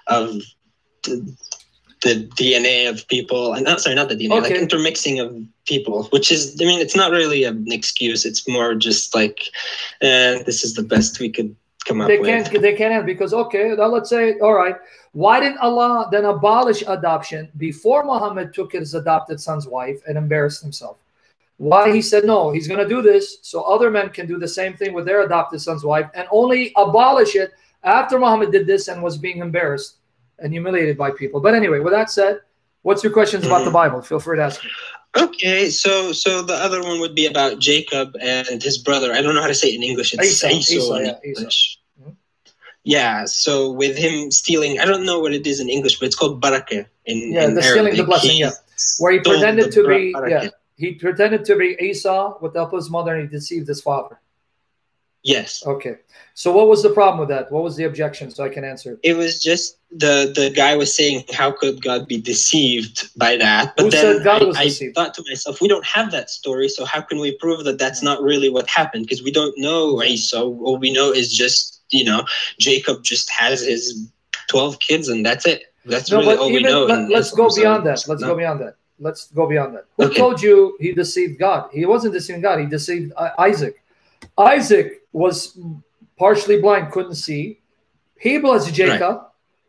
S5: the DNA of people. And sorry, not the DNA, like intermixing of people, which is, I mean, it's not really an excuse. It's more just like, this is the best we could come up with.
S1: They can't have, because, okay, now let's say, all right, why didn't Allah then abolish adoption before Muhammad took his adopted son's wife and embarrassed himself? Why he said, no, he's going to do this so other men can do the same thing with their adopted son's wife, and only abolish it after Muhammad did this and was being embarrassed and humiliated by people. But anyway, with that said, what's your questions about the Bible? Feel free to ask me.
S5: Okay, so the other one would be about Jacob and his brother. I don't know how to say it in English. It's Esau in English. Yeah, so with him stealing, I don't know what it is in English, but it's called barakah in Arabic.
S1: Stealing the blessing, where he pretended to be, he pretended to be Esau with the help of his mother, and he deceived his father.
S5: Yes.
S1: Okay. So what was the problem with that? What was the objection, so I can answer?
S5: It was just the guy was saying, how could God be deceived by that? But
S1: Who
S5: then
S1: said God was
S5: I
S1: deceived?
S5: thought to myself, we don't have that story, so how can we prove that that's not really what happened? Because we don't know Esau. All we know is just, Jacob just has his 12 kids and that's it. That's really all we know.
S1: Let's go beyond that. Let's go beyond that. Who told you he deceived God? He wasn't deceiving God. He deceived Isaac. Isaac was partially blind, couldn't see. He blessed Jacob.
S5: Right.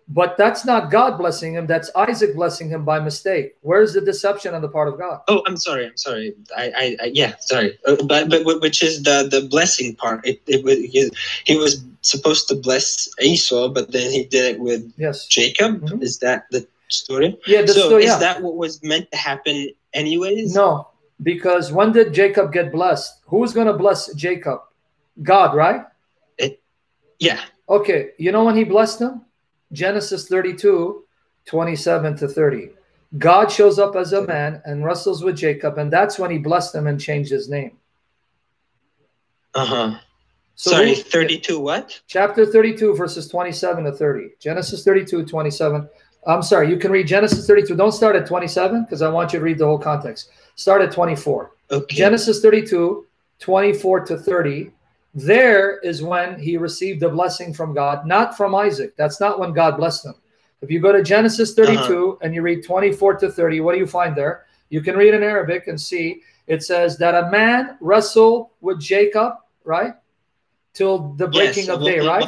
S1: But that's not God blessing him. That's Isaac blessing him by mistake. Where's the deception on the part of God?
S5: Oh, I'm sorry. Yeah, sorry. But which is the blessing part? He was supposed to bless Esau, but then he did it with Jacob. Mm-hmm. Is that the story?
S1: Yeah.
S5: Is that what was meant to happen anyways?
S1: No, because when did Jacob get blessed? Who was going to bless Jacob? God, right?
S5: Yeah.
S1: Okay. You know when he blessed him? Genesis 32, 27 to 30. God shows up as a man and wrestles with Jacob, and that's when he blessed him and changed his name.
S5: Uh-huh. So sorry, 32 what?
S1: Chapter 32, verses 27 to 30. Genesis 32, 27. I'm sorry, you can read Genesis 32. Don't start at 27 because I want you to read the whole context. Start at 24.
S5: Okay.
S1: Genesis 32, 24 to 30. There is when he received the blessing from God, not from Isaac. That's not when God blessed him. If you go to Genesis 32 and you read 24 to 30, what do you find there? You can read in Arabic and see it says that a man wrestled with Jacob, right? Till the breaking of day, right?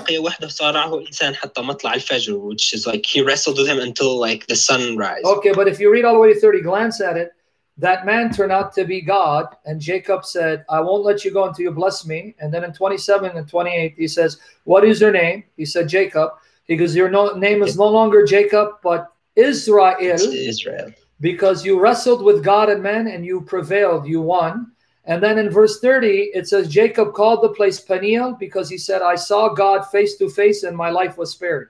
S5: Which is like he wrestled with him until like the sunrise.
S1: Okay, but if you read all the way to 30, glance at it. That man turned out to be God, and Jacob said, I won't let you go until you bless me. And then in 27 and 28, he says, what is your name? He said, Jacob. He goes, your name is no longer Jacob, but Israel.
S5: It's Israel.
S1: Because you wrestled with God and man, and you prevailed, you won. And then in verse 30, it says, Jacob called the place Peniel because he said, I saw God face to face, and my life was spared.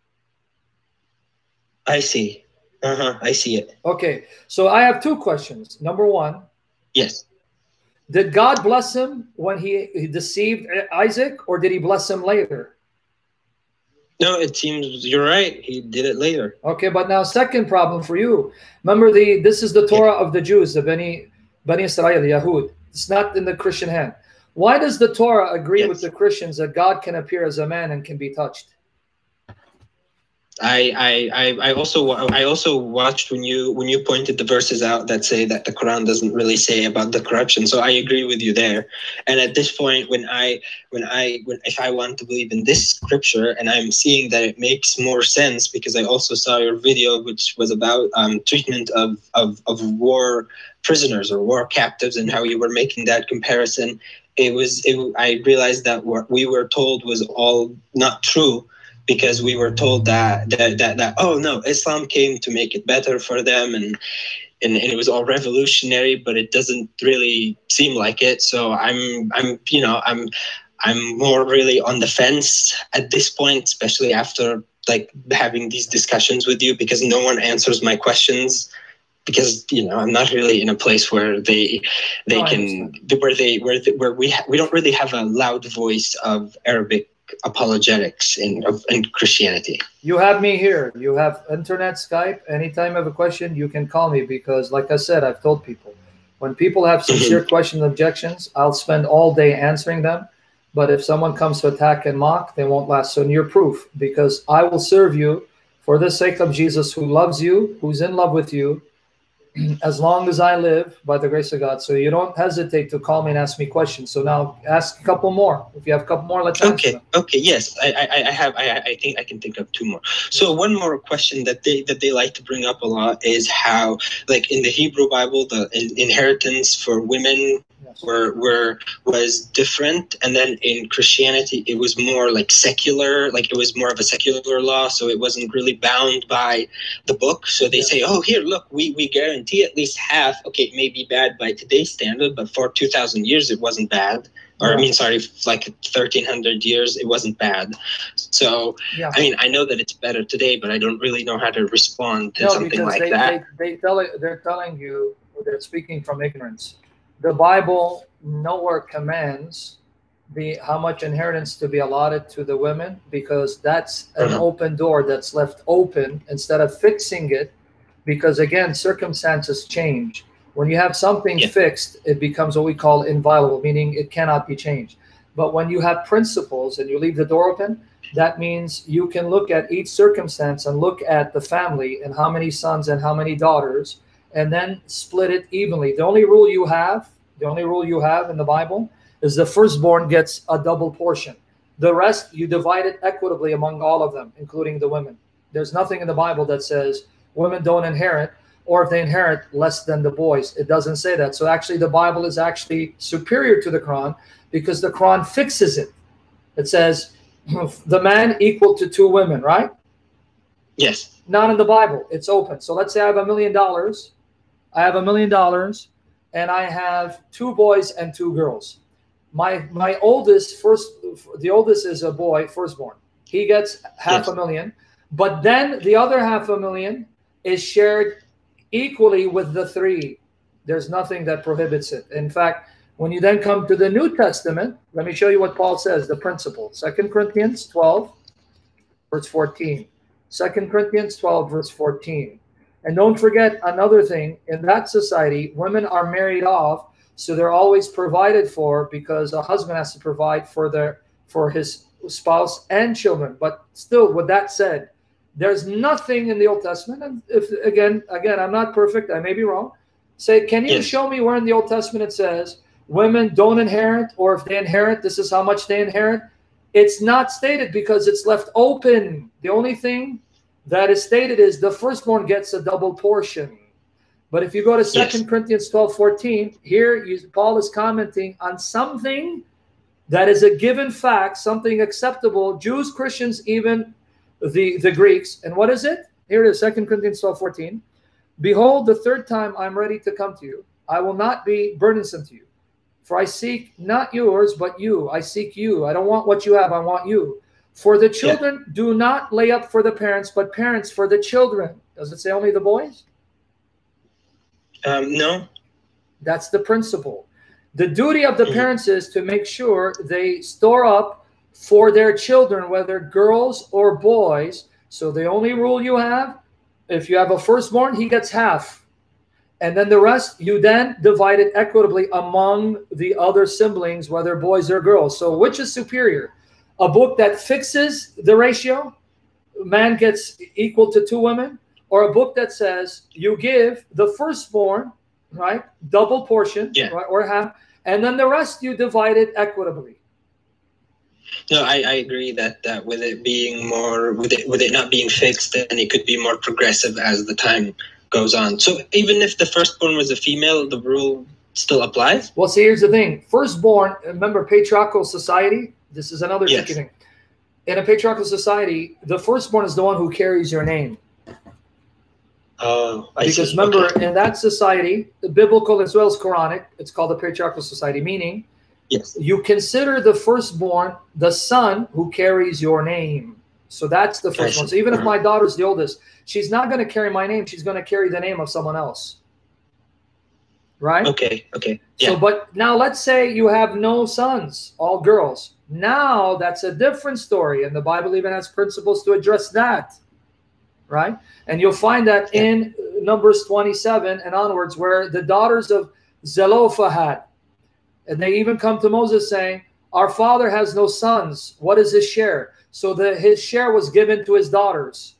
S5: I see. I see it.
S1: Okay, so I have two questions. Number one.
S5: Yes.
S1: Did God bless him when he deceived Isaac, or did he bless him later?
S5: No, it seems you're right. He did it later.
S1: Okay, but now second problem for you. Remember, this is the Torah of the Jews, the Bani Israel, Yahud. It's not in the Christian hand. Why does the Torah agree with the Christians that God can appear as a man and can be touched?
S5: I also watched when you pointed the verses out that say that the Quran doesn't really say about the corruption. So I agree with you there. And at this point, if I want to believe in this scripture, and I'm seeing that it makes more sense because I also saw your video, which was about treatment of war prisoners or war captives and how you were making that comparison. I realized that what we were told was all not true. Because we were told that oh no, Islam came to make it better for them, and it was all revolutionary, but it doesn't really seem like it. So I'm more really on the fence at this point, especially after like having these discussions with you, because no one answers my questions. Because I'm not really in a place where we don't really have a loud voice of Arabic apologetics in Christianity.
S1: You have me here. You have internet, Skype. Anytime you have a question, you can call me, because like I said, I've told people, when people have sincere questions and objections, I'll spend all day answering them. But if someone comes to attack and mock, they won't last. So you're proof, because I will serve you for the sake of Jesus, who loves you, who's in love with you, as long as I live, by the grace of God. So you don't hesitate to call me and ask me questions. So now ask a couple more. If you have a couple more, let's answer them.
S5: Okay. Yes, I think I can think of two more. So one more question that they like to bring up a lot is how, like in the Hebrew Bible, the inheritance for women was different, and then in Christianity it was more like secular, like it was more of a secular law, so it wasn't really bound by the book. So they say, oh, here, look, we guarantee at least half. Okay, it may be bad by today's standard, but for 2,000 years it wasn't bad. Or I mean, sorry, like 1,300 years it wasn't bad. So I mean, I know that it's better today, but I don't really know how to respond to something like that.
S1: They're telling you, they're speaking from ignorance. The Bible nowhere commands how much inheritance to be allotted to the women, because that's an open door that's left open instead of fixing it, because again, circumstances change. When you have something fixed, it becomes what we call inviolable, meaning it cannot be changed. But when you have principles and you leave the door open, that means you can look at each circumstance and look at the family and how many sons and how many daughters, and then split it evenly. The only rule you have in the Bible is the firstborn gets a double portion. The rest, you divide it equitably among all of them, including the women. There's nothing in the Bible that says women don't inherit, or if they inherit, less than the boys. It doesn't say that. So actually the Bible is actually superior to the Quran, because the Quran fixes it. It says the man equal to 2 women, right?
S5: Yes.
S1: Not in the Bible. It's open. So let's say I have $1 million. I have $1 million, and I have 2 boys and 2 girls. My oldest, the oldest is a boy, firstborn. He gets $500,000, but then the other $500,000 is shared equally with the 3. There's nothing that prohibits it. In fact, when you then come to the New Testament, let me show you what Paul says, the principle. 2 Corinthians 12, verse 14. 2 Corinthians 12, verse 14. And don't forget another thing. In that society, women are married off, so they're always provided for, because a husband has to provide for his spouse and children. But still, with that said, there's nothing in the Old Testament. And if again, I'm not perfect. I may be wrong. Say, can you show me where in the Old Testament it says women don't inherit, or if they inherit, this is how much they inherit? It's not stated, because it's left open. The only thing that is stated is the firstborn gets a double portion. But if you go to 2 Corinthians 12:14, here Paul is commenting on something that is a given fact, something acceptable. Jews, Christians, even the Greeks. And what is it? Here it is, 2 Corinthians 12:14. Behold, the 3rd time I'm ready to come to you. I will not be burdensome to you. For I seek not yours, but you. I seek you. I don't want what you have. I want you. For the children do not lay up for the parents, but parents for the children. Does it say only the boys?
S5: No.
S1: That's the principle. The duty of the parents is to make sure they store up for their children, whether girls or boys. So the only rule you have, if you have a firstborn, he gets half. And then the rest, you then divide it equitably among the other siblings, whether boys or girls. So which is superior? A book that fixes the ratio, man gets equal to 2 women, or a book that says you give the firstborn, right, double portion, right, or half, and then the rest you divide it equitably.
S5: No, I agree that with it being more, with it not being fixed, then it could be more progressive as the time goes on. So even if the firstborn was a female, the rule still applies?
S1: Well, see, here's the thing. Firstborn, remember patriarchal society? This is another tricky thing. In a patriarchal society, the firstborn is the one who carries your name.
S5: Oh, I see.
S1: Because remember, in that society, the biblical as well as Quranic, it's called the patriarchal society, meaning you consider the firstborn the son who carries your name. So that's the firstborn. So even if my daughter's the oldest, she's not going to carry my name. She's going to carry the name of someone else. Right?
S5: Okay.
S1: So, but now let's say you have no sons, all girls. Now that's a different story. And the Bible even has principles to address that. Right? And you'll find that in Numbers 27 and onwards, where the daughters of Zelophehad, and they even come to Moses saying, our father has no sons. What is his share? So his share was given to his daughters.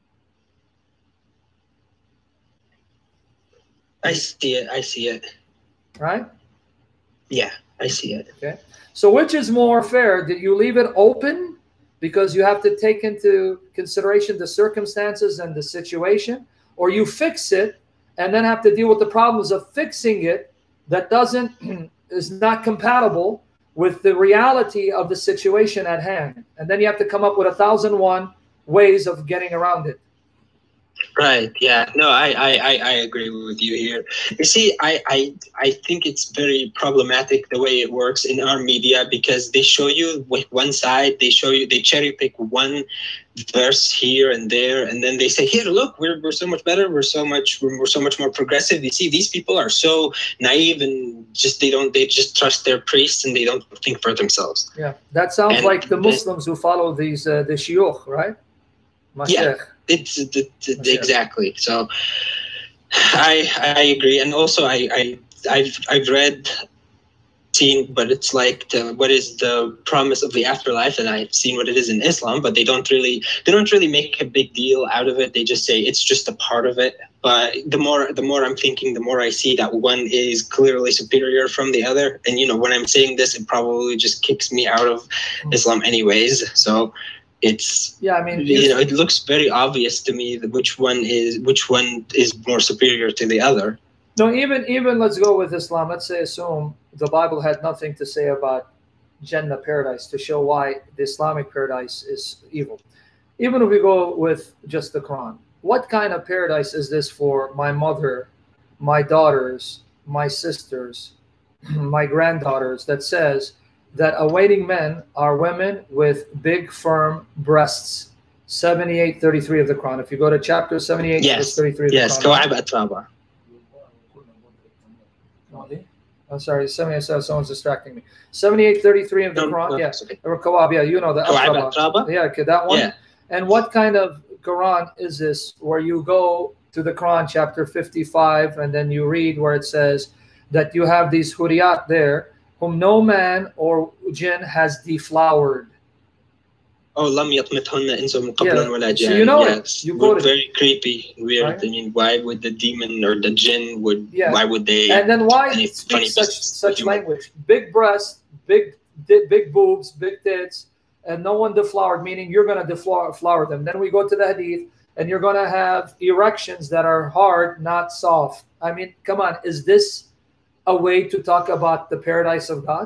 S5: I see it.
S1: Right?
S5: Yeah, I see it.
S1: Okay. So which is more fair? Did you leave it open because you have to take into consideration the circumstances and the situation, or you fix it and then have to deal with the problems of fixing it that is not compatible with the reality of the situation at hand, and then you have to come up with 1,001 ways of getting around it.
S5: Right. Yeah. No, I agree with you here. You see, I think it's very problematic the way it works in our media, because they show you one side, they cherry pick one verse here and there, and then they say, here, look, we're so much better, we're so much more progressive. You see, these people are so naive and they just trust their priests and they don't think for themselves.
S1: Yeah, that sounds like the Muslims who follow these the shiuch, right?
S5: Yeah, it's exactly. So I agree, and also I've seen, but it's like what is the promise of the afterlife, and I've seen what it is in Islam, but they don't really make a big deal out of it. They just say it's just a part of it. But the more I'm thinking, the more I see that one is clearly superior from the other. And when I'm saying this, it probably just kicks me out of Islam anyways. So it's,
S1: yeah, I mean,
S5: you know, it looks very obvious to me that which one is more superior to the other.
S1: No, even let's go with Islam. Let's say assume the Bible had nothing to say about Jannah, paradise, to show why the Islamic paradise is evil. Even if we go with just the Quran, what kind of paradise is this for my mother, my daughters, my sisters, my granddaughters, that says that awaiting men are women with big, firm breasts? 78:33 of the Quran. If you go to chapter 78, verse 33 of the Quran. I'm sorry, someone's distracting me. 78:33 of the Quran. Yeah,
S5: okay.
S1: Or Kawab. Yeah, you know the Atraba. Yeah, okay, that one.
S5: Yeah.
S1: And what kind of Quran is this, where you go to the Quran chapter 55 and then you read where it says that you have these huriyat there whom no man or jinn has deflowered?
S5: Oh, lam yatmithunna insun qablan wala jan.
S1: So you know
S5: yes.
S1: it. You quoted
S5: very creepy, weird.
S1: Right?
S5: I mean, why would the demon or the jinn would?
S1: Yeah.
S5: Why would they?
S1: And then why speak such language? Big breasts, big boobs, big tits, and no one deflowered, meaning you're going to deflower them. Then we go to the hadith, and you're going to have erections that are hard, not soft. I mean, come on, is this a way to talk about the paradise of God?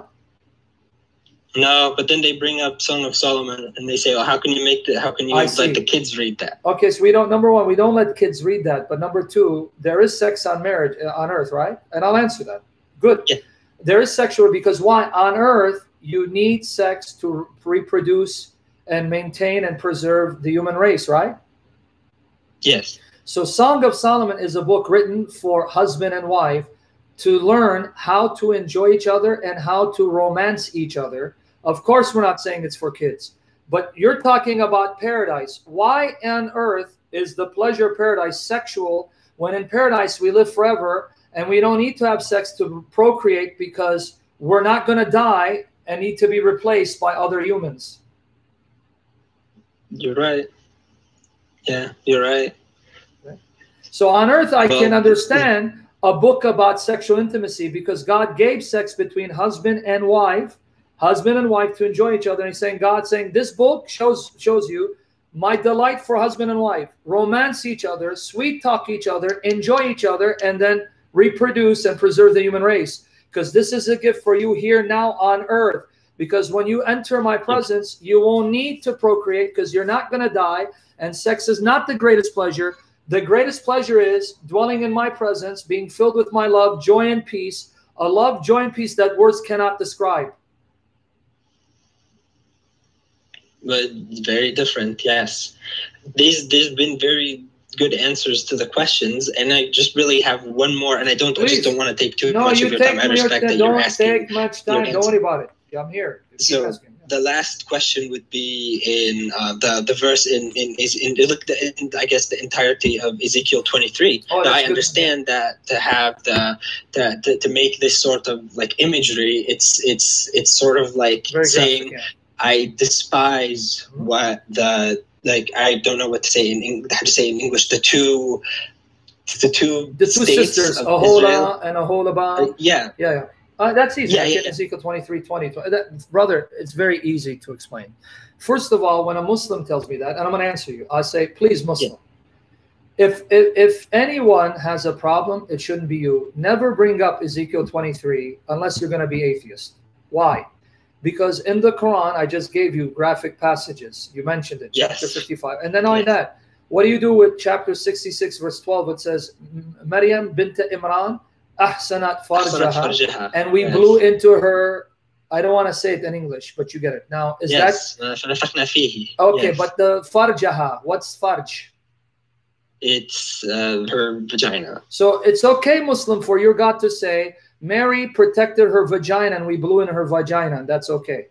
S5: No, but then they bring up Song of Solomon and they say, "Oh, how can you make that? How can you let the kids read that?" Okay, so we don't. Number one, we don't let kids read that. But number two, there is sex on marriage on earth, right? And I'll answer that. Good. Yeah.
S1: There is sexual, because why? On earth, you need sex to reproduce and maintain and preserve the human race, right?
S5: Yes.
S1: So Song of Solomon is a book written for husband and wife to learn how to enjoy each other and how to romance each other. Of course, we're not saying it's for kids, but you're talking about paradise. Why on earth is the pleasure paradise sexual when in paradise we live forever and we don't need to have sex to procreate because we're not going to die and need to be replaced by other humans?
S5: You're right. Yeah, you're right.
S1: So on earth, I can understand a book about sexual intimacy because God gave sex between husband and wife to enjoy each other. And he's saying, God's saying, this book shows you my delight for husband and wife, romance each other, sweet talk each other, enjoy each other, and then reproduce and preserve the human race. Because this is a gift for you here now on earth. Because when you enter my presence, you won't need to procreate because you're not going to die. And sex is not the greatest pleasure. The greatest pleasure is dwelling in my presence, being filled with my love, joy, and peace. A love, joy, and peace that words cannot describe.
S5: But very different, yes. There's been very good answers to the questions, and I just really have one more, and I just don't want to take too much of your time. I respect that you're asking.
S1: Don't take much time. Don't worry about it. I'm here.
S5: So the last question would be in the verse in I guess the entirety of Ezekiel 23.
S1: Oh,
S5: now I understand that to have to make this sort of like imagery, it's sort of like very saying graphic, yeah. I despise what I don't know what to say how to say in English, the two
S1: sisters, Aholah and Aholabah.
S5: Yeah.
S1: That's easy. Ezekiel 23:20. Brother, it's very easy to explain. First of all, when a Muslim tells me that, and I'm going to answer you, I say, please, Muslim, if anyone has a problem, it shouldn't be you. Never bring up Ezekiel 23 unless you're going to be atheist. Why? Because in the Quran, I just gave you graphic passages. You mentioned it, chapter 55. And then on that, what do you do with chapter 66, verse 12? It says, Maryam bint Imran, ahsanat farjaha, and we blew into her. I don't want to say it in English, but you get it. Now, is that okay? Yes. But the farjaha, what's farj?
S5: It's her vagina.
S1: So it's okay, Muslim, for your God to say Mary protected her vagina and we blew in her vagina. That's okay.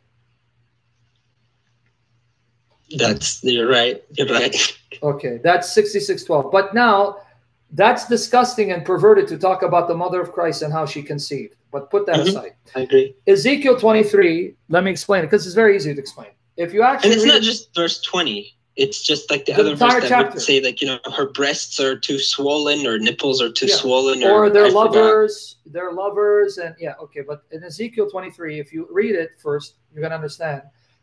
S5: You're right. You're right.
S1: Okay, that's 66:12. But now, that's disgusting and perverted to talk about the mother of Christ and how she conceived. But put that aside.
S5: I agree.
S1: Ezekiel 23, let me explain it because it's very easy to explain. If you actually
S5: and it's not just verse 20. It's just like the other verse that would say like, her breasts are too swollen or nipples are too swollen.
S1: Or they're lovers. They're lovers. And okay. But in Ezekiel 23, if you read it first, you're going to understand.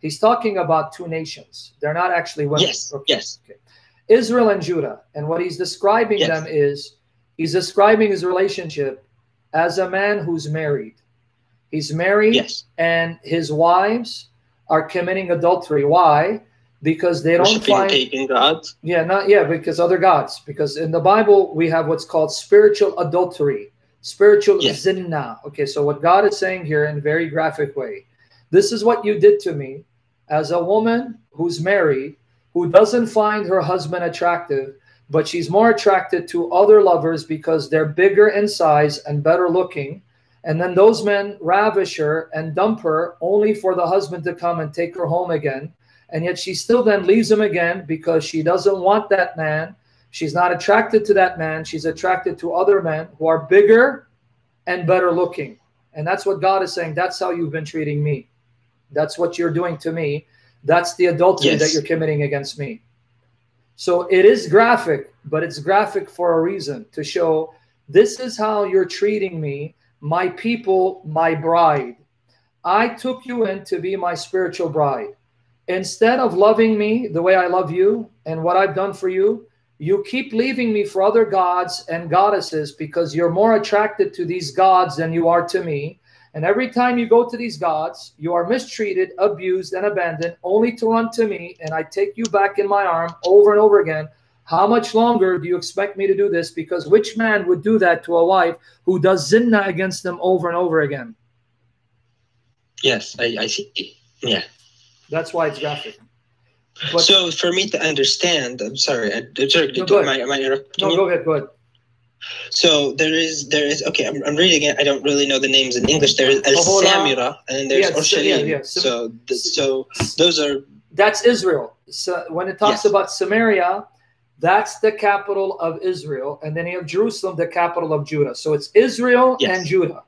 S1: He's talking about two nations. They're not actually women.
S5: Yes,
S1: okay.
S5: yes.
S1: Okay. Israel and Judah. And what he's describing
S5: Yes.
S1: them is, he's describing his relationship as a man who's married. He's married,
S5: Yes.
S1: and his wives are committing adultery. Why? Because they don't
S5: Worshipping
S1: find
S5: pagan gods.
S1: because other gods. Because in the Bible we have what's called spiritual adultery, spiritual
S5: Yes.
S1: zinna. Okay, so what God is saying here in a very graphic way, this is what you did to me as a woman who's married, who doesn't find her husband attractive, but she's more attracted to other lovers because they're bigger in size and better looking. And then those men ravish her and dump her only for the husband to come and take her home again. And yet she still then leaves him again because she doesn't want that man. She's not attracted to that man. She's attracted to other men who are bigger and better looking. And that's what God is saying. That's how you've been treating me. That's what you're doing to me. That's the adultery that you're committing against me. So it is graphic, but it's graphic for a reason, to show this is how you're treating me, my people, my bride. I took you in to be my spiritual bride. Instead of loving me the way I love you and what I've done for you, you keep leaving me for other gods and goddesses because you're more attracted to these gods than you are to me. And every time you go to these gods, you are mistreated, abused, and abandoned, only to run to me, and I take you back in my arm over and over again. How much longer do you expect me to do this? Because which man would do that to a wife who does zinna against them over and over again?
S5: Yes, I see. Yeah.
S1: That's why it's graphic. But,
S5: so for me to understand, I'm sorry. Am I interrupting?
S1: No, go ahead. Go ahead.
S5: So there is okay. I'm reading it. I don't really know the names in English. There is Samira, and then there's Orshalim. So those are.
S1: That's Israel. So when it talks about Samaria, that's the capital of Israel, and then you have Jerusalem, the capital of Judah. So it's Israel and Judah.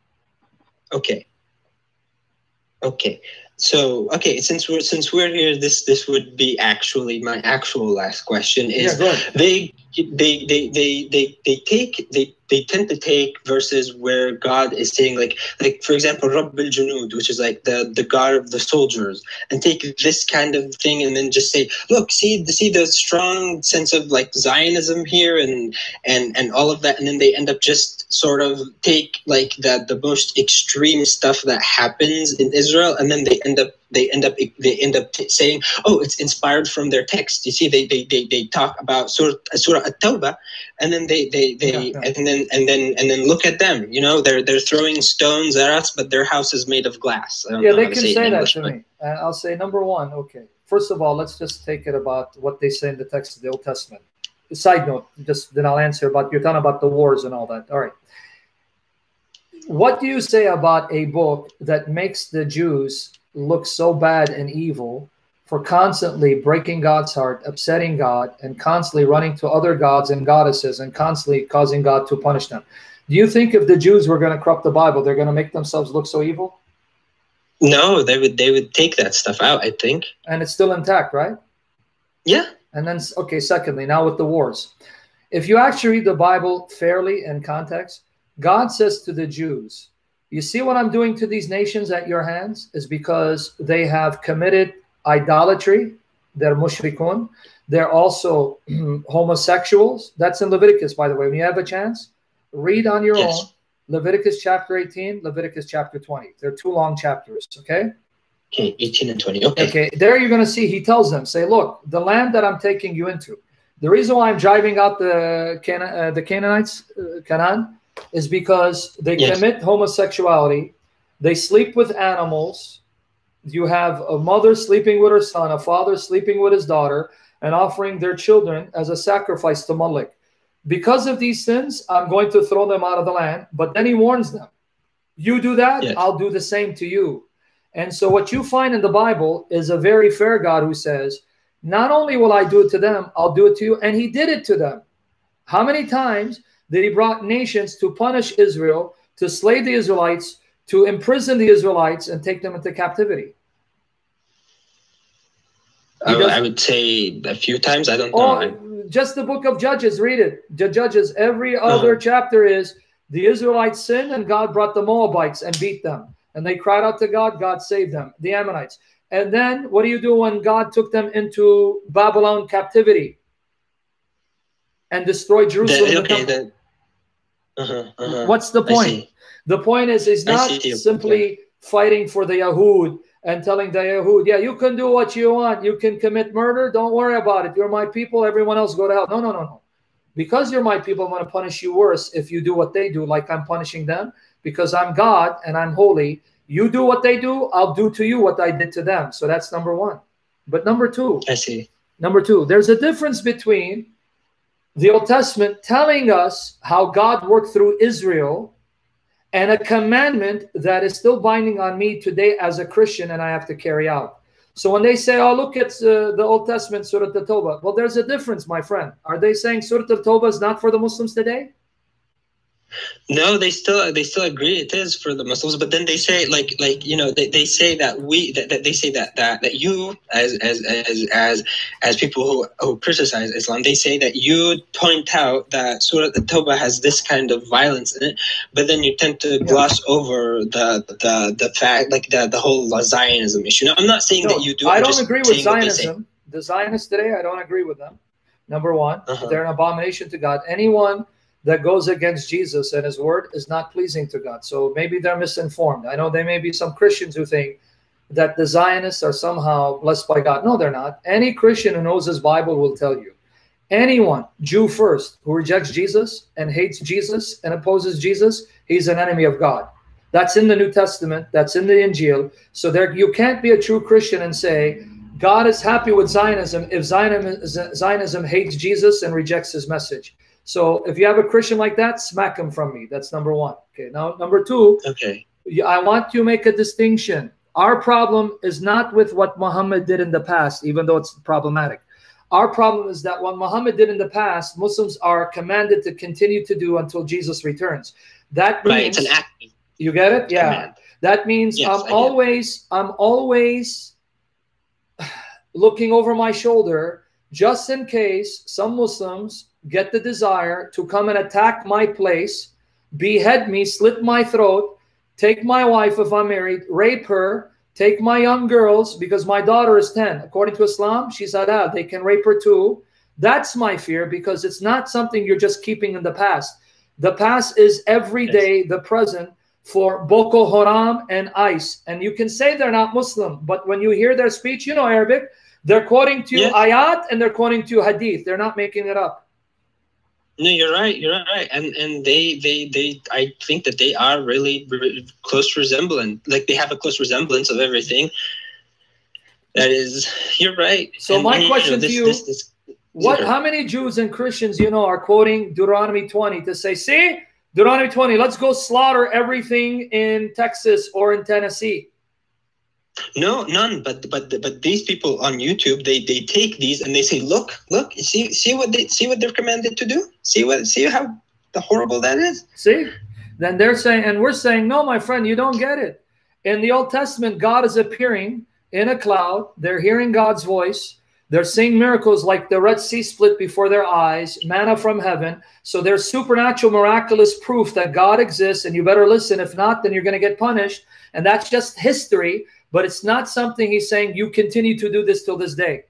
S5: Okay. Okay. So since we're here, this would be actually my actual last question. Is they tend to take verses where God is saying like for example Rabb al-Junud, which is like the God of the soldiers, and take this kind of thing and then just say, look, see the strong sense of like Zionism here and all of that, and then they end up just sort of take like the most extreme stuff that happens in Israel, and then they end up saying, oh, it's inspired from their text. You see, they talk about Surah At-Tawbah, and then and then look at them. You know, they're throwing stones at us, but their house is made of glass.
S1: They can say that to me. And I'll say, number one, okay. First of all, let's just take it about what they say in the text of the Old Testament. Side note, then I'll answer about, you're talking about the wars and all that. All right. What do you say about a book that makes the Jews look so bad and evil for constantly breaking God's heart, upsetting God, and constantly running to other gods and goddesses and constantly causing God to punish them? Do you think if the Jews were going to corrupt the Bible, they're going to make themselves look so evil?
S5: No, they would take that stuff out, I think.
S1: And it's still intact, right?
S5: Yeah.
S1: And then, okay, secondly, now with the wars. If you actually read the Bible fairly in context, God says to the Jews, you see what I'm doing to these nations at your hands is because they have committed idolatry. They're mushrikun. They're also homosexuals. That's in Leviticus, by the way. When you have a chance, read on your own Leviticus chapter 18, Leviticus chapter 20. They're two long chapters, okay?
S5: Okay, 18 and 20.
S1: Okay, there you're going to see, he tells them, say, look, the land that I'm taking you into, the reason why I'm driving out the Canaanites, Canaan, is because they commit homosexuality. They sleep with animals. You have a mother sleeping with her son, a father sleeping with his daughter, and offering their children as a sacrifice to Molech. Because of these sins, I'm going to throw them out of the land. But then he warns them, you do that, I'll do the same to you. And so what you find in the Bible is a very fair God who says, not only will I do it to them, I'll do it to you. And he did it to them. How many times that he brought nations to punish Israel, to slay the Israelites, to imprison the Israelites and take them into captivity?
S5: I would say a few times. I don't know.
S1: Just the book of Judges, read it. The Judges, every other chapter is the Israelites sinned and God brought the Moabites and beat them. And they cried out to God, God saved them. The Ammonites. And then what do you do when God took them into Babylon captivity and destroyed Jerusalem? What's the point? The point is, he's not simply fighting for the Yahud and telling the Yahud, yeah, you can do what you want. You can commit murder. Don't worry about it. You're my people. Everyone else go to hell. No, no, no, no. Because you're my people, I'm going to punish you worse if you do what they do, like I'm punishing them. Because I'm God and I'm holy. You do what they do, I'll do to you what I did to them. So that's number one. But number two, number two, there's a difference between the Old Testament telling us how God worked through Israel and a commandment that is still binding on me today as a Christian and I have to carry out. So when they say, oh, look at the Old Testament, Surah Al-Tawbah. Well, there's a difference, my friend. Are they saying Surah Al-Tawbah is not for the Muslims today?
S5: No, they still agree it is for the Muslims, but then they say they say that you as people who criticize Islam, they say that you point out that Surah At-Tawbah has this kind of violence in it, but then you tend to gloss over the fact, like the whole Zionism issue. Now, I'm not saying that you do.
S1: I don't agree with Zionism. The Zionists today, I don't agree with them. Number one, they're an abomination to God. Anyone that goes against Jesus and his word is not pleasing to God. So maybe they're misinformed. I know there may be some Christians who think that the Zionists are somehow blessed by God. No, they're not. Any Christian who knows his Bible will tell you. Anyone, Jew first, who rejects Jesus and hates Jesus and opposes Jesus, he's an enemy of God. That's in the New Testament. That's in the Injil. So there, you can't be a true Christian and say, God is happy with Zionism if Zionism hates Jesus and rejects his message. So if you have a Christian like that, smack him from me. That's number one. Okay. Now, number two, I want to make a distinction. Our problem is not with what Muhammad did in the past, even though it's problematic. Our problem is that what Muhammad did in the past, Muslims are commanded to continue to do until Jesus returns. That means,
S5: it's an act.
S1: You get it? Yeah. Command. That means yes, I'm always looking over my shoulder just in case some Muslims get the desire to come and attack my place, behead me, slit my throat, take my wife if I'm married, rape her, take my young girls, because my daughter is 10. According to Islam, she's halal. They can rape her too. That's my fear, because it's not something you're just keeping in the past. The past is every day the present for Boko Haram and ICE. And you can say they're not Muslim, but when you hear their speech, you know Arabic, they're quoting to you ayat and they're quoting to you hadith. They're not making it up.
S5: No, you're right. You're right. And I think that they are really close resemblance. Like they have a close resemblance of everything. That is, you're right.
S1: So my question to you, how many Jews and Christians are quoting Deuteronomy 20 to say, see, Deuteronomy 20, let's go slaughter everything in Texas or in Tennessee?
S5: No, none. But these people on YouTube, they take these and they say, look, see what they're commanded to do. See how horrible that is.
S1: See, then they're saying, and we're saying, no, my friend, you don't get it. In the Old Testament, God is appearing in a cloud. They're hearing God's voice. They're seeing miracles like the Red Sea split before their eyes, manna from heaven. So there's supernatural, miraculous proof that God exists, and you better listen. If not, then you're going to get punished. And that's just history. But it's not something he's saying you continue to do this till this day.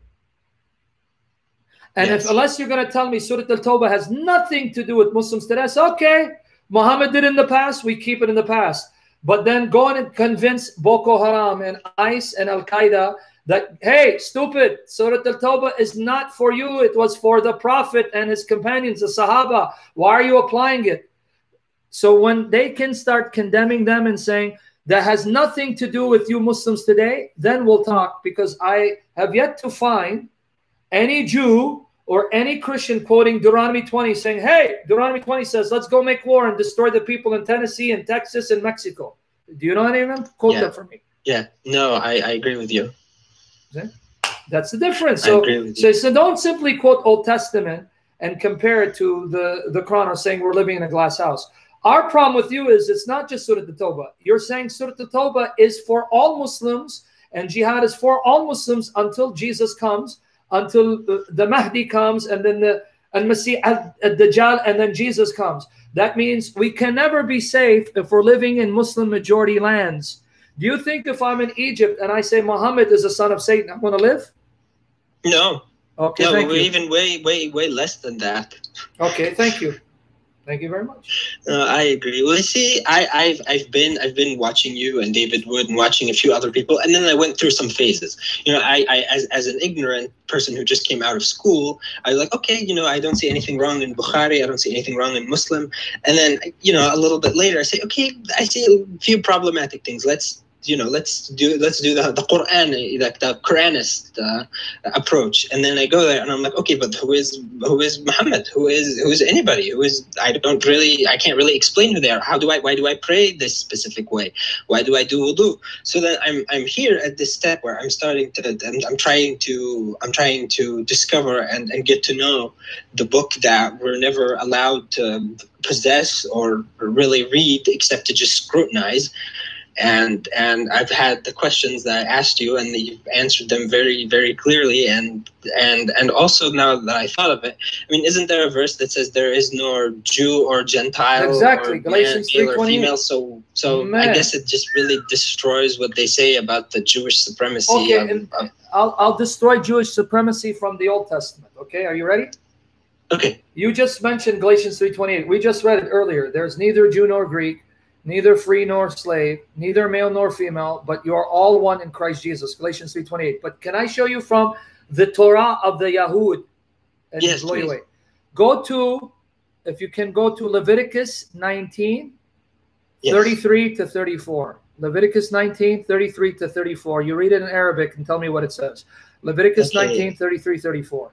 S1: And unless you're going to tell me Surah Al-Tawbah has nothing to do with Muslims today, that's okay. Muhammad did in the past, we keep it in the past. But then go on and convince Boko Haram and ICE and Al-Qaeda that, hey, stupid, Surah Al-Tawbah is not for you. It was for the Prophet and his companions, the Sahaba. Why are you applying it? So when they can start condemning them and saying, that has nothing to do with you Muslims today, then we'll talk, because I have yet to find any Jew or any Christian quoting Deuteronomy 20 saying, hey, Deuteronomy 20 says, let's go make war and destroy the people in Tennessee and Texas and Mexico. Do you know any of them? Quote that for me.
S5: Yeah, no, I agree with you.
S1: Okay? That's the difference. So don't simply quote Old Testament and compare it to the Quran or saying we're living in a glass house. Our problem with you is it's not just Surah At-Tawbah. You're saying Surah At-Tawbah is for all Muslims and jihad is for all Muslims until Jesus comes, until the Mahdi comes, and then the Al-Masih Ad-Dajjal, and then Jesus comes. That means we can never be safe if we're living in Muslim majority lands. Do you think if I'm in Egypt and I say Muhammad is the son of Satan, I'm going to live?
S5: No.
S1: Okay,
S5: no,
S1: thank
S5: we're
S1: you.
S5: even way less than that.
S1: Okay, thank you. Thank you very much.
S5: I agree. Well, see, I've been watching you and David Wood and watching a few other people, and then I went through some phases. You know, I as an ignorant person who just came out of school, I was like, okay, you know, I don't see anything wrong in Bukhari, I don't see anything wrong in Muslim, and then, you know, a little bit later, I say, okay, I see a few problematic things. Let's do the Quran, like the Quranist approach. And then I go there and I'm like, okay, but who is Muhammad? Who is anybody? I can't really explain who they are. Why do I pray this specific way? Why do I do wudu? So then I'm here at this step where I'm trying to discover and get to know the book that we're never allowed to possess or really read except to just scrutinize. And I've had the questions that I asked you, and you've answered them very, very clearly. And also, now that I thought of it, I mean, isn't there a verse that says there is no Jew or Gentile,
S1: exactly,
S5: or
S1: Galatians
S5: male or female? So I guess it just really destroys what they say about the Jewish supremacy.
S1: Okay, I'll destroy Jewish supremacy from the Old Testament. Okay, are you ready?
S5: Okay.
S1: You just mentioned Galatians 3:28. We just read it earlier. There's neither Jew nor Greek, neither free nor slave, neither male nor female, but you are all one in Christ Jesus. Galatians 3:28. But can I show you from the Torah of the Yahud? And
S5: yes,
S1: blow
S5: please.
S1: Away. Go to, if you can go to Leviticus 19, yes. 33 to 34. Leviticus 19, 33 to 34. You read it in Arabic and tell me what it says. Leviticus 19, 33, 34.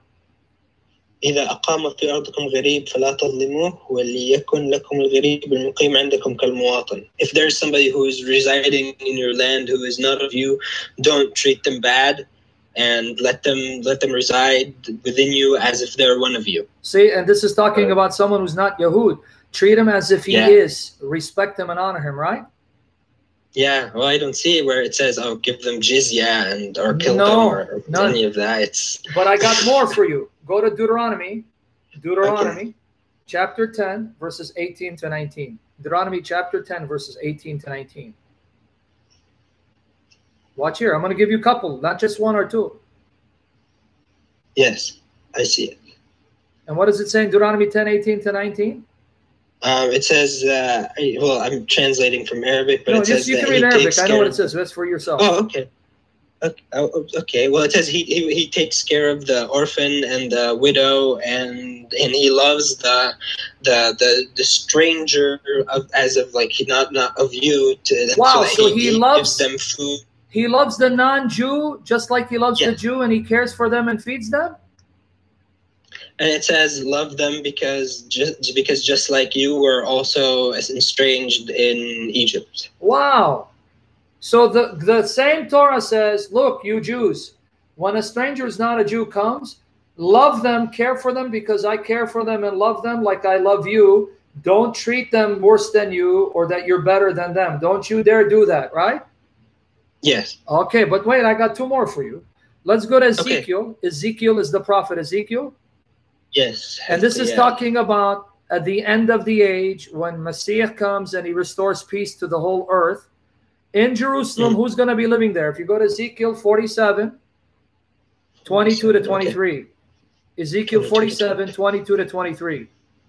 S5: إذا أقام في أرضكم غريب فلا تظلموه وليكن لكم الغريب المقيم عندكم كالمواطن. If there's somebody who is residing in your land who is not of you, don't treat them bad, and let them reside within you as if they're one of you.
S1: See, and this is talking about someone who's not Yahud. Treat him as if he is. Respect him and honor him, right?
S5: Yeah, well, I don't see where it says, "Oh, give them jizya or kill them," or any of that.
S1: But I got more for you. Go to Deuteronomy, okay. Chapter 10, verses 18 to 19. Deuteronomy chapter 10, verses 18 to 19. Watch here. I'm going to give you a couple, not just one or two.
S5: Yes, I see it.
S1: And what does it say in Deuteronomy 10, 18 to 19?
S5: It says, well, I'm translating from Arabic, but it says
S1: you can read Arabic. I know what it says. That's for yourself.
S5: Oh, okay. Okay. Well, it says he takes care of the orphan and the widow, and he loves the stranger as of like he not of you.
S1: Wow. So he loves
S5: gives them food.
S1: He loves the non-Jew just like he loves the Jew, and he cares for them and feeds them.
S5: And it says, love them because just like you were also estranged in Egypt.
S1: Wow. So the same Torah says, look, you Jews, when a stranger is not a Jew comes, love them, care for them because I care for them and love them like I love you. Don't treat them worse than you or that you're better than them. Don't you dare do that, right?
S5: Yes.
S1: Okay, but wait, I got two more for you. Let's go to Ezekiel. Okay. Ezekiel is the prophet Ezekiel.
S5: Yes.
S1: And this is talking about at the end of the age when Messiah comes and he restores peace to the whole earth. In Jerusalem, who's going to be living there? If you go to Ezekiel 47, 22 to 23. Okay. Ezekiel 47, 22 to 23.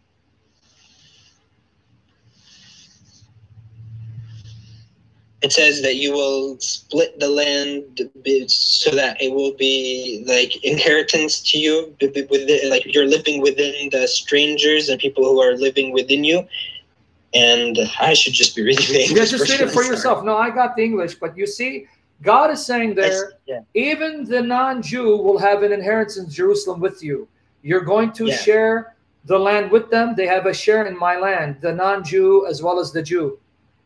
S5: It says that you will split the land so that it will be like inheritance to you, like you're living within the strangers and people who are living within you. And I should just be reading the English.
S1: Yeah, just read it for yourself. No, I got the English, but you see, God is saying there, even the non-Jew will have an inheritance in Jerusalem with you. You're going to share the land with them. They have a share in my land, the non-Jew as well as the Jew.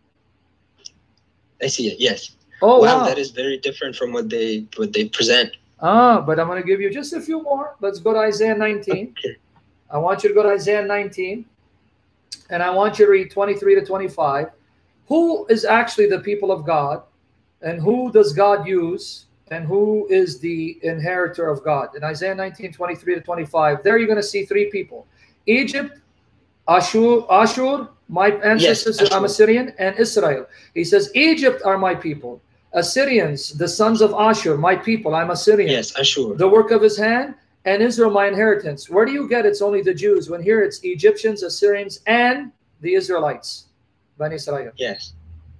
S5: I see it. Yes.
S1: Oh wow,
S5: that is very different from what they present.
S1: But I'm going to give you just a few more. Let's go to Isaiah 19. Okay. I want you to go to Isaiah 19, and I want you to read 23 to 25. Who is actually the people of God, and who does God use, and who is the inheritor of God? In Isaiah 19, 23 to 25, there you're going to see three people: Egypt, Ashur, My ancestors,
S5: Yes,
S1: I'm Assyrian, and Israel. He says, Egypt are my people. Assyrians, the sons of Ashur, my people. I'm Assyrian.
S5: Yes, Ashur.
S1: The work of his hand, and Israel, my inheritance. Where do you get it's only the Jews? When here it's Egyptians, Assyrians, and the Israelites. Bani Israel.
S5: Yes.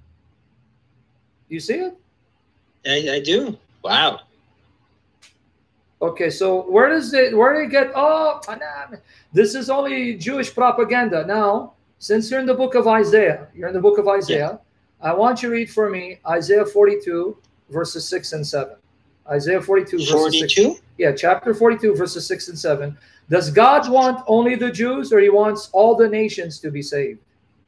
S1: You see it?
S5: I do. Wow.
S1: Okay, so where do they get, oh, this is only Jewish propaganda. Now, since you're in the book of Isaiah,
S5: Yeah.
S1: I want you to read for me Isaiah 42, verses 6 and 7. Isaiah 42, verses
S5: 42?
S1: 6. Yeah, chapter 42, verses 6 and 7. Does God want only the Jews, or he wants all the nations to be saved?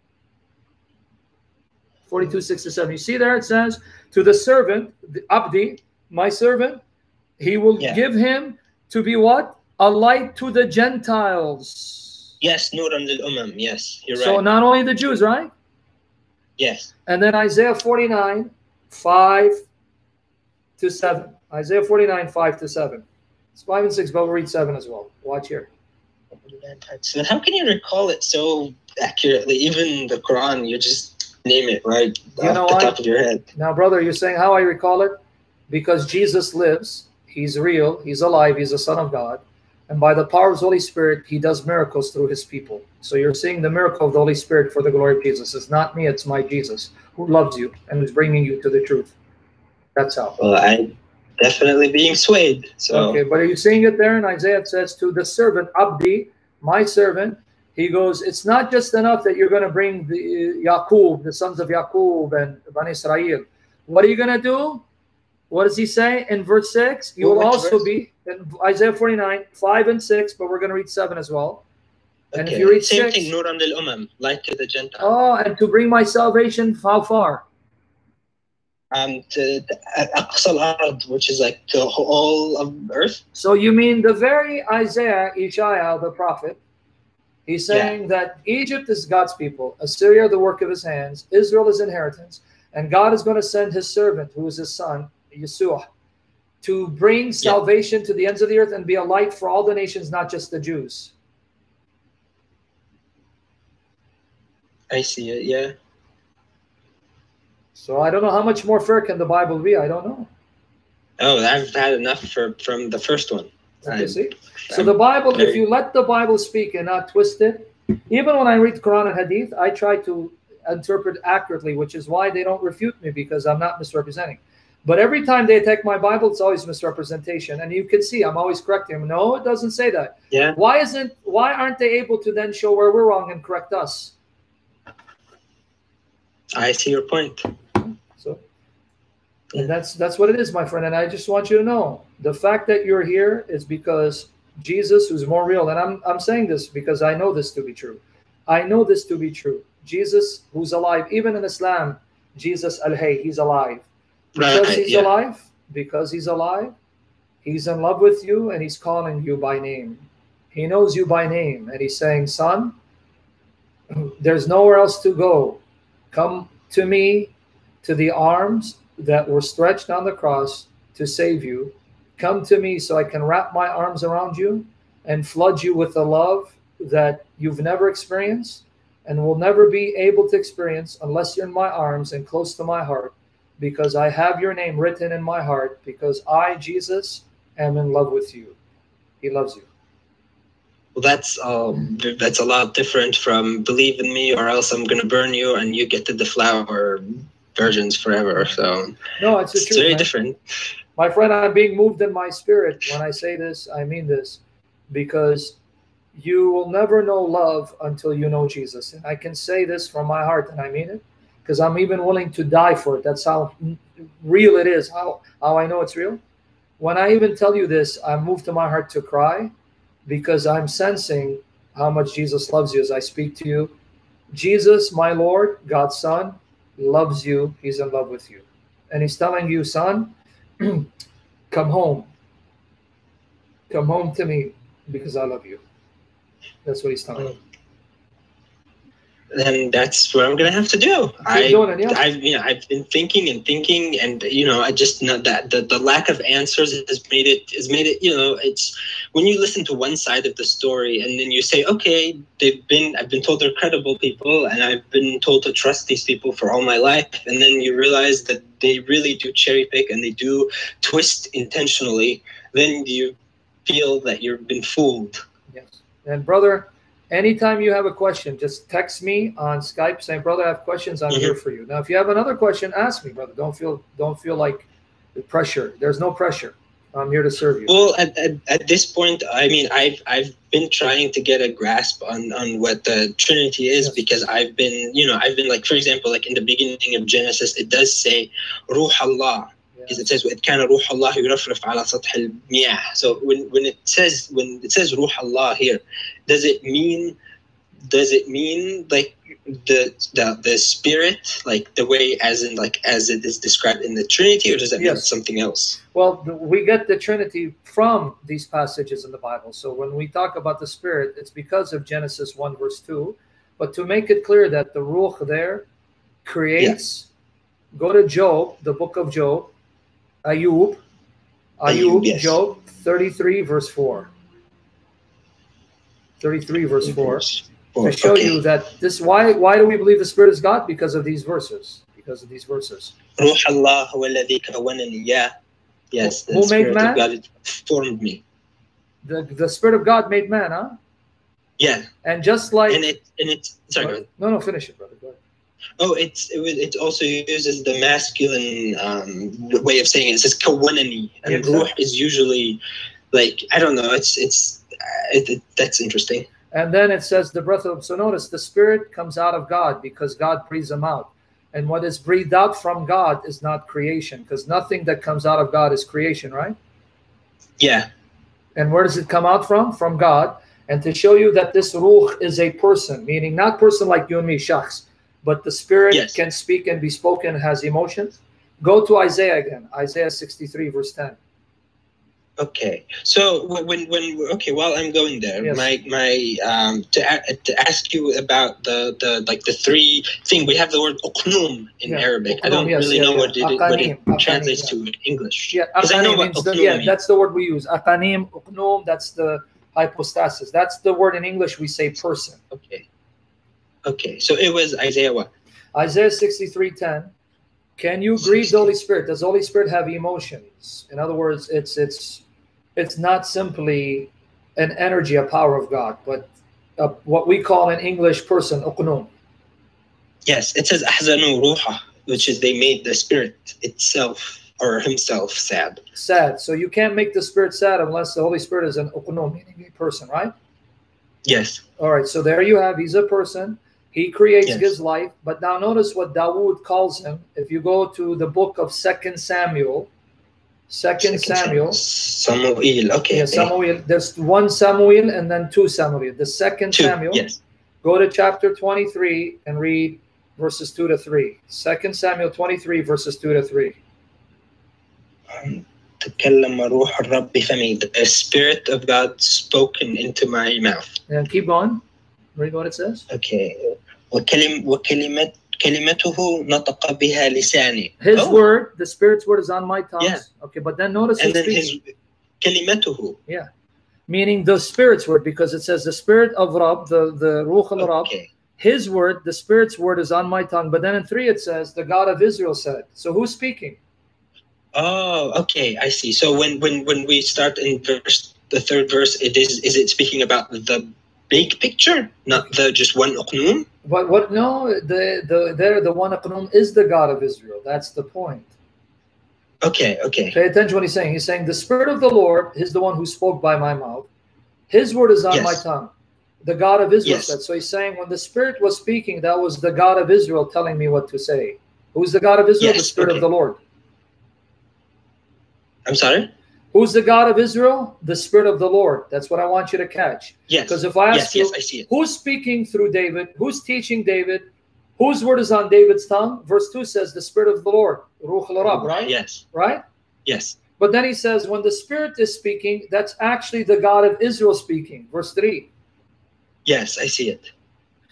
S1: 42, 6 to 7. You see there it says, to the servant, the Abdi, my servant, he will give him to be what? A light to the Gentiles.
S5: Yes, Nuran al-Umam. Yes, you're right.
S1: So not only the Jews, right?
S5: Yes.
S1: And then Isaiah 49, 5 to 7. Isaiah 49, 5 to 7. It's 5 and 6, but we'll read 7 as well. Watch here.
S5: So how can you recall it so accurately? Even the Quran, you just name it right off the top of your head.
S1: Now, brother, you're saying how I recall it? Because Jesus lives. He's real. He's alive. He's the Son of God. And by the power of the Holy Spirit, he does miracles through his people. So you're seeing the miracle of the Holy Spirit for the glory of Jesus. It's not me. It's my Jesus who loves you and is bringing you to the truth. That's how.
S5: Well, I'm definitely being swayed. So.
S1: Okay, but are you seeing it there in Isaiah? It says to the servant, Abdi, my servant. He goes, it's not just enough that you're going to bring the Yaqub, the sons of Yaqub and Bani Israel. What are you going to do? What does he say in verse 6? You will also be in Isaiah 49, 5 and 6, but we're going to read 7 as well. And if you read
S5: Same
S1: 6,
S5: thing, Nur al-Umam, light to the Gentiles.
S1: Oh, and to bring my salvation, how far?
S5: To Aqsa al-Ard, which is like the whole of earth.
S1: So you mean the very Isaiah, the prophet, he's saying that Egypt is God's people, Assyria the work of his hands, Israel his inheritance, and God is going to send his servant, who is his son, Yeshua, to bring salvation to the ends of the earth and be a light for all the nations, not just the Jews.
S5: I see it, yeah.
S1: So I don't know how much more fair can the Bible be. I don't know.
S5: Oh, I've had enough from the first one.
S1: Okay, see? So the Bible, if you let the Bible speak and not twist it, even when I read Quran and Hadith, I try to interpret accurately, which is why they don't refute me, because I'm not misrepresenting. But every time they attack my Bible, it's always misrepresentation. And you can see I'm always correcting them. No, it doesn't say that.
S5: Yeah.
S1: Why aren't they able to then show where we're wrong and correct us?
S5: I see your point.
S1: So, and that's what it is, my friend. And I just want you to know, the fact that you're here is because Jesus, who's more real, and I'm saying this because I know this to be true. I know this to be true. Jesus, who's alive, even in Islam, Jesus al-Hay, he's alive. Because he's alive, he's in love with you and he's calling you by name. He knows you by name and he's saying, son, there's nowhere else to go. Come to me, to the arms that were stretched on the cross to save you. Come to me so I can wrap my arms around you and flood you with the love that you've never experienced and will never be able to experience unless you're in my arms and close to my heart, because I have your name written in my heart, because I, Jesus, am in love with you. He loves you.
S5: Well, that's a lot different from believe in me or else I'm going to burn you and you get to deflower virgins forever. So
S1: no, it's the truth,
S5: very
S1: man.
S5: different.
S1: My friend, I'm being moved in my spirit. When I say this, I mean this, because you will never know love until you know Jesus. And I can say this from my heart, and I mean it, because I'm even willing to die for it. That's how real it is, how I know it's real. When I even tell you this, I'm moved to my heart to cry, because I'm sensing how much Jesus loves you as I speak to you. Jesus, my Lord, God's Son, loves you. He's in love with you. And he's telling you, son, come home. Come home to me because I love you. That's what he's telling you.
S5: then that's what I'm gonna have to do. I've been thinking, and I just know that the lack of answers has made it. It's when you listen to one side of the story and then you say, okay, I've been told they're credible people, and I've been told to trust these people for all my life, and then you realize that they really do cherry pick and they do twist intentionally. Then you feel that you've been fooled.
S1: Yes, and brother, anytime you have a question, just text me on Skype saying, brother, I have questions. I'm here for you. Now, if you have another question, ask me, brother. Don't feel like the pressure. There's no pressure. I'm here to serve you.
S5: Well, at this point, I mean, I've been trying to get a grasp on what the Trinity is, because I've been like, for example, like in the beginning of Genesis, it does say Ruh Allah. Because it says وَإِذْ كَانَ رُوحُ اللَّهِ يُرَفْرَفْ عَلَى سَطْحِ الْمِيَاهِ. So when it says Ruh Allah here, does it mean like the spirit, like the way as it is described in the Trinity, or does that mean something else?
S1: Well, we get the Trinity from these passages in the Bible. So when we talk about the spirit, it's because of Genesis 1 verse 2. But to make it clear that the Ruh there creates, go to Job, the book of Job, Ayub, yes. Job 33 verse 4. 33 verse 4. To show you that this, why do we believe the Spirit is God? Because of these verses. Because of these verses.
S5: Ruh Allah huwa alladhi kawanani. Yes, the Spirit of God formed me.
S1: The Spirit of God made man, huh?
S5: Yeah.
S1: And just like
S5: sorry, go ahead.
S1: No, finish it, brother. Go ahead.
S5: Oh, it also uses the masculine way of saying it. It says kawanani, and ruh is usually like, I don't know. That's interesting.
S1: And then it says the breath of. So notice the Spirit comes out of God because God breathes them out, and what is breathed out from God is not creation, because nothing that comes out of God is creation, right?
S5: Yeah.
S1: And where does it come out from? From God. And to show you that this ruh is a person, meaning not person like you and me, shakhs, but the Spirit can speak and be spoken, has emotions. Go to Isaiah again, Isaiah 63 verse 10.
S5: Okay, so while I'm going there, to ask you about the three thing, we have the word uqnum in Arabic. I don't really know what it translates to in English.
S1: Yeah, I know what means. That's the word we use. Aqanim, uqnum, that's the hypostasis. That's the word in English we say person.
S5: Okay, so it was Isaiah what?
S1: Isaiah 63:10. Can you grieve the Holy Spirit? Does the Holy Spirit have emotions? In other words, it's not simply an energy, a power of God, but what we call in English person, uqnum.
S5: Yes, it says ahzanu ruha, which is they made the Spirit itself or himself sad.
S1: Sad. So you can't make the Spirit sad unless the Holy Spirit is an uqnum, meaning a person, right?
S5: Yes.
S1: All right, so there you have, he's a person. He creates, gives life. But now notice what Dawood calls him. If you go to the book of 2 Samuel, 2 Samuel.
S5: Samuel, okay.
S1: Yeah, Samuel. There's one Samuel and then 2 Samuel. The 2 Samuel.
S5: Yes.
S1: Go to chapter 23 and read verses 2 to 3. 2 Samuel 23 verses 2 to 3.
S5: The Spirit of God spoken into my mouth.
S1: And keep going. Read what it says.
S5: Okay. كلمته نطق بها لساني.
S1: His word, the Spirit's word, is on my tongue. Yeah. Okay, but then notice
S5: and then his كلمته.
S1: Yeah, meaning the Spirit's word, because it says the Spirit of Rab, the Ruh al-Rab, his word, the Spirit's word, is on my tongue. But then in 3 it says the God of Israel said. So who's speaking?
S5: Oh, okay, I see. So when we start in the third verse, is it speaking about the big picture, not the just one uqnum?
S1: What? No, the one uqnum is the God of Israel. That's the point.
S5: Okay.
S1: Pay attention to what he's saying. He's saying the Spirit of the Lord is the one who spoke by my mouth. His word is on my tongue. The God of Israel said. So he's saying when the Spirit was speaking, that was the God of Israel telling me what to say. Who's the God of Israel? The Spirit of the Lord.
S5: I'm sorry?
S1: Who's the God of Israel? The Spirit of the Lord. That's what I want you to catch.
S5: Yes.
S1: Because if I ask you,
S5: I see it.
S1: Who's speaking through David? Who's teaching David? Whose word is on David's tongue? Verse 2 says the Spirit of the Lord. Ruh al-Rab, right?
S5: Yes.
S1: Right?
S5: Yes.
S1: But then he says when the Spirit is speaking, that's actually the God of Israel speaking. Verse 3.
S5: Yes, I see it.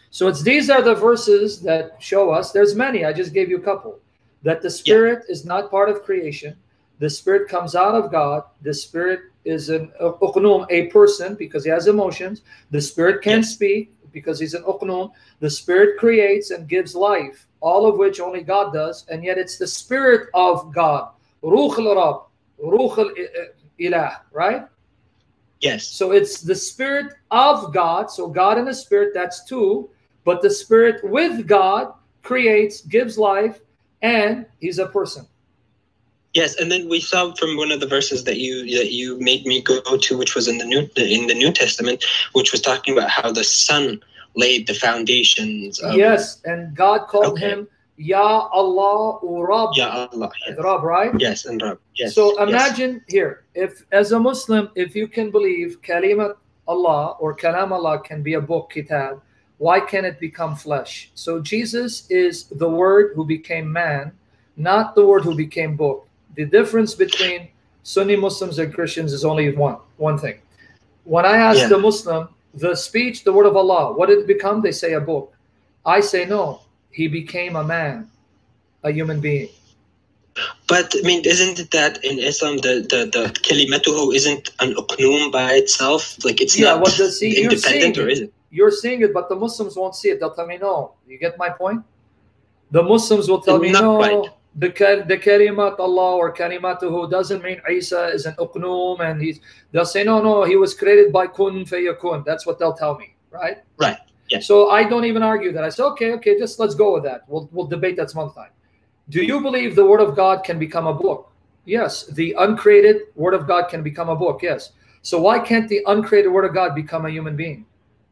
S1: So these are the verses that show us. There's many. I just gave you a couple. That the Spirit is not part of creation. The Spirit comes out of God. The Spirit is an uqnum, a person, because he has emotions. The Spirit can speak because he's an uqnum. The Spirit creates and gives life, all of which only God does. And yet it's the Spirit of God. Ruh al-Rab, Ruh al-Ilah, right?
S5: Yes.
S1: So it's the Spirit of God. So God and the Spirit, that's two. But the Spirit with God creates, gives life, and he's a person.
S5: Yes, and then we saw from one of the verses that you made me go to, which was in the New Testament, which was talking about how the Son laid the foundations of,
S1: yes, and God called him Ya Allah Rab.
S5: Ya Allah. Yes.
S1: Rab, right?
S5: Yes, and Rab. Yes.
S1: So imagine here, if as a Muslim, if you can believe Kalimat Allah or Kalam Allah can be a book, kitab, why can't it become flesh? So Jesus is the Word who became man, not the Word who became book. The difference between Sunni Muslims and Christians is only one thing. When I ask the Muslim, the speech, the word of Allah, what did it become? They say a book. I say no, he became a man, a human being.
S5: But I mean, isn't it that in Islam the kalimatuhu isn't an uqnum by itself? Like it's not independent, or is it?
S1: You're seeing it, but the Muslims won't see it. They'll tell me no. You get my point? The Muslims will tell me no. Quite. The kalimat Allah or kalimatuhu doesn't mean Isa is an uqnum, and they'll say no, he was created by kun fayakun. That's what they'll tell me, right?
S5: Right. Yeah.
S1: So I don't even argue that. I say okay, just let's go with that. We'll debate that some other time. Do you believe the Word of God can become a book? Yes. The uncreated Word of God can become a book. Yes. So why can't the uncreated Word of God become a human being?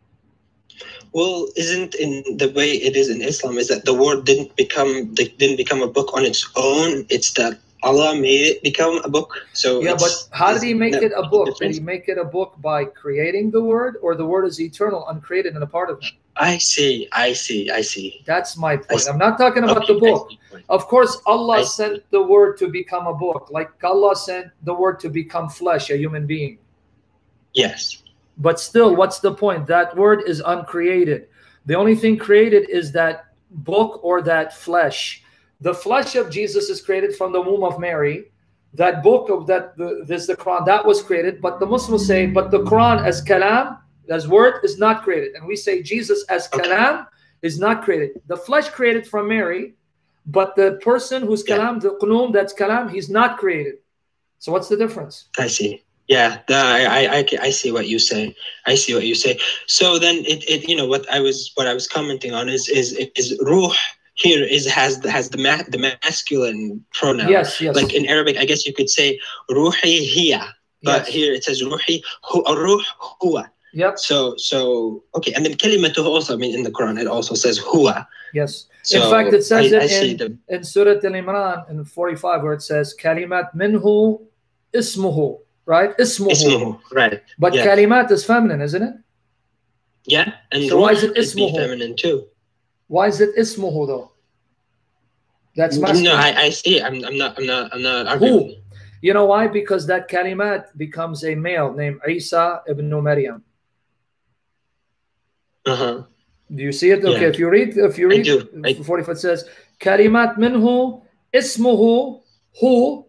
S5: Well, isn't in the way it is in Islam is that the word didn't become a book on its own. It's that Allah made it become a book. So
S1: yeah, but how did he make it a book? Did he make it a book by creating the word, or the word is eternal, uncreated, and a part of him?
S5: I see.
S1: That's my point. I'm not talking about the book. Of course, Allah sent the word to become a book, like Allah sent the word to become flesh, a human being.
S5: Yes.
S1: But still, what's the point? That word is uncreated. The only thing created is that book or that flesh. The flesh of Jesus is created from the womb of Mary. That book of the Quran, that was created. But the Muslims say, but the Quran as kalam, as word, is not created. And we say Jesus as kalam is not created. The flesh created from Mary, but the person who's kalam, the qunum, that's kalam, he's not created. So what's the difference?
S5: I see. Yeah, I see what you say. I see what you say. So then what I was commenting on is ruh here has the masculine pronoun.
S1: Yes.
S5: Like in Arabic, I guess you could say ruhi hiya, but here it says ruhi ruh huwa.
S1: Yep.
S5: So okay, and then kalimatuhu also, I mean, in the Quran it also says huwa.
S1: Yes.
S5: So
S1: in fact, it says in Surah Al-Imran in 45 where it says kalimat minhu ismuhu. Right? Ismuhu.
S5: Right.
S1: But kalimat is feminine, isn't it?
S5: Yeah. And
S1: so why is it ismuhu?
S5: Feminine too.
S1: Why is it ismuhu though? That's masculine.
S5: No, I see. I'm not arguing.
S1: Who? You know why? Because that kalimat becomes a male named Isa ibn Maryam.
S5: Do
S1: you see it? Okay, if you read 45, it says kalimat minhu ismuhu hu.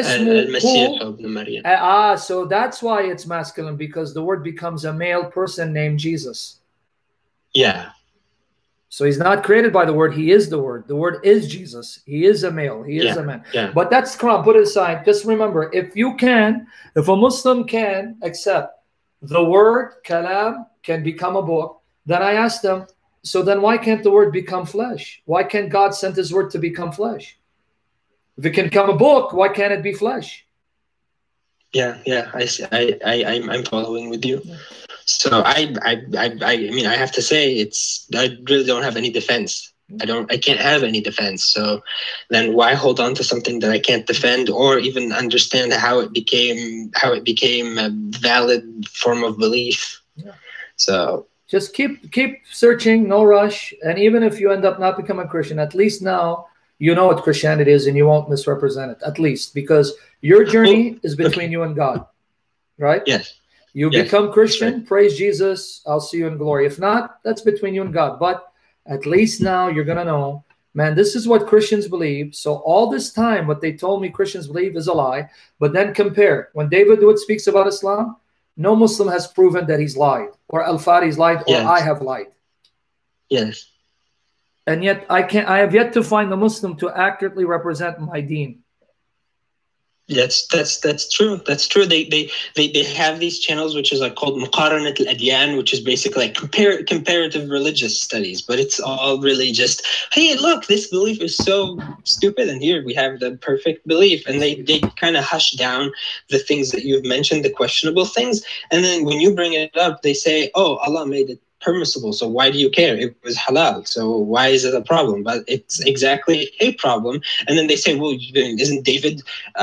S1: So that's why it's masculine, because the word becomes a male person named Jesus.
S5: Yeah.
S1: So he's not created by the word, he is the word. The word is Jesus. He is a male. He is a man.
S5: Yeah.
S1: But that's Quran. Put it aside. Just remember, if a Muslim can accept the word kalam can become a book, then I ask them, so then why can't the word become flesh? Why can't God send his word to become flesh? If it can become a book, why can't it be flesh?
S5: Yeah, I see. I'm following with you. So I mean, I have to say I really don't have any defense. I can't have any defense. So then why hold on to something that I can't defend or even understand how it became a valid form of belief?
S1: Yeah.
S5: So
S1: just keep searching, no rush. And even if you end up not becoming a Christian, at least now you know what Christianity is and you won't misrepresent it, at least, because your journey is between you and God, right?
S5: Yes.
S1: You become Christian, praise Jesus, I'll see you in glory. If not, that's between you and God. But at least now you're going to know, man, this is what Christians believe. So all this time, what they told me Christians believe is a lie. But then compare. When David Wood speaks about Islam, no Muslim has proven that he's lied, or Al-Fari's lied, or I have lied.
S5: Yes.
S1: And yet I have yet to find a Muslim to accurately represent my deen.
S5: That's true. That's true. They have these channels which is like called Muqaranat al-Adyan, which is basically like comparative religious studies, but it's all really just, hey, look, this belief is so stupid, and here we have the perfect belief. And they kind of hush down the things that you've mentioned, the questionable things, and then when you bring it up, they say, oh, Allah made it permissible, so why do you care? It was halal, so why is it a problem? But it's exactly a problem. And then they say, well, isn't David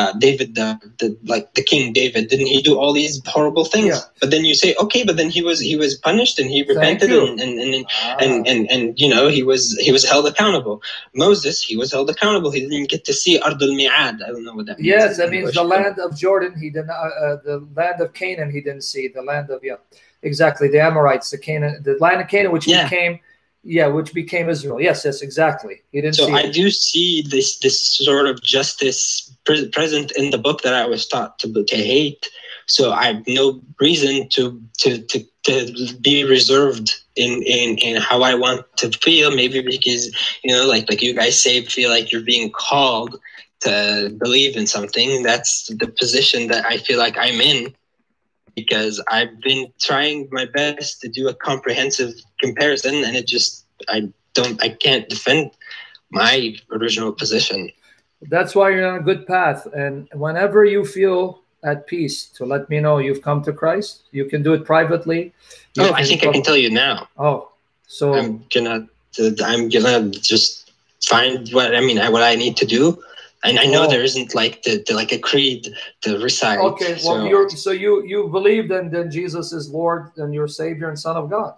S5: the King David, didn't he do all these horrible things?
S1: Yeah.
S5: But then you say, okay, but then he was punished and he repented and you know, he was held accountable. Moses, he was held accountable. He didn't get to see Ardul Mi'ad. I don't know what that means.
S1: Yes, that means the land of Jordan. He did not, the land of Canaan. He didn't see the land of exactly, the Amorites, the land of Canaan, which became Israel. Yes, exactly. He didn't. So
S5: I do see this sort of justice present in the book that I was taught to hate. So I have no reason to be reserved in how I want to feel. Maybe because, you know, like you guys say, feel like you're being called to believe in something. That's the position that I feel like I'm in, because I've been trying my best to do a comprehensive comparison, and I can't defend my original position.
S1: That's why you're on a good path. And whenever you feel at peace, to let me know you've come to Christ, you can do it privately.
S5: I think I can tell you now.
S1: Oh, so
S5: I'm gonna just find what I need to do. And I know there isn't like a creed to recite.
S1: Okay, well, you believe then Jesus is Lord and your Savior and Son of God.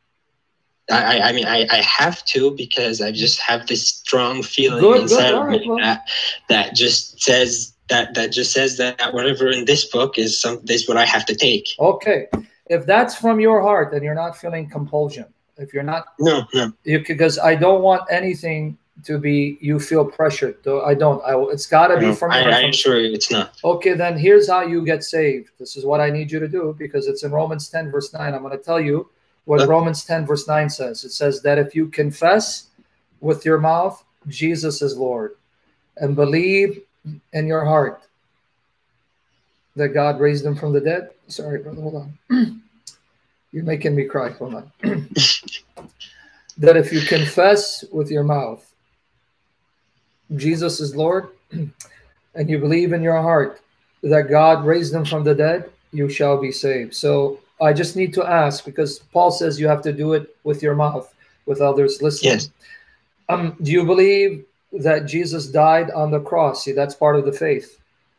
S5: I have to, because I just have this strong feeling inside of me that just says that whatever in this book is what I have to take.
S1: Okay, if that's from your heart and you're not feeling compulsion, if you're not,
S5: no,
S1: because I don't want anything to be you feel pressured. Though it's got to be from your heart.
S5: I'm sure it's not.
S1: Okay, then here's how you get saved. This is what I need you to do, because it's in Romans 10 verse 9. I'm going to tell you what Romans 10 verse 9 says. It says that if you confess with your mouth Jesus is Lord and believe in your heart that God raised him from the dead. Sorry, brother, hold on. You're making me cry. Hold on. That if you confess with your mouth Jesus is Lord, and you believe in your heart that God raised him from the dead, you shall be saved. So I just need to ask, because Paul says you have to do it with your mouth, with others listening.
S5: Yes.
S1: Do you believe that Jesus died on the cross? See, that's part of the faith.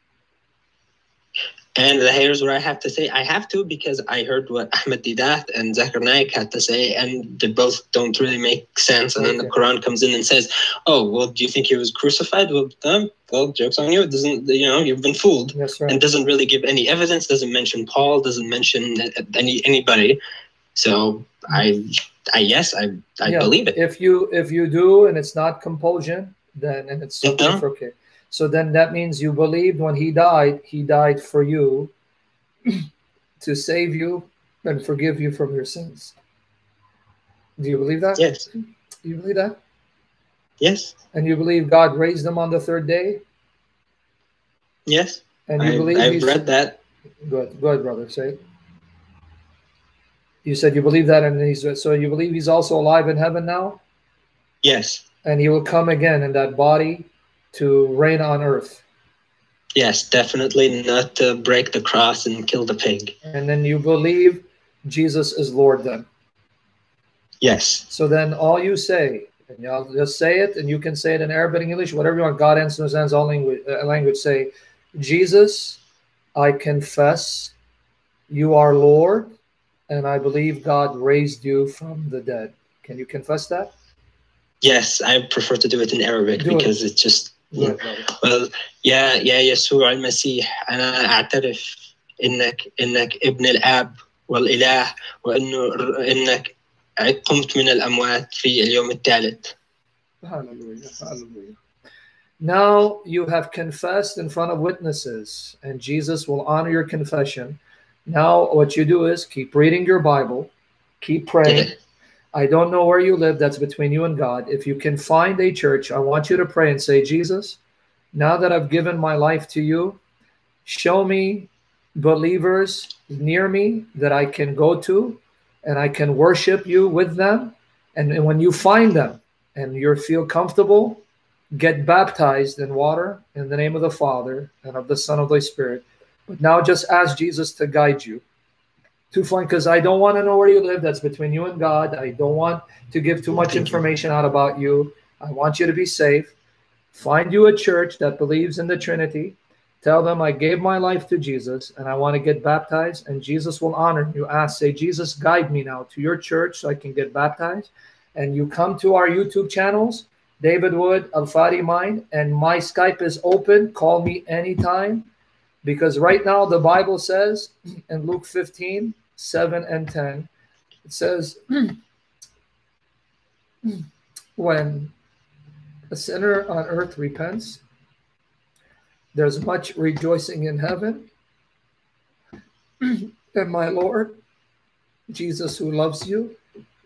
S5: And here's what I have to say. I have to, because I heard what Ahmed Didat and Zakir Naik had to say, and they both don't really make sense. And then the Quran comes in and says, oh, well, do you think he was crucified? Well, joke's on you. It doesn't, you've been fooled.
S1: That's right.
S5: And doesn't really give any evidence, doesn't mention Paul, doesn't mention anybody. So I believe it.
S1: If you do, and it's not compulsion, then, and it's okay. So then that means you believed when he died for you to save you and forgive you from your sins. Do you believe that?
S5: Yes.
S1: Do you believe that?
S5: Yes.
S1: And you believe God raised him on the third day?
S5: Yes.
S1: And you believe
S5: I've read that.
S1: Go ahead, brother, say it. You said you believe that, and so you believe he's also alive in heaven now?
S5: Yes.
S1: And he will come again in that body to reign on earth.
S5: Yes, definitely not to break the cross and kill the pig.
S1: And then you believe Jesus is Lord then?
S5: Yes.
S1: So then all you say, and y'all just say it, and you can say it in Arabic and English, whatever you want, God understands all language, say, Jesus, I confess you are Lord, and I believe God raised you from the dead. Can you confess that?
S5: Yes, I prefer to do it in Arabic because it's just...
S1: Yeah.
S5: well, يا يسوع المسيح أنا أعترف إنك ابن الآب والإله، إنك قمت من الأموات في اليوم الثالث.
S1: Hallelujah, hallelujah. Now you have confessed in front of witnesses, and Jesus will honor your confession. Now what you do is keep reading your Bible, keep praying. I don't know where you live, that's between you and God. If you can find a church, I want you to pray and say, Jesus, now that I've given my life to you, show me believers near me that I can go to and I can worship you with them. And when you find them and you feel comfortable, get baptized in water in the name of the Father and of the Son of the Spirit. But now just ask Jesus to guide you to find, because I don't want to know where you live. That's between you and God. I don't want to give too much information out about you. I want you to be safe. Find you a church that believes in the Trinity. Tell them I gave my life to Jesus and I want to get baptized, and Jesus will honor you. Ask, say, Jesus, guide me now to your church so I can get baptized. And you come to our YouTube channels, David Wood, Al-Fadi Mind, and my Skype is open. Call me anytime, because right now the Bible says in Luke 15, 7 and 10, it says, when a sinner on earth repents, there's much rejoicing in heaven. And my Lord, Jesus, who loves you,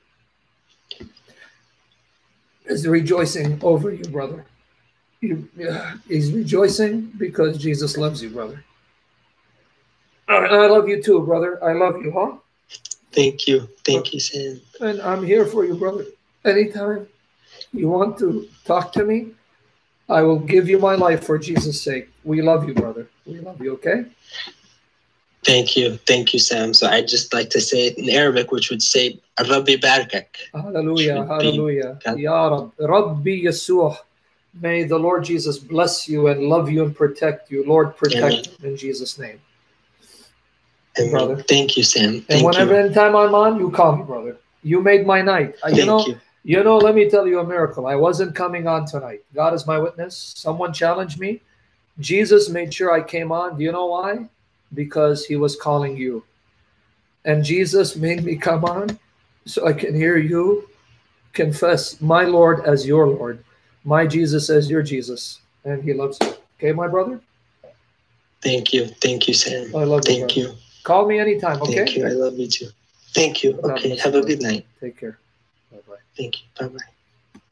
S1: is rejoicing over you, brother. He's rejoicing because Jesus loves you, brother. And I love you too, brother. I love you, huh?
S5: Thank you. Thank you, Sam.
S1: And I'm here for you, brother. Anytime you want to talk to me, I will give you my life for Jesus' sake. We love you, brother. We love you, okay?
S5: Thank you. Thank you, Sam. So I'd just like to say it in Arabic, which would say, Rabbi Barakak.
S1: Hallelujah, hallelujah. Ya Rab, Rabbi Yasuh. May the Lord Jesus bless you and love you and protect you. Lord, protect you in Jesus' name.
S5: Amen. Brother. Thank you, Sam.
S1: And whenever anytime I'm on, you call me, brother. You made my night. You know, let me tell you a miracle. I wasn't coming on tonight. God is my witness. Someone challenged me. Jesus made sure I came on. Do you know why? Because he was calling you. And Jesus made me come on so I can hear you confess my Lord as your Lord, my Jesus as your Jesus, and he loves you. Okay, my brother?
S5: Thank you. Thank you, Sam.
S1: I love you. Thank you. Call me anytime, okay?
S5: Thank you. I love you too. Thank you. Okay, have a good night.
S1: Take care. Bye-bye.
S5: Thank you. Bye-bye.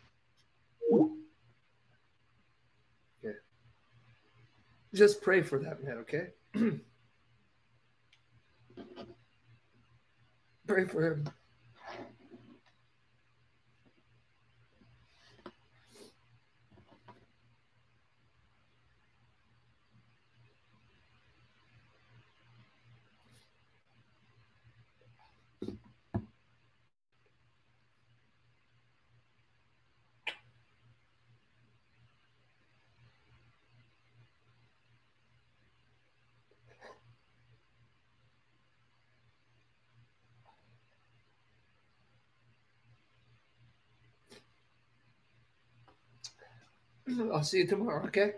S1: Okay. Just pray for that man, okay? Pray for him. I'll see you tomorrow, okay?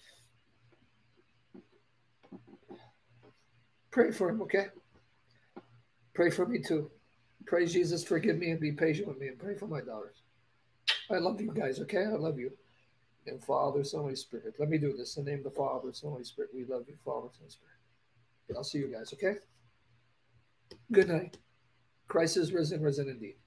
S1: Pray for him, okay? Pray for me too. Pray Jesus forgive me and be patient with me, and pray for my daughters. I love you guys, okay? I love you. And Father, Son, Holy Spirit. Let me do this. In the name of the Father, Son, Holy Spirit. We love you, Father, Son, Spirit. I'll see you guys, okay? Good night. Christ is risen, risen indeed.